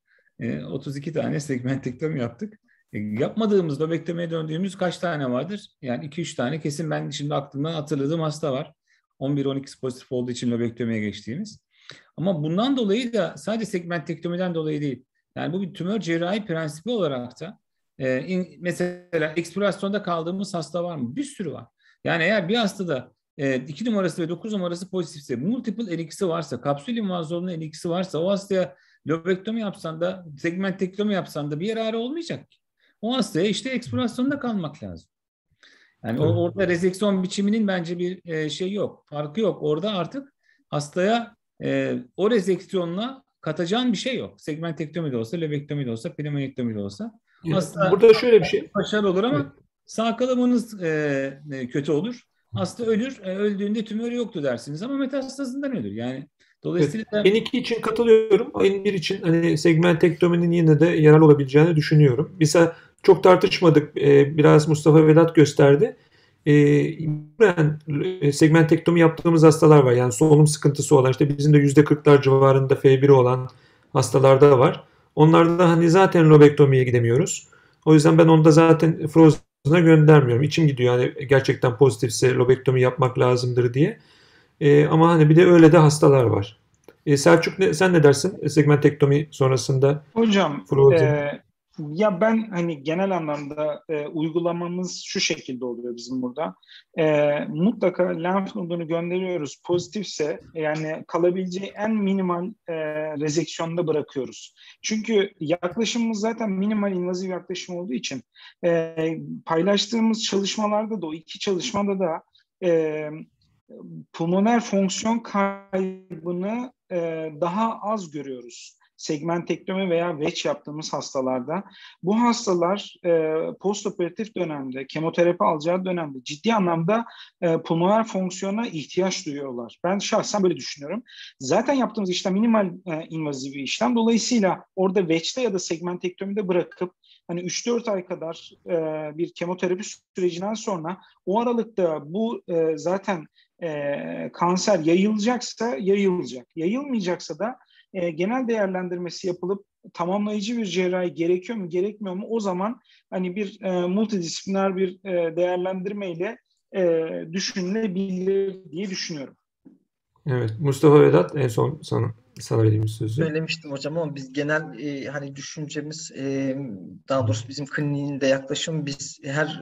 32 tane segmentektomi yaptık. Yapmadığımız lobektomiye döndüğümüz kaç tane vardır? Yani 2-3 tane kesin ben şimdi aklımdan hatırladığım hasta var. 11-12 pozitif olduğu için lobektomiye geçtiğimiz. Ama bundan dolayı da sadece segmentektomiden dolayı değil. Yani bu bir tümör cerrahi prensibi olarak da mesela eksplorasyonda kaldığımız hasta var mı? Bir sürü var. Yani eğer bir hastada 2 numarası ve 9 numarası pozitifse, multiple elix'i varsa, kapsül invazyonlu elix'i varsa o hastaya lobektomi yapsan da, segmentektomi yapsan da bir yararı olmayacak. O hastaya işte eksplorasyonda kalmak lazım. Yani orada rezeksiyon biçiminin bence bir şey yok, farkı yok. Orada artık hastaya o rezeksiyonla katacağın bir şey yok. Segmentektomi de olsa, lobektomi de olsa, pneumonektomi de olsa. Hasta burada şöyle bir şey. başarılı olur ama sağ kalamanız kötü olur. Hasta ölür. Öldüğünde tümörü yoktu dersiniz ama metastazından ölür. Yani dolayısıyla N2 için katılıyorum. N1 için hani segmentektominin yine de yararlı olabileceğini düşünüyorum. Mesela çok tartışmadık. Biraz Mustafa Vedat gösterdi. Segmentektomi yaptığımız hastalar var. Yani solunum sıkıntısı olan işte bizim de %40'lar civarında F1'i olan hastalarda var. Onlarda hani zaten lobektomiye gidemiyoruz. O yüzden ben onu da zaten Frozen'a göndermiyorum. İçim gidiyor yani gerçekten pozitifse lobektomi yapmak lazımdır diye. Ama hani bir de öyle de hastalar var. Selçuk sen ne dersin segmentektomi sonrasında? Hocam ya ben hani genel anlamda uygulamamız şu şekilde oluyor bizim burada. Mutlaka lenf nodunu gönderiyoruz. Pozitifse yani kalabileceği en minimal rezeksiyonda bırakıyoruz. Çünkü yaklaşımımız zaten minimal invaziv yaklaşım olduğu için paylaştığımız çalışmalarda da o iki çalışmada da pulmoner fonksiyon kaybını daha az görüyoruz segmentektomi veya wedge yaptığımız hastalarda bu hastalar postoperatif dönemde, kemoterapi alacağı dönemde ciddi anlamda pulmoner fonksiyona ihtiyaç duyuyorlar. Ben şahsen böyle düşünüyorum. Zaten yaptığımız işlem minimal invaziv bir işlem. Dolayısıyla orada wedge'de ya da segmentektomide bırakıp hani 3-4 ay kadar bir kemoterapi sürecinden sonra o aralıkta bu zaten kanser yayılacaksa yayılacak. Yayılmayacaksa da genel değerlendirmesi yapılıp tamamlayıcı bir cerrahi gerekiyor mu gerekmiyor mu, o zaman hani bir multidisipliner bir değerlendirmeyle düşünülebilir diye düşünüyorum. Evet, Mustafa Vedat, en son sana vereyim sözü. Söylemiştim hocam ama biz genel hani düşüncemiz, daha doğrusu bizim kliniğin de yaklaşım, biz her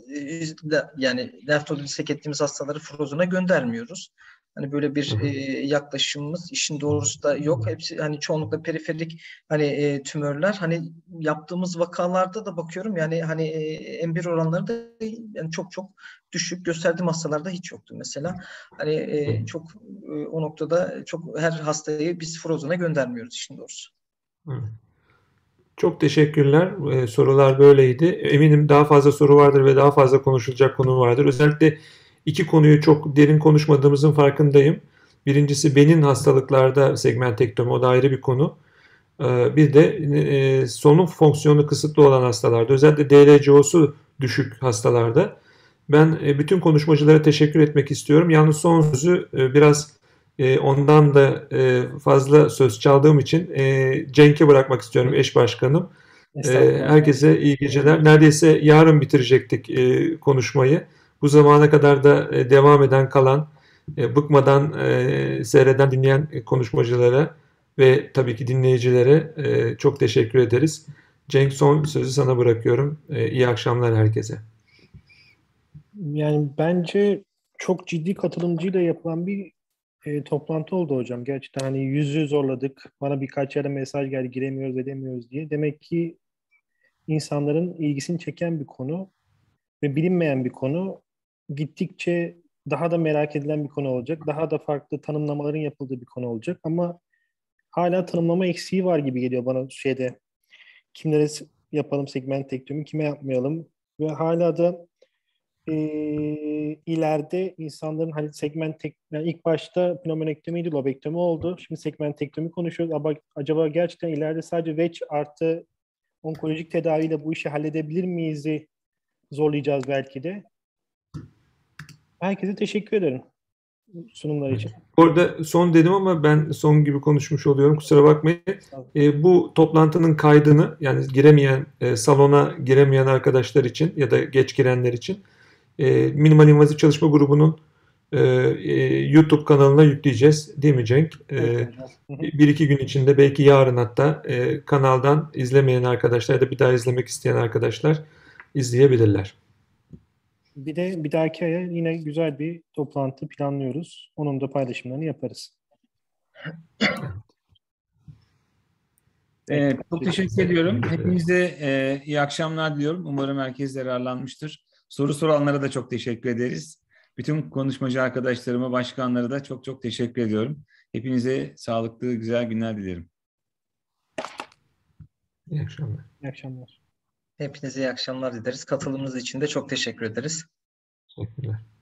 yani lertolizisek ettiğimiz hastaları Frozun'a göndermiyoruz. Hani böyle bir yaklaşımımız işin doğrusu da yok. Hepsi hani çoğunlukla periferik hani tümörler. Hani yaptığımız vakalarda da bakıyorum yani hani M1 oranları da yani çok çok düşük. Gösterdiğim hastalarda hiç yoktu mesela. Hani çok o noktada çok her hastayı biz Frozun'a göndermiyoruz işin doğrusu. Evet. Çok teşekkürler. Sorular böyleydi. Eminim daha fazla soru vardır ve daha fazla konuşulacak konu vardır. Özellikle iki konuyu çok derin konuşmadığımızın farkındayım. Birincisi benin hastalıklarda segmentektomi, o da ayrı bir konu. Bir de solunum fonksiyonu kısıtlı olan hastalarda, özellikle DLCO'su düşük hastalarda. Ben bütün konuşmacılara teşekkür etmek istiyorum. Yalnız son sözü biraz ondan da fazla söz çaldığım için Cenk'e bırakmak istiyorum, eş başkanım. Herkese iyi geceler. Neredeyse yarın bitirecektik konuşmayı. Bu zamana kadar da devam eden, kalan, bıkmadan seyreden, dinleyen konuşmacılara ve tabii ki dinleyicilere çok teşekkür ederiz. Cenk, son sözü sana bırakıyorum. İyi akşamlar herkese. Yani bence çok ciddi katılımcıyla yapılan bir toplantı oldu hocam. Gerçekten hani yüzü zorladık. Bana birkaç yere mesaj geldi, giremiyoruz edemiyoruz diye. Demek ki insanların ilgisini çeken bir konu ve bilinmeyen bir konu. Gittikçe daha da merak edilen bir konu olacak. Daha da farklı tanımlamaların yapıldığı bir konu olacak. Ama hala tanımlama eksiği var gibi geliyor bana şeyde. Kimlere yapalım segmentektomi, kime yapmayalım? Ve hala da ileride insanların hani yani ilk başta pneumonektomiydi, lobektomi oldu. Şimdi segmentektomi konuşuyoruz. Ama acaba gerçekten ileride sadece wedge artı onkolojik tedaviyle bu işi halledebilir miyiz'i zorlayacağız belki de. Herkese teşekkür ederim sunumlar için. Orada son dedim ama ben son gibi konuşmuş oluyorum. Kusura bakmayın. Bu toplantının kaydını, yani giremeyen, salona giremeyen arkadaşlar için ya da geç girenler için Minimal İnvaziv Çalışma Grubu'nun YouTube kanalına yükleyeceğiz. Değil mi Cenk? Bir iki gün içinde, belki yarın hatta kanaldan izlemeyen arkadaşlar ya da bir daha izlemek isteyen arkadaşlar izleyebilirler. Bir de bir dahaki aya yine güzel bir toplantı planlıyoruz. Onun da paylaşımlarını yaparız. Çok teşekkür ediyorum. Hepinize iyi akşamlar diliyorum. Umarım herkes yararlanmıştır. Soru soranlara da çok teşekkür ederiz. Bütün konuşmacı arkadaşlarıma, başkanlara da çok çok teşekkür ediyorum. Hepinize sağlıklı, güzel günler dilerim. İyi akşamlar. İyi akşamlar. Hepinize iyi akşamlar dileriz. Katılımınız için de çok teşekkür ederiz. Teşekkürler.